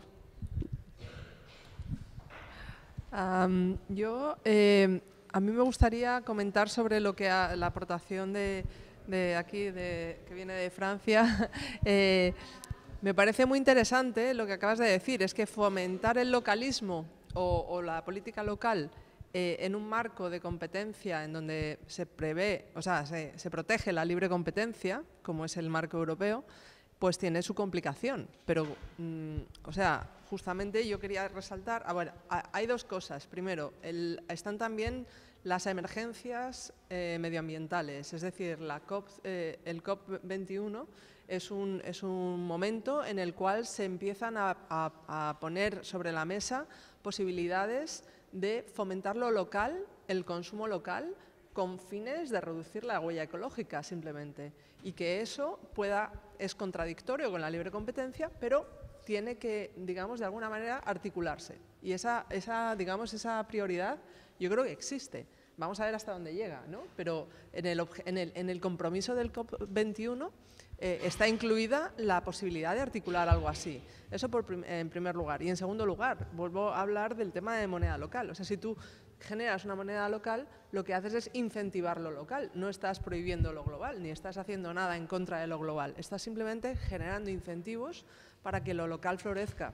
Um, yo, eh, a mí me gustaría comentar sobre lo que ha, la aportación de, de aquí, de, que viene de Francia. eh, me parece muy interesante lo que acabas de decir, es que fomentar el localismo o, o la política local eh, en un marco de competencia en donde se prevé, o sea, se, se protege la libre competencia, como es el marco europeo, pues tiene su complicación. Pero, mmm, o sea, justamente yo quería resaltar, ah, bueno, hay dos cosas. Primero, el, están también las emergencias eh, medioambientales, es decir, la COP, eh, el COP veintiuno es un, es un momento en el cual se empiezan a, a, a poner sobre la mesa posibilidades de fomentar lo local, el consumo local, con fines de reducir la huella ecológica simplemente, y que eso pueda, es contradictorio con la libre competencia, pero tiene que, digamos, de alguna manera articularse. Y esa, esa, digamos, esa prioridad yo creo que existe. Vamos a ver hasta dónde llega, ¿no? Pero en el, en el, en el compromiso del COP veintiuno eh, está incluida la posibilidad de articular algo así. Eso por prim en primer lugar. Y en segundo lugar, vuelvo a hablar del tema de moneda local. O sea, si tú generas una moneda local, lo que haces es incentivar lo local. No estás prohibiendo lo global, ni estás haciendo nada en contra de lo global. Estás simplemente generando incentivos para que lo local florezca.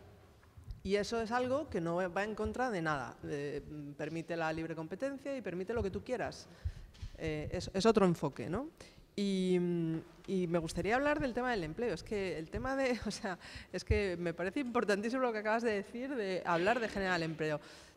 Y eso es algo que no va en contra de nada. Eh, permite la libre competencia y permite lo que tú quieras. Eh, es, es otro enfoque, ¿no? Y, y me gustaría hablar del tema del empleo. Es que el tema de, o sea, es que me parece importantísimo lo que acabas de decir, de hablar de generar empleo.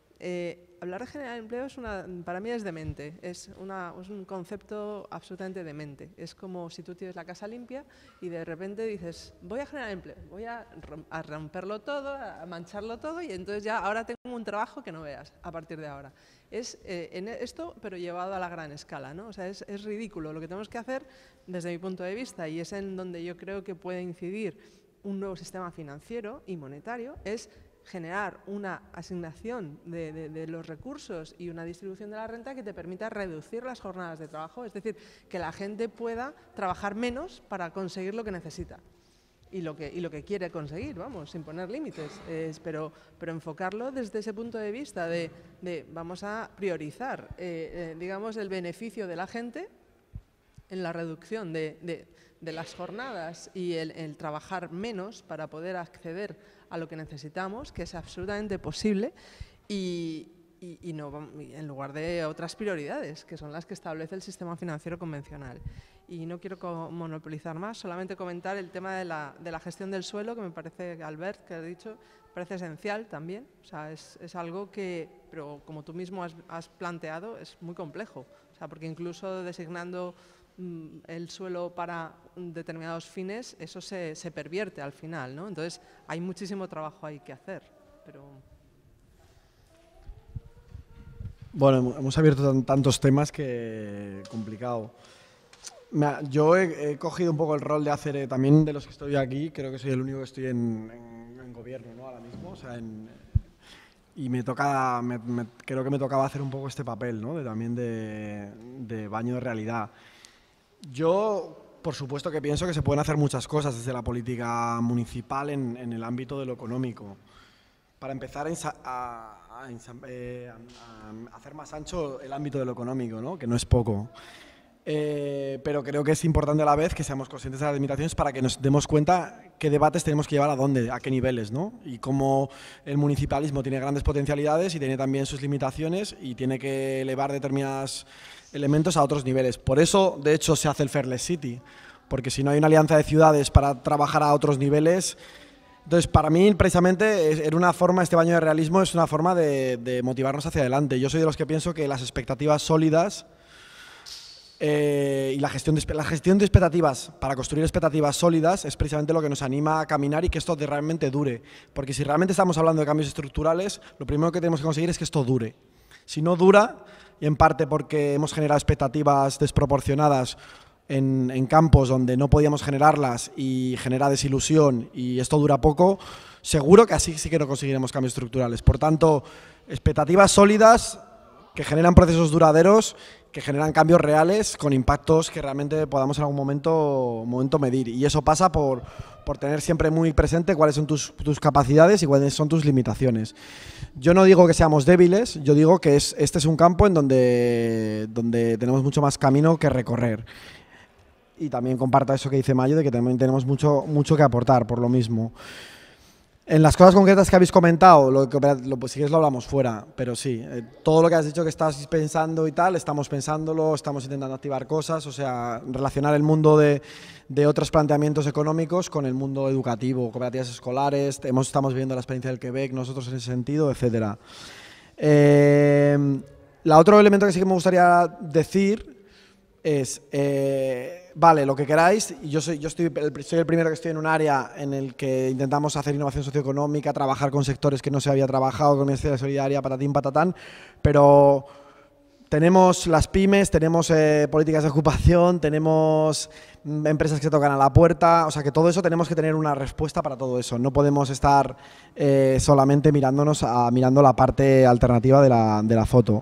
Eh, hablar de generar empleo es una, para mí es demente, es, una, es un concepto absolutamente demente. Es como si tú tienes la casa limpia y de repente dices, voy a generar empleo, voy a, a romperlo todo, a mancharlo todo y entonces ya ahora tengo un trabajo que no veas a partir de ahora. Es eh, en esto, pero llevado a la gran escala, ¿no? O sea, es, es ridículo. Lo que tenemos que hacer desde mi punto de vista, y es en donde yo creo que puede incidir un nuevo sistema financiero y monetario, es generar una asignación de, de, de los recursos y una distribución de la renta que te permita reducir las jornadas de trabajo, es decir, que la gente pueda trabajar menos para conseguir lo que necesita y lo que, y lo que quiere conseguir, vamos, sin poner límites, es, pero, pero enfocarlo desde ese punto de vista de, de vamos a priorizar, eh, eh, digamos, el beneficio de la gente en la reducción de, de, de las jornadas y el, el trabajar menos para poder acceder a lo que necesitamos, que es absolutamente posible, y, y, y no, en lugar de otras prioridades, que son las que establece el sistema financiero convencional. Y no quiero monopolizar más, solamente comentar el tema de la, de la gestión del suelo, que me parece, Albert, que has dicho, parece esencial también. O sea, es, es algo que, pero como tú mismo has, has planteado, es muy complejo. O sea, porque incluso designando el suelo para determinados fines, eso se, se pervierte al final, ¿no? Entonces, hay muchísimo trabajo ahí que hacer, pero... Bueno, hemos abierto tan, tantos temas que complicado. Me, yo he, he cogido un poco el rol de hacer, eh, también de los que estoy aquí, creo que soy el único que estoy en, en, en gobierno, ¿no? Ahora mismo, o sea, en, y me toca, me, me, creo que me tocaba hacer un poco este papel, ¿no? De, también de, de baño de realidad. Yo, por supuesto que pienso que se pueden hacer muchas cosas desde la política municipal en, en el ámbito de lo económico. Para empezar a, a, a, eh, a, a hacer más ancho el ámbito de lo económico, ¿no? Que no es poco. Eh, pero creo que es importante a la vez que seamos conscientes de las limitaciones para que nos demos cuenta qué debates tenemos que llevar a dónde, a qué niveles, ¿no? Y cómo el municipalismo tiene grandes potencialidades y tiene también sus limitaciones y tiene que elevar determinados elementos a otros niveles. Por eso, de hecho, se hace el Fairless City, porque si no hay una alianza de ciudades para trabajar a otros niveles. Entonces, para mí, precisamente, era una forma, este baño de realismo es una forma de, de motivarnos hacia adelante. Yo soy de los que pienso que las expectativas sólidas Eh, y la gestión, de, la gestión de expectativas, para construir expectativas sólidas, es precisamente lo que nos anima a caminar y que esto de realmente dure. Porque si realmente estamos hablando de cambios estructurales, lo primero que tenemos que conseguir es que esto dure. Si no dura, y en parte porque hemos generado expectativas desproporcionadas en, en campos donde no podíamos generarlas y genera desilusión y esto dura poco, seguro que así sí que no conseguiremos cambios estructurales. Por tanto, expectativas sólidas que generan procesos duraderos, que generan cambios reales con impactos que realmente podamos en algún momento, momento medir. Y eso pasa por, por tener siempre muy presente cuáles son tus, tus capacidades y cuáles son tus limitaciones. Yo no digo que seamos débiles, yo digo que es, este es un campo en donde, donde tenemos mucho más camino que recorrer. Y también comparto eso que dice Mayo, de que también tenemos mucho, mucho que aportar por lo mismo. En las cosas concretas que habéis comentado, lo que, lo, pues si quieres lo hablamos fuera, pero sí, eh, todo lo que has dicho que estás pensando y tal, estamos pensándolo, estamos intentando activar cosas, o sea, relacionar el mundo de, de otros planteamientos económicos con el mundo educativo, cooperativas escolares, hemos, estamos viviendo la experiencia del Quebec, nosotros en ese sentido, etcétera. Eh, la otro elemento que sí que me gustaría decir es, eh, vale, lo que queráis, yo, soy, yo estoy, soy el primero que estoy en un área en el que intentamos hacer innovación socioeconómica, trabajar con sectores que no se había trabajado, con Ministerio Solidaria, patatín, patatán, pero tenemos las pymes, tenemos eh, políticas de ocupación, tenemos empresas que se tocan a la puerta, o sea que todo eso tenemos que tener una respuesta para todo eso, no podemos estar eh, solamente mirándonos a, mirando la parte alternativa de la, de la foto.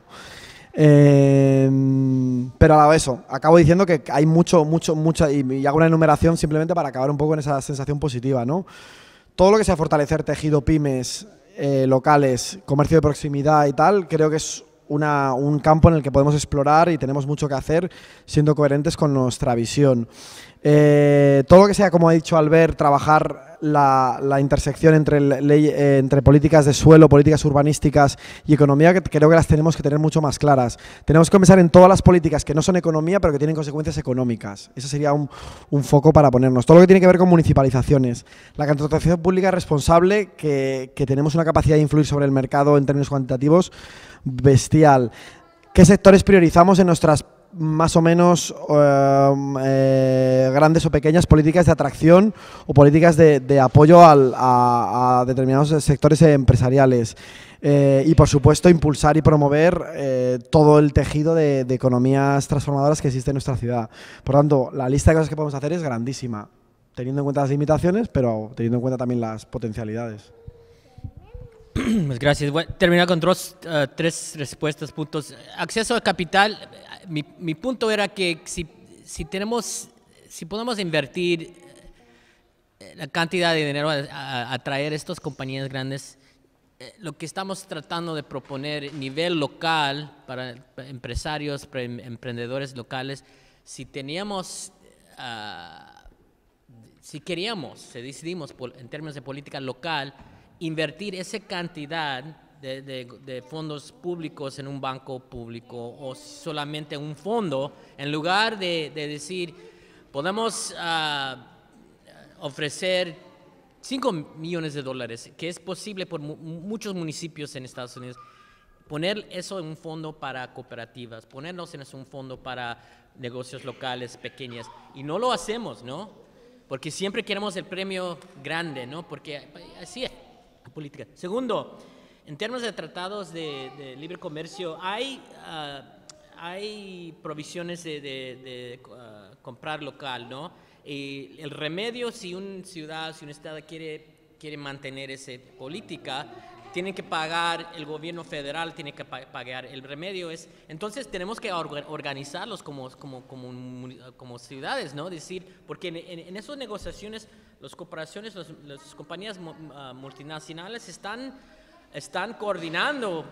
Eh, pero a eso, acabo diciendo que hay mucho, mucho, mucha, y, y hago una enumeración simplemente para acabar un poco en esa sensación positiva, ¿no? Todo lo que sea fortalecer tejido pymes, eh, locales, comercio de proximidad y tal, creo que es una, un campo en el que podemos explorar y tenemos mucho que hacer siendo coherentes con nuestra visión. Eh, todo lo que sea, como ha dicho Albert, trabajar la, la intersección entre, ley, eh, entre políticas de suelo, políticas urbanísticas y economía, que creo que las tenemos que tener mucho más claras. Tenemos que pensar en todas las políticas que no son economía, pero que tienen consecuencias económicas. Ese sería un, un foco para ponernos. Todo lo que tiene que ver con municipalizaciones. La contratación pública responsable, que, que tenemos una capacidad de influir sobre el mercado en términos cuantitativos bestial. ¿Qué sectores priorizamos en nuestras más o menos eh, eh, grandes o pequeñas políticas de atracción o políticas de, de apoyo al, a, a determinados sectores empresariales? Eh, y por supuesto impulsar y promover eh, todo el tejido de, de economías transformadoras que existe en nuestra ciudad. Por tanto, la lista de cosas que podemos hacer es grandísima, teniendo en cuenta las limitaciones, pero teniendo en cuenta también las potencialidades. Pues gracias. Voy a terminar con dos, uh, tres respuestas, puntos. Acceso al capital. Mi, mi punto era que si, si tenemos, si podemos invertir la cantidad de dinero a atraer estas compañías grandes, eh, lo que estamos tratando de proponer a nivel local para empresarios, para emprendedores locales, si teníamos, uh, si queríamos, si decidimos en términos de política local, invertir esa cantidad de, de, de fondos públicos en un banco público o solamente en un fondo, en lugar de, de decir, podemos uh, ofrecer cinco millones de dólares, que es posible por mu muchos municipios en Estados Unidos, poner eso en un fondo para cooperativas, ponernos en un fondo para negocios locales pequeños, y no lo hacemos, ¿no? Porque siempre queremos el premio grande, ¿no? Porque así es. Política. Segundo, en términos de tratados de, de libre comercio, hay, uh, hay provisiones de, de, de uh, comprar local, ¿no? Y el remedio, si una ciudad, si un estado quiere, quiere mantener esa política, tienen que pagar, el gobierno federal tiene que pagar. El remedio es, entonces tenemos que organizarlos como, como, como, como ciudades, ¿no? Decir, porque en, en, en esas negociaciones, las corporaciones, los, las compañías uh, multinacionales están, están coordinando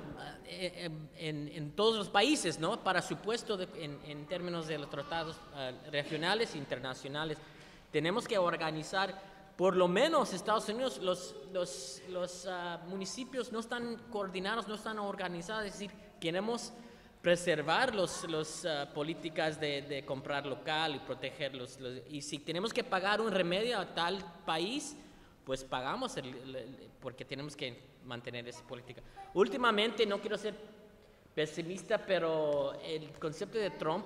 en, en, en todos los países, ¿no? Para supuesto, de, en, en términos de los tratados uh, regionales e internacionales. Tenemos que organizar. Por lo menos Estados Unidos, los, los, los uh, municipios no están coordinados, no están organizados, es decir, queremos preservar las los, uh, políticas de, de comprar local y protegerlos. Los, y si tenemos que pagar un remedio a tal país, pues pagamos el, el, el, porque tenemos que mantener esa política. Últimamente, no quiero ser pesimista, pero el concepto de Trump,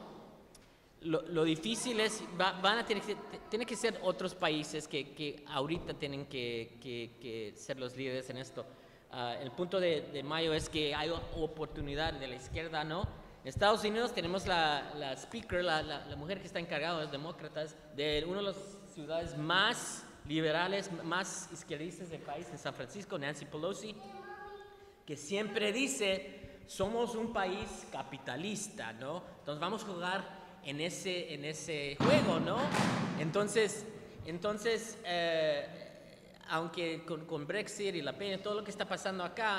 Lo, lo difícil es, va, van a tener que, tiene que ser otros países que, que ahorita tienen que, que, que ser los líderes en esto. Uh, el punto de, de mayo es que hay oportunidad de la izquierda, ¿no? En Estados Unidos tenemos la, la speaker, la, la, la mujer que está encargada de los demócratas, de una de las ciudades más liberales, más izquierdistas del país, en San Francisco, Nancy Pelosi, que siempre dice, somos un país capitalista, ¿no? Entonces vamos a jugar en ese, en ese juego, ¿no? Entonces, entonces eh, aunque con, con Brexit y la pena, todo lo que está pasando acá,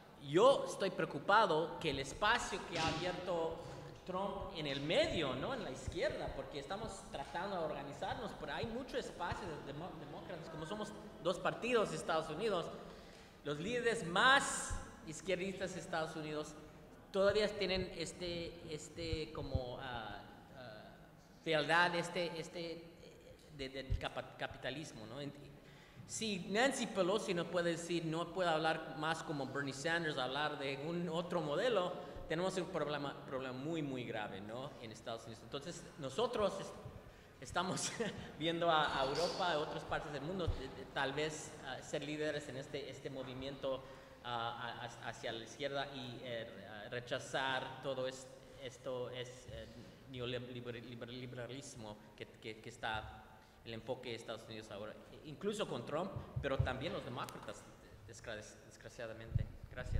yo estoy preocupado que el espacio que ha abierto Trump en el medio, ¿no? En la izquierda, porque estamos tratando de organizarnos, pero hay mucho espacio de demó demócratas, como somos dos partidos de Estados Unidos, los líderes más izquierdistas de Estados Unidos todavía tienen este, este como... Uh, fealdad este, este de, de capitalismo, ¿no? Si Nancy Pelosi no puede decir, no puede hablar más como Bernie Sanders, hablar de un otro modelo, tenemos un problema, problema muy, muy grave, ¿no? En Estados Unidos. Entonces, nosotros estamos viendo a, a Europa, a otras partes del mundo, de, de, tal vez uh, ser líderes en este, este movimiento uh, a, a, hacia la izquierda y eh, rechazar todo es, esto es... Eh, neoliberalismo que, que, que está el enfoque de Estados Unidos ahora, incluso con Trump, pero también los demócratas, desgraciadamente. Gracias.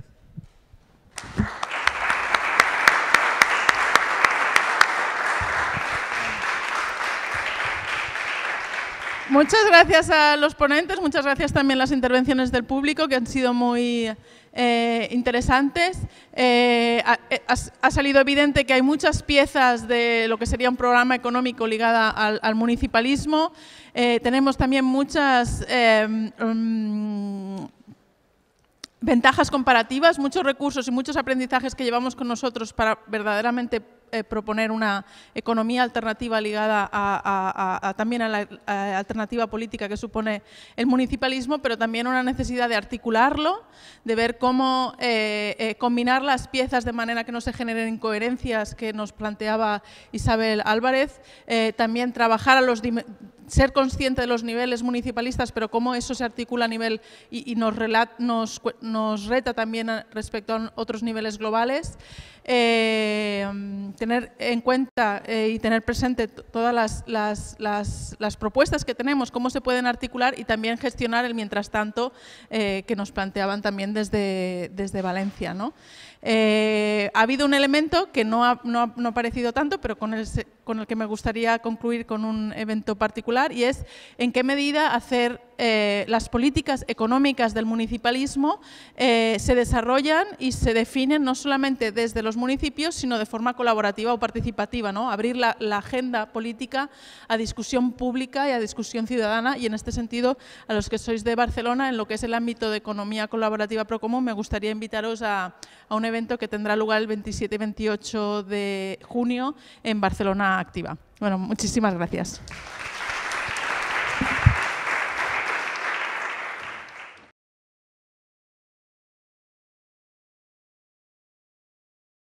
Muchas gracias a los ponentes, muchas gracias también a las intervenciones del público que han sido muy eh, interesantes. Eh, ha, ha salido evidente que hay muchas piezas de lo que sería un programa económico ligada al, al municipalismo. Eh, tenemos también muchas eh, um, ventajas comparativas, muchos recursos y muchos aprendizajes que llevamos con nosotros para verdaderamente Eh, proponer una economía alternativa ligada a, a, a, a también a la a alternativa política que supone el municipalismo, pero también una necesidad de articularlo, de ver cómo eh, eh, combinar las piezas de manera que no se generen incoherencias que nos planteaba Isabel Álvarez, eh, también trabajar a los ser consciente de los niveles municipalistas, pero cómo eso se articula a nivel y, y nos, relat, nos, nos reta también a, respecto a otros niveles globales. Eh, tener en cuenta eh, y tener presente todas las, las, las, las propuestas que tenemos, cómo se pueden articular y también gestionar el mientras tanto eh, que nos planteaban también desde, desde Valencia, ¿no? Eh, ha habido un elemento que no ha, no ha, no ha aparecido tanto, pero con el, con el que me gustaría concluir con un evento particular, y es en qué medida hacer eh, las políticas económicas del municipalismo eh, se desarrollan y se definen no solamente desde los municipios, sino de forma colaborativa o participativa, ¿no? Abrir la, la agenda política a discusión pública y a discusión ciudadana, y en este sentido, a los que sois de Barcelona, en lo que es el ámbito de economía colaborativa Procomún, me gustaría invitaros a, a un evento que tendrá lugar el veintisiete y veintiocho de junio en Barcelona Activa. Bueno, muchísimas gracias.